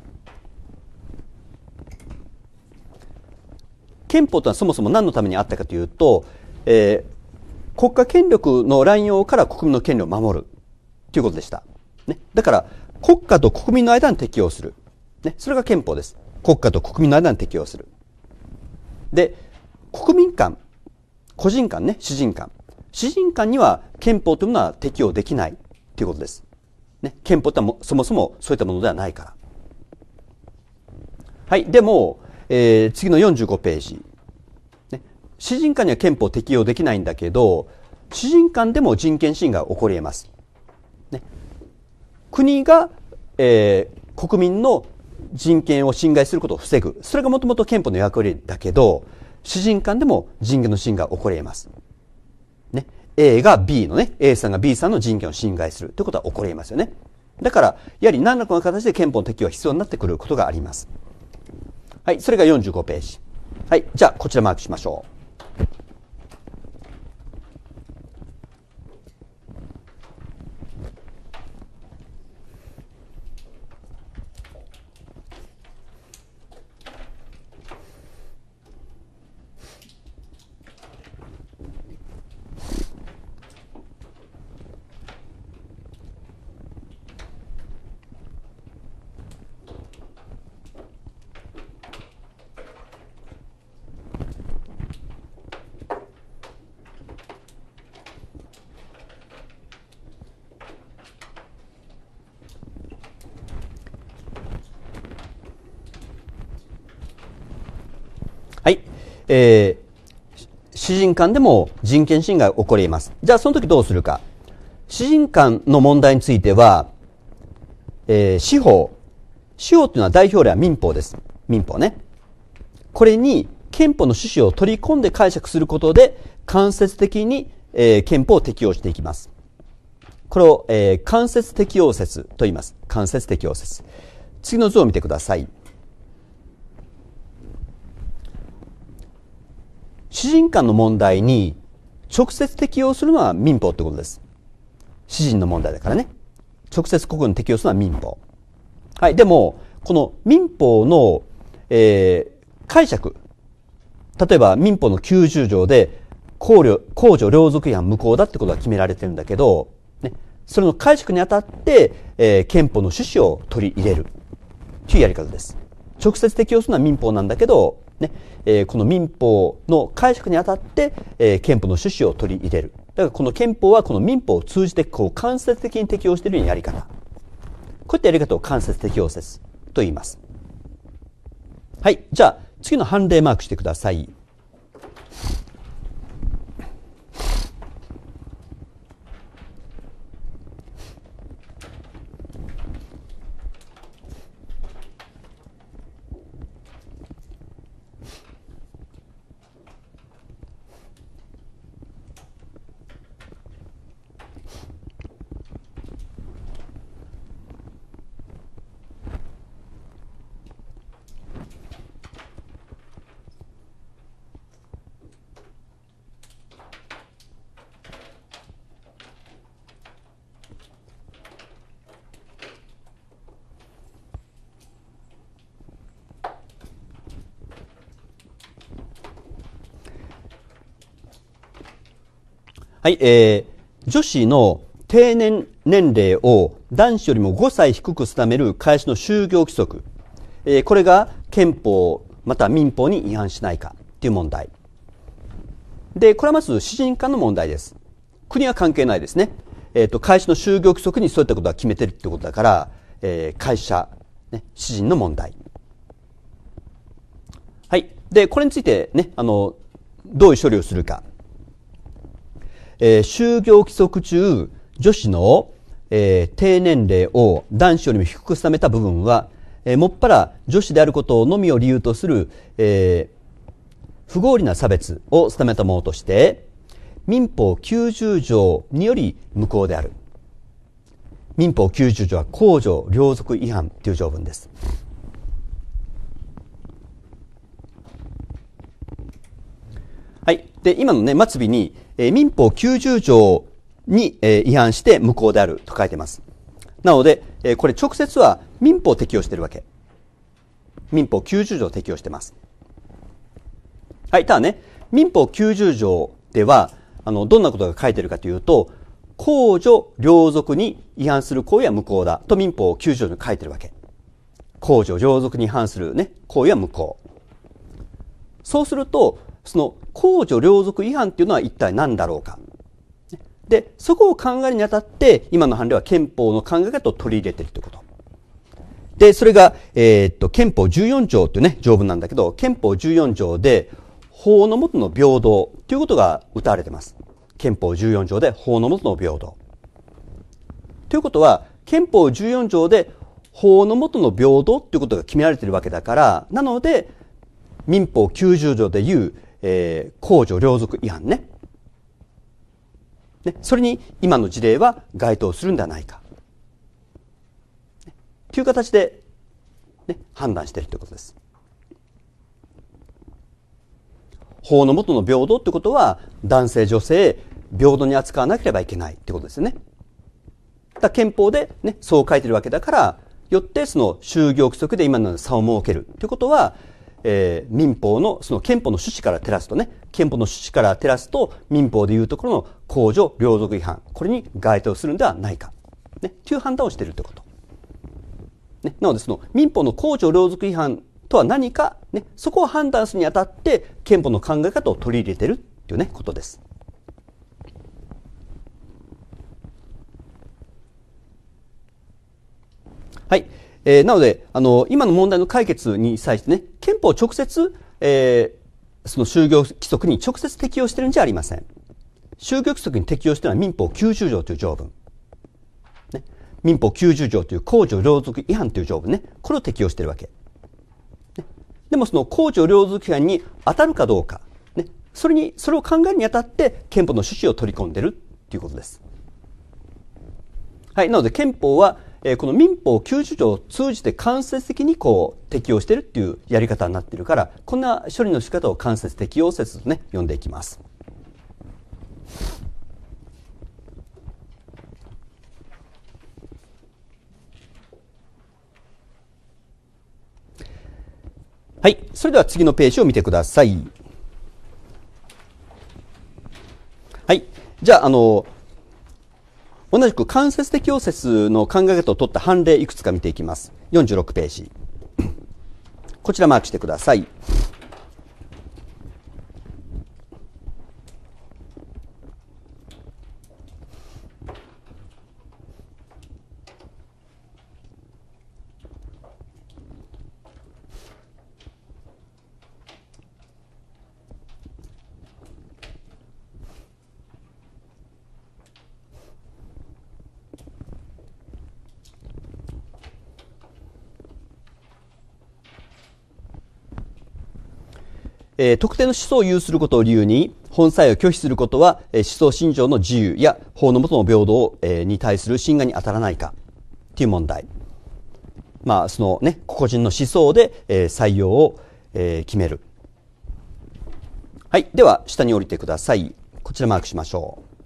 憲法とはそもそも何のためにあったかというと、えー、国家権力の乱用から国民の権利を守るということでした。ね、だから、国家と国民の間に適用する。ね、それが憲法です。国家と国民の間に適用する。で、国民間、個人間ね、私人間。私人間には憲法というものは適用できないということです。ね、憲法ってもそもそもそういったものではないから。はい、でも、えー、次のよんじゅうごページ。ね、私人間には憲法適用できないんだけど、私人間でも人権侵害が起こり得ます。ね、国が、えー、国民の人権を侵害することを防ぐ。それがもともと憲法の役割だけど、私人間でも人権の侵害が起こり得ます。ね、A が B のね、A さんが B さんの人権を侵害するということは起こり得ますよね。だから、やはり何らかの形で憲法の適用が必要になってくることがあります。はい、それがよんじゅうごページ。はい、じゃあこちらマークしましょう。 えー、私人間でも人権侵害が起こり得ます。じゃあその時どうするか。私人間の問題については、えー、司法。司法というのは代表例は民法です。民法ね。これに憲法の趣旨を取り込んで解釈することで間接的に、えー、憲法を適用していきます。これを、えー、間接適用説と言います。間接適用説。次の図を見てください。私人間の問題に直接適用するのは民法ということです。私人の問題だからね。直接ここに適用するのは民法。はい。でも、この民法の、えー、解釈。例えば民法のきゅうじゅう条で公序、公序良俗違反無効だってことが決められてるんだけど、ね、それの解釈にあたって、えー、憲法の趣旨を取り入れるというやり方です。直接適用するのは民法なんだけど、ねえー、この民法の解釈にあたって、えー、憲法の趣旨を取り入れる。だからこの憲法はこの民法を通じてこう間接的に適用しているようなやり方。こういったやり方を間接適用説と言います。はい。じゃあ、次の判例マークしてください。はい、えー、女子の定年年齢を男子よりもごさい低く定める会社の就業規則、えー、これが憲法または民法に違反しないかという問題で、これはまず私人間の問題です。国は関係ないですね。えっと会社の就業規則にそういったことは決めてるってことだから、えー、会社、ね、私人の問題。はい。で、これについてね、あのどういう処理をするか。えー、就業規則中、女子の、えー、低年齢を男子よりも低く定めた部分は、えー、もっぱら女子であることのみを理由とする、えー、不合理な差別を定めたものとして、民法きゅうじゅう条により無効である。民法きゅうじゅう条は公序良俗違反という条文です。はい。で、今のね、末尾に、えー、民法きゅうじゅう条に、えー、違反して無効であると書いてます。なので、えー、これ直接は民法を適用しているわけ。民法きゅうじゅう条を適用してます。はい。ただね、民法きゅうじゅう条では、あの、どんなことが書いてあるかというと、公序良俗に違反する行為は無効だと民法きゅうじゅう条に書いてあるわけ。公序良俗に違反するね、行為は無効。そうすると、その公序良俗違反っていうのは一体何だろうか。で、そこを考えるにあたって、今の判例は憲法の考え方を取り入れているということ。で、それが、えー、っと、憲法じゅうよん条というね、条文なんだけど、憲法じゅうよん条で、法の下の平等ということが謳われています。憲法じゅうよん条で法の下の平等。ということは、憲法じゅうよん条で法の下の平等ということが決められているわけだから、なので、民法きゅうじゅう条でいう、えー、公序良俗違反ね。ね、それに今の事例は該当するんではないか。ね、という形で、ね、判断しているということです。法の下の平等ということは、男性女性平等に扱わなければいけないということですよね。だ憲法で、ね、そう書いてるわけだから、よってその就業規則で今の差を設けるということは、えー、民法のその憲法の趣旨から照らすとね、憲法の趣旨から照らすと民法でいうところの公序良俗違反、これに該当するんではないか、ね、という判断をしているということ。ね、なのでその民法の公序良俗違反とは何か、ね、そこを判断するにあたって憲法の考え方を取り入れているというね、ことです。はい。えー、なので、あの、今の問題の解決に際してね、憲法を直接、えー、 その就業規則に直接適用してるんじゃありません。就業規則に適用しているのは民法きゅうじゅう条という条文。ね、民法きゅうじゅう条という公序良俗違反という条文ね。これを適用しているわけ。ね、でもその公序良俗違反に当たるかどうか、ね、それに、それを考えるにあたって憲法の趣旨を取り込んでるということです。はい。なので憲法は、えー、この民法きゅうじゅう条を通じて間接的にこう適用しているっていうやり方になっているから、こんな処理の仕方を間接適用説とね、読んでいきます。はい。それでは次のページを見てください。はい。じゃあ、あの、同じく間接適用説の考え方を取った判例いくつか見ていきます。よんじゅうろくページ。こちらマークしてください。えー、特定の思想を有することを理由に本裁を拒否することは、えー、思想信条の自由や法の下の平等を、えー、に対する侵害に当たらないかという問題。まあそのね個々人の思想で、えー、採用を、えー、決める。はい。では下に降りてください。こちらマークしましょう。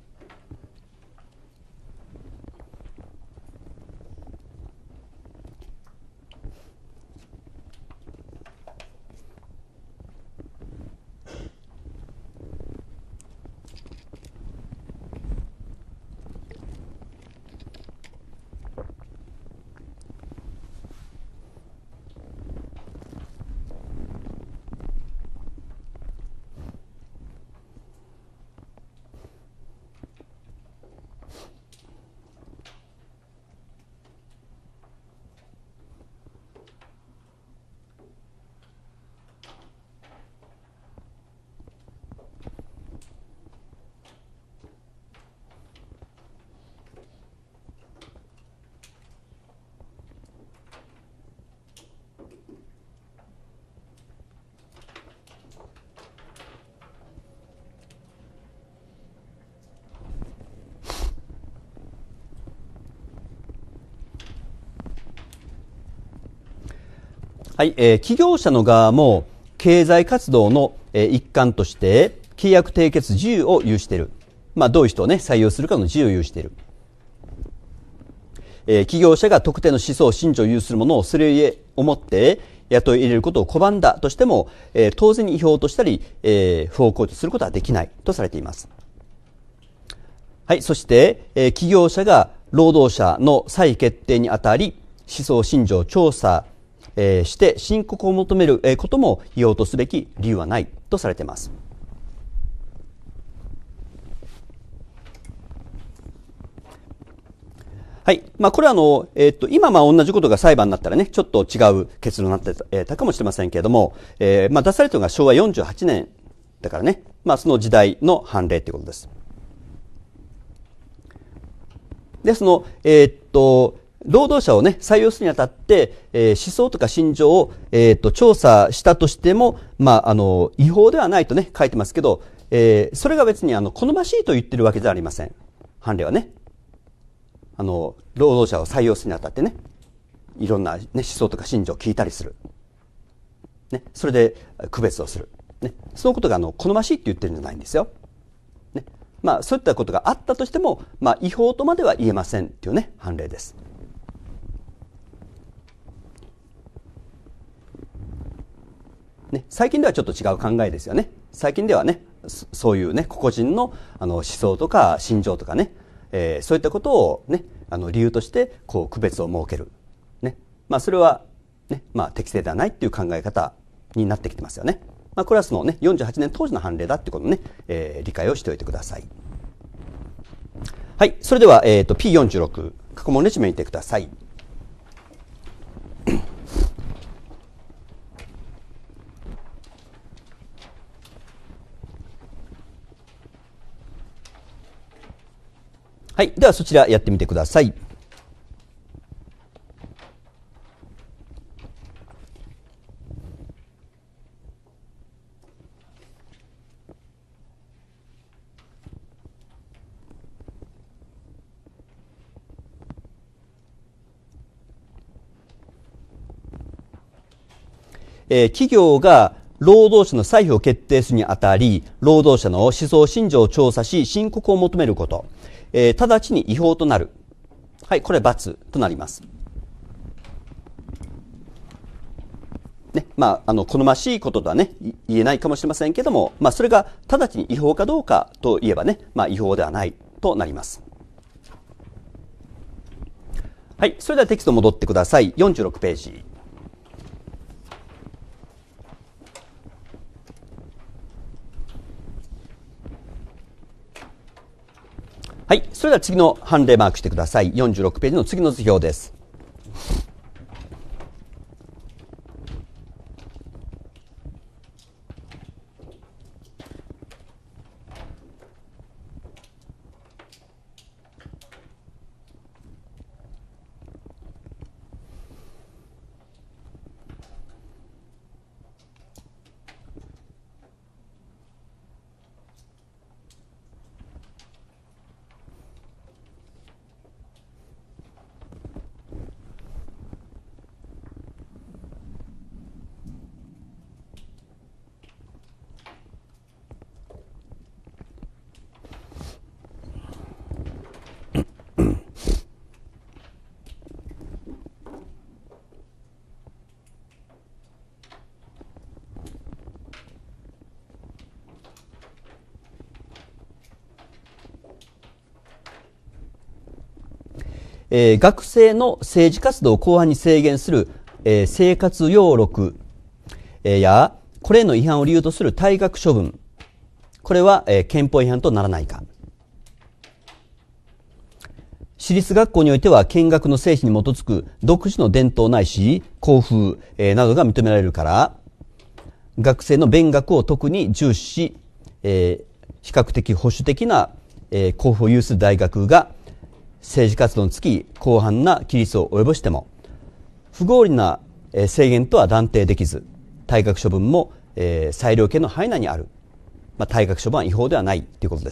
はい、えー、企業者の側も経済活動の、えー、一環として契約締結自由を有している。まあ、どういう人をね、採用するかの自由を有している。えー、企業者が特定の思想、信条を有するものをそれゆえ思って雇い入れることを拒んだとしても、えー、当然に違法としたり、えー、不法行為とすることはできないとされています。はい、そして、えー、企業者が労働者の再決定にあたり、思想、信条を調査えー、して申告を求めることも違法とすべき理由はないとされています。はい。まあ、これはあの、えっと、今まあ同じことが裁判になったらね、ちょっと違う結論になってたかもしれませんけれども、えー、まあ出されたのがしょうわよんじゅうはちねんだからね、まあその時代の判例ということです。で、その、えー、っと、労働者をね、採用するにあたって、えー、思想とか信条を、えー、と、調査したとしても、まあ、あの、違法ではないとね、書いてますけど、えー、それが別にあの、好ましいと言ってるわけじゃありません。判例はね。あの、労働者を採用するにあたってね、いろんな、ね、思想とか信条を聞いたりする。ね、それで区別をする。ね、そのことがあの、好ましいって言ってるんじゃないんですよ。ね。まあ、そういったことがあったとしても、まあ、違法とまでは言えませんっていうね、判例です。ね、最近ではちょっと違う考えですよね。最近ではね、そういうね、個々人のあの思想とか信条とかね、えー、そういったことをね、あの理由としてこう区別を設ける。ね。まあそれはね、まあ適正ではないっていう考え方になってきてますよね。まあこれはそのね、よんじゅうはちねん当時の判例だってことをね、えー、理解をしておいてください。はい。それでは、えっと、ピーよんじゅうろく、過去問レジュメ見てください。 はい。ではそちらやってみてください。えー、企業が労働者の歳費を決定するにあたり、労働者の思想信条を調査し、申告を求めること。えー、直ちに違法となる。はい、これ×となります。ね、まあ、あの、好ましいこととはね、言えないかもしれませんけども、まあ、それが直ちに違法かどうかといえばね、まあ、違法ではないとなります。はい、それではテキスト戻ってください。よんじゅうろくページ。はい。それでは次の判例マークしてください。よんじゅうろくページの次の図表です。えー、学生の政治活動を広範に制限する、えー、生活要録、えー、やこれへの違反を理由とする退学処分、これは、えー、憲法違反とならないか。私立学校においては見学の成否に基づく独自の伝統ないし校風、えー、などが認められるから、学生の勉学を特に重視し、えー、比較的保守的な、えー、校風を有する大学が政治活動につき広範な規律を及ぼしても不合理な制限とは断定できず、退学処分も、えー、裁量権の範囲内にある、まあ、退学処分は違法ではないということです。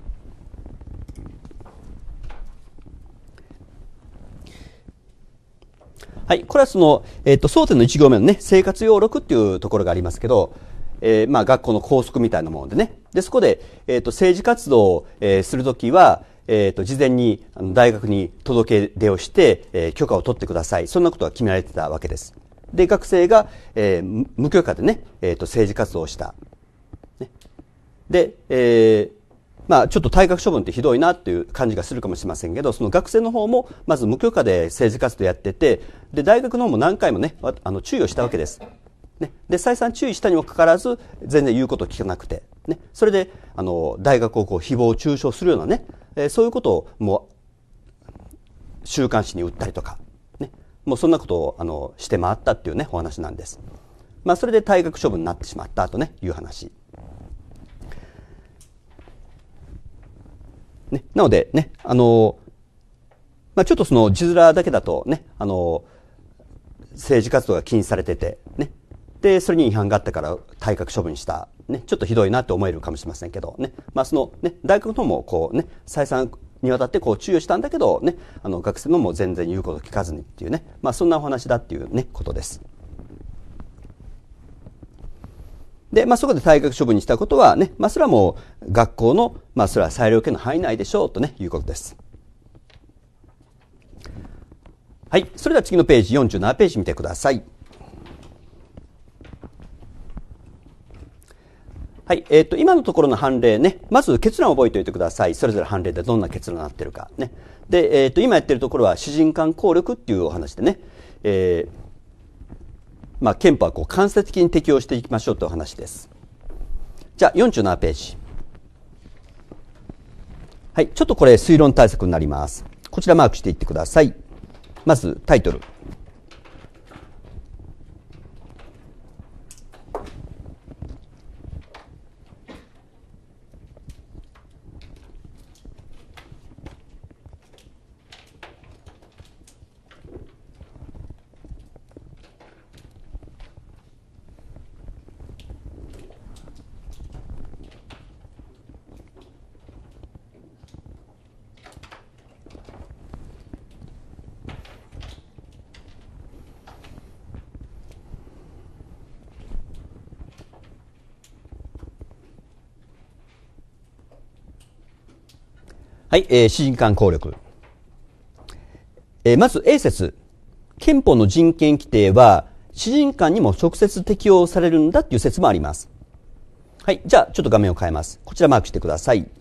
はい、これはその、えっと、争点のいち行目のね、生活要録っていうところがありますけど、えー、まあ学校の校則みたいなものでね、でそこで、えっと、政治活動を、えー、するときはえー、と事前に大学に届け出をして、えー、許可を取ってください、そんなことが決められてたわけです。で学生が、えー、無許可でね、えー、と政治活動をした、ね、で、えーまあ、ちょっと退学処分ってひどいなっていう感じがするかもしれませんけど、その学生の方もまず無許可で政治活動やってて、で大学の方も何回もねあの注意をしたわけです。ね、で再三注意したにもかかわらず全然言うことを聞かなくて、ね、それであの大学をこう誹謗中傷するようなね、えー、そういうことをもう週刊誌に売ったりとか、ね、もうそんなことをあのして回ったっていうねお話なんです。まあ、それで退学処分になってしまったとねいう話、ね、なのでねあの、まあ、ちょっとその字面だけだとねあの政治活動が禁止されててね、でそれに違反があったから退学処分した、ね、ちょっとひどいなと思えるかもしれませんけど、ねまあそのね、大学の方もこう、ね、再三にわたってこう注意したんだけど、ね、あの学生のも全然言うこと聞かずにっていうね、まあ、そんなお話だっていう、ね、ことです。で、まあ、そこで退学処分にしたことはね、まあ、それはもう学校の、まあ、それは裁量権の範囲内でしょうとねいうことです。はい、それでは次のページよんじゅうななページ見てください。はい、えー、と今のところの判例ね、まず結論を覚えておいてください。それぞれ判例でどんな結論になっているかね。で、えー、と今やっているところは主人間効力っていうお話でね、えーまあ、憲法はこう間接的に適用していきましょうというお話です。じゃあよんじゅうななページ。はい、ちょっとこれ推論対策になります。こちらマークしていってください。まずタイトル。 はい、えー、私人間効力。えー、まず A 節。憲法の人権規定は、私人間にも直接適用されるんだっていう説もあります。はい、じゃあちょっと画面を変えます。こちらマークしてください。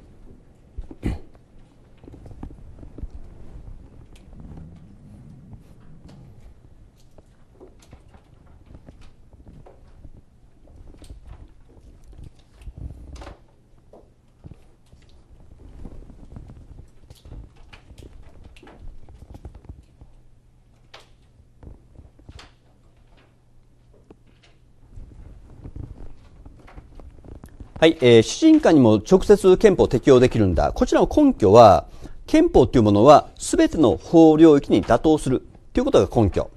はい、えー、私人間にも直接憲法を適用できるんだ。こちらの根拠は、憲法というものは全ての法領域に妥当するということが根拠。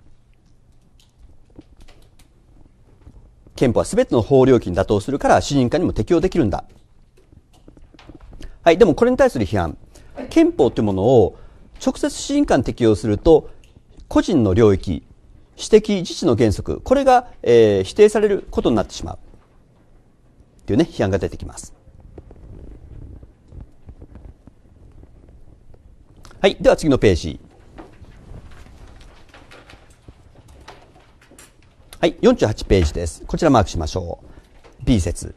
憲法は全ての法領域に妥当するから私人間にも適用できるんだ。はい、でもこれに対する批判。憲法というものを直接私人間に適用すると、個人の領域、私的自治の原則、これが、えー、否定されることになってしまう。というね、批判が出てきます。はい、では次のページ。はい、よんじゅうはちページです。こちらマークしましょう。B 節。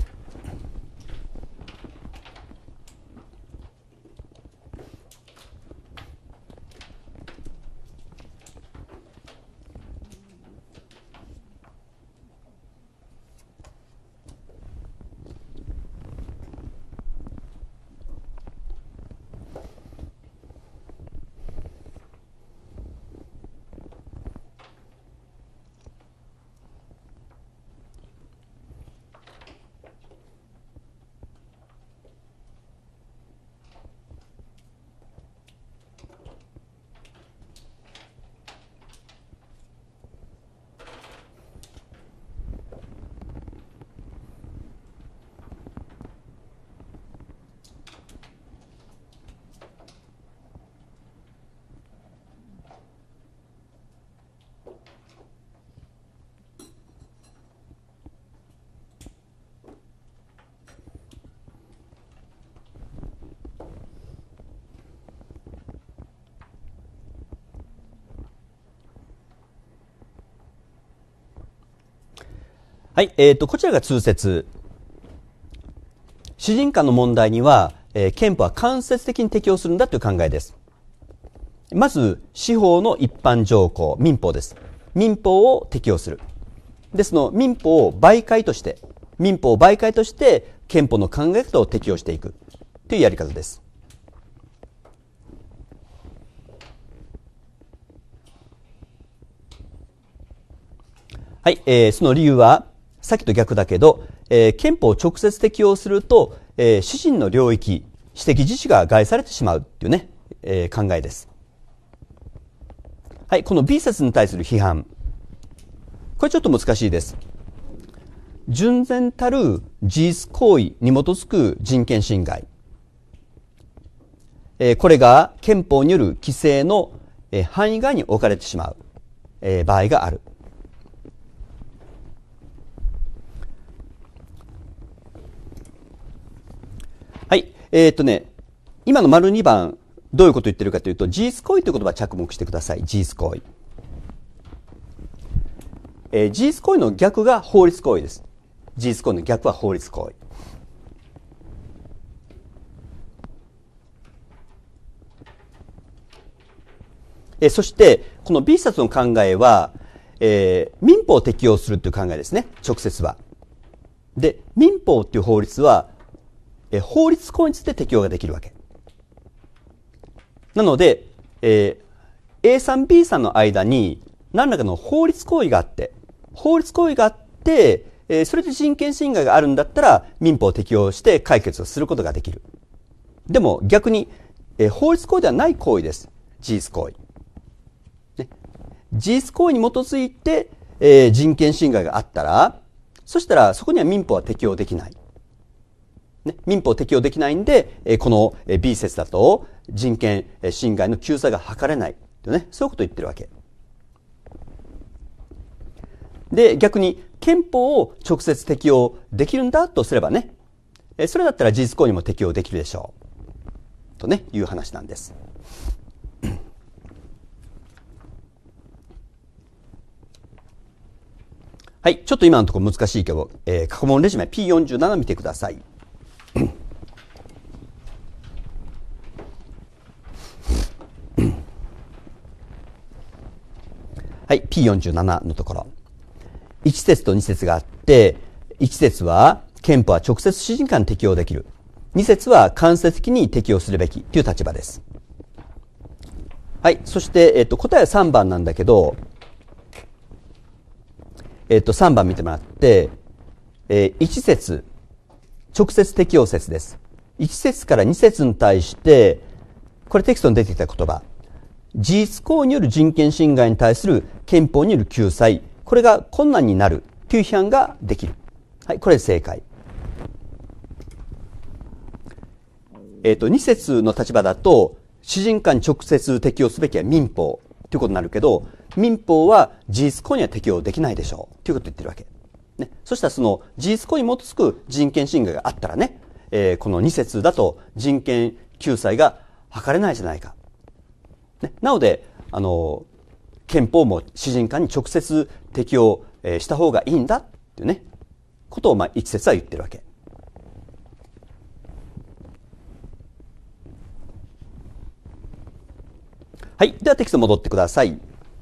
はい、えーと、こちらが通説。私人間の問題には、えー、憲法は間接的に適用するんだという考えです。まず、司法の一般条項、民法です。民法を適用する。で、その民法を媒介として、民法を媒介として、憲法の考え方を適用していくというやり方です。はい、えー、その理由は、さっきと逆だけど、えー、憲法を直接適用すると、えー、私人の領域、私的自治が害されてしまうっていうね、えー、考えです。はい、この B 節に対する批判。これちょっと難しいです。純然たる事実行為に基づく人権侵害。えー、これが憲法による規制の、えー、範囲外に置かれてしまう、えー、場合がある。はい。えー、っとね、今の丸にばん、どういうことを言ってるかというと、事実行為という言葉に着目してください。事実行為。えー、事実行為の逆が法律行為です。事実行為の逆は法律行為。えー、そして、この B 節の考えは、えー、民法を適用するという考えですね。直接は。で、民法という法律は、えー、法律行為について適用ができるわけ。なので、えー、A さん、B さんの間に何らかの法律行為があって、法律行為があって、えー、それで人権侵害があるんだったら民法を適用して解決をすることができる。でも逆に、えー、法律行為ではない行為です。事実行為。ね、事実行為に基づいて、えー、人権侵害があったら、そしたらそこには民法は適用できない。ね、民法適用できないんで、えー、この B 節だと人権侵害の救済が図れないとね、そういうことを言ってるわけ。で、逆に憲法を直接適用できるんだとすればね、えー、それだったら事実行為にも適用できるでしょう。 とね、いう話なんです。はい、ちょっと今のところ難しいけど、えー、過去問レジュメ ピーよんじゅうなな 見てください。はい、ピーよんじゅうなな のところ。いち節とに節があって、いち節は憲法は直接主人間に適用できる。に節は間接的に適用するべきという立場です。はい、そして、えっと、答えはさんばんなんだけど、えっと、さんばん見てもらって、えー、いち節、直接適用説です。いち節からに節に対して、これテキストに出てきた言葉、事実行為による人権侵害に対する憲法による救済、これが困難になるという批判ができる。はい、これ正解。えっと、に節の立場だと、主人間に直接適用すべきは民法ということになるけど、民法は事実行為には適用できないでしょうということを言ってるわけ。ね、そしたらその事実行為に基づく人権侵害があったらね、えー、このに節だと人権救済が図れないじゃないか。ね、なので、あの、憲法も主人間に直接適用、えー、した方がいいんだっていうね、ことをまあ一節は言ってるわけ。はい。ではテキスト戻ってください。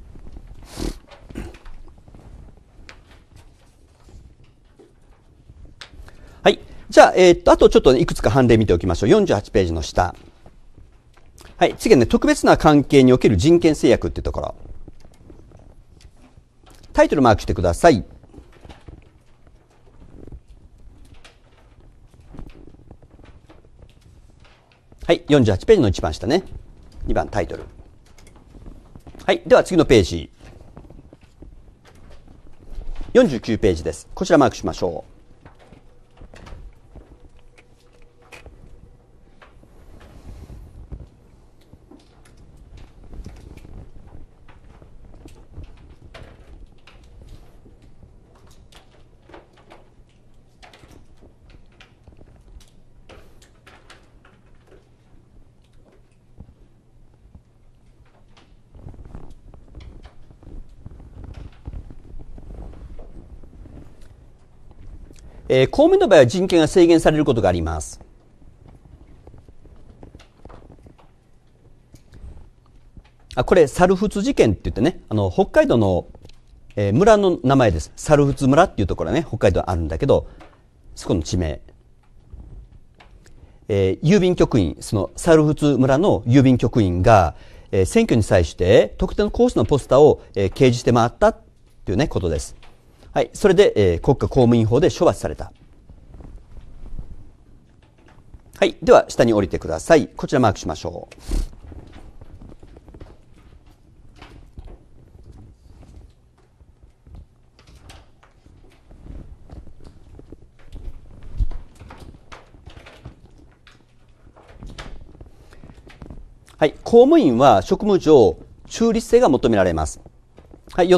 はい。じゃあ、えー、っと、あとちょっと、ね、いくつか判例見ておきましょう。よんじゅうはちページの下。はい。次はね、特別な関係における人権制約っていうところ。タイトルマークしてください。はい。よんじゅうはちページの一番下ね。にばんタイトル。はい。では次のページ。よんじゅうきゅうページです。こちらマークしましょう。えー、公務員の場合は人権が制限されることがあります。あ、これ、猿払事件って言ってね、あの、北海道の、えー、村の名前です。猿払村っていうところがね、北海道あるんだけど、そこの地名。えー、郵便局員、その猿払村の郵便局員が、えー、選挙に際して特定の候補者のポスターを、えー、掲示して回ったっていうね、ことです。はい。それで、えー、国家公務員法で処罰された。はい。では、下に降りてください。こちらマークしましょう。はい。公務員は職務上、中立性が求められます。はい。よって、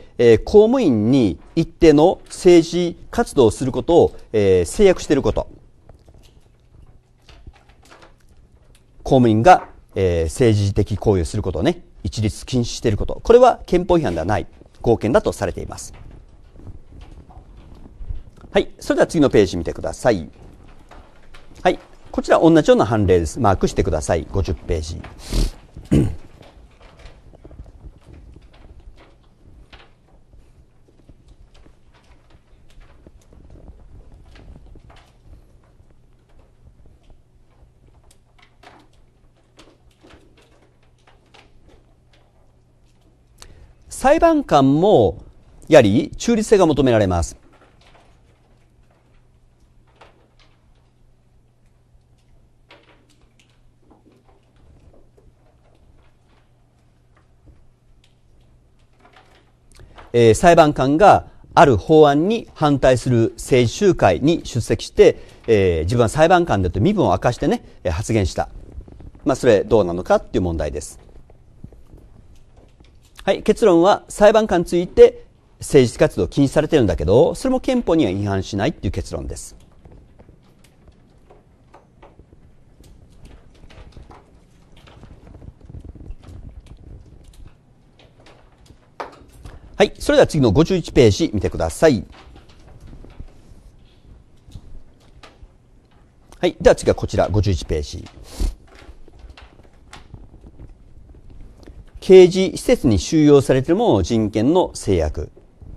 えー、公務員に一定の政治活動をすることを、えー、制約していること。公務員が、えー、政治的行為をすることをね、一律禁止していること。これは憲法違反ではない、合憲だとされています。はい。それでは次のページ見てください。はい。こちら同じような判例です。マークしてください。ごじゅうページ。裁判官もやはり中立性が求められます。えー、裁判官がある法案に反対する政治集会に出席して、えー、自分は裁判官だと身分を明かしてね、発言した。まあ、それどうなのかっていう問題です。はい、結論は裁判官について政治活動を禁止されているんだけど、それも憲法には違反しないっていう結論です。 はい。それでは次のごじゅういちページ見てください。はい。では次はこちら、ごじゅういちページ。刑事施設に収容されているものの人権の制約。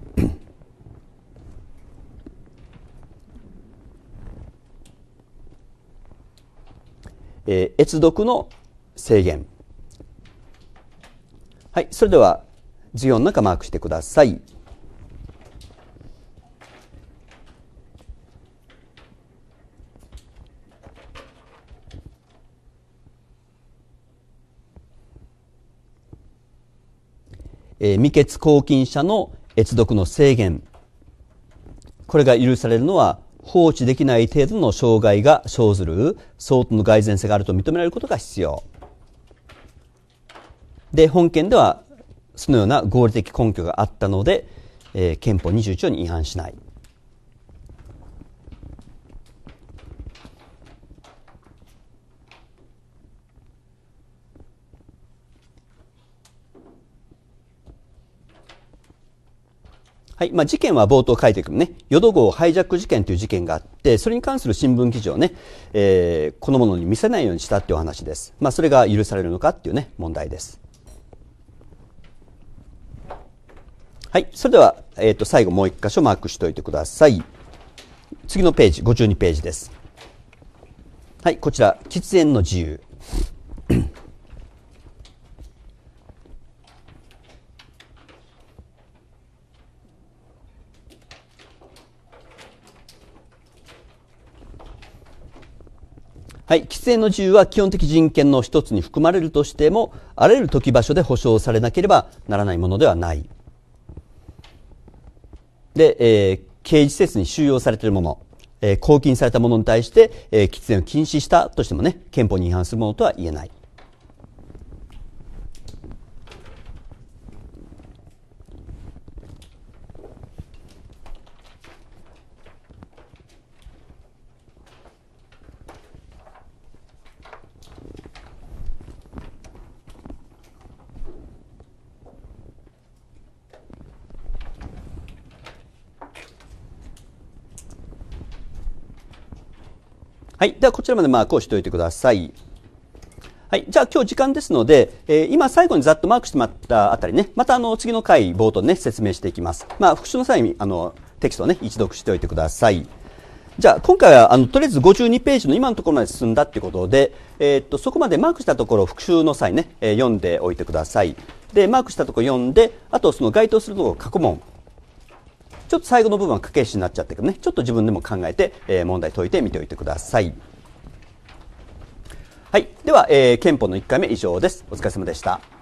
えー、閲読の制限。はい。それでは、図よんの中マークしてください。えー、未決拘禁者の閲読の制限。これが許されるのは、放置できない程度の障害が生ずる相当の蓋然性があると認められることが必要。で、本件では、そのような合理的根拠があったので、えー、憲法にじゅういち条に違反しない。はい。まあ、事件は冒頭書いていくね、淀号ハイジャック事件という事件があって、それに関する新聞記事をね、えー、このものに見せないようにしたっていう話です。まあ、それが許されるのかっていうね、問題です。はい。それでは、えっと、最後もう一箇所マークしておいてください。次のページ、ごじゅうにページです。はい。こちら、喫煙の自由。はい。喫煙の自由は基本的人権の一つに含まれるとしても、あらゆる時場所で保障されなければならないものではない。で、えー、刑事施設に収容されているもの、えー、拘禁されたものに対して、えー、喫煙を禁止したとしてもね、憲法に違反するものとは言えない。はい。では、こちらまでマークをしておいてください。はい。じゃあ、今日時間ですので、えー、今最後にざっとマークしてもらったあたりね、またあの、次の回冒頭でね、説明していきます。まあ、復習の際に、あの、テキストをね、一読しておいてください。じゃあ、今回は、あの、とりあえずごじゅうにページの今のところまで進んだっていうことで、えー、っと、そこまでマークしたところを復習の際ね、えー、読んでおいてください。で、マークしたところ読んで、あとその該当するところ過去問。ちょっと最後の部分は駆け足になっちゃってるけどね、ちょっと自分でも考えて、えー、問題解いてみておいてください。はい。では、えー、憲法のいっかいめ以上です。お疲れ様でした。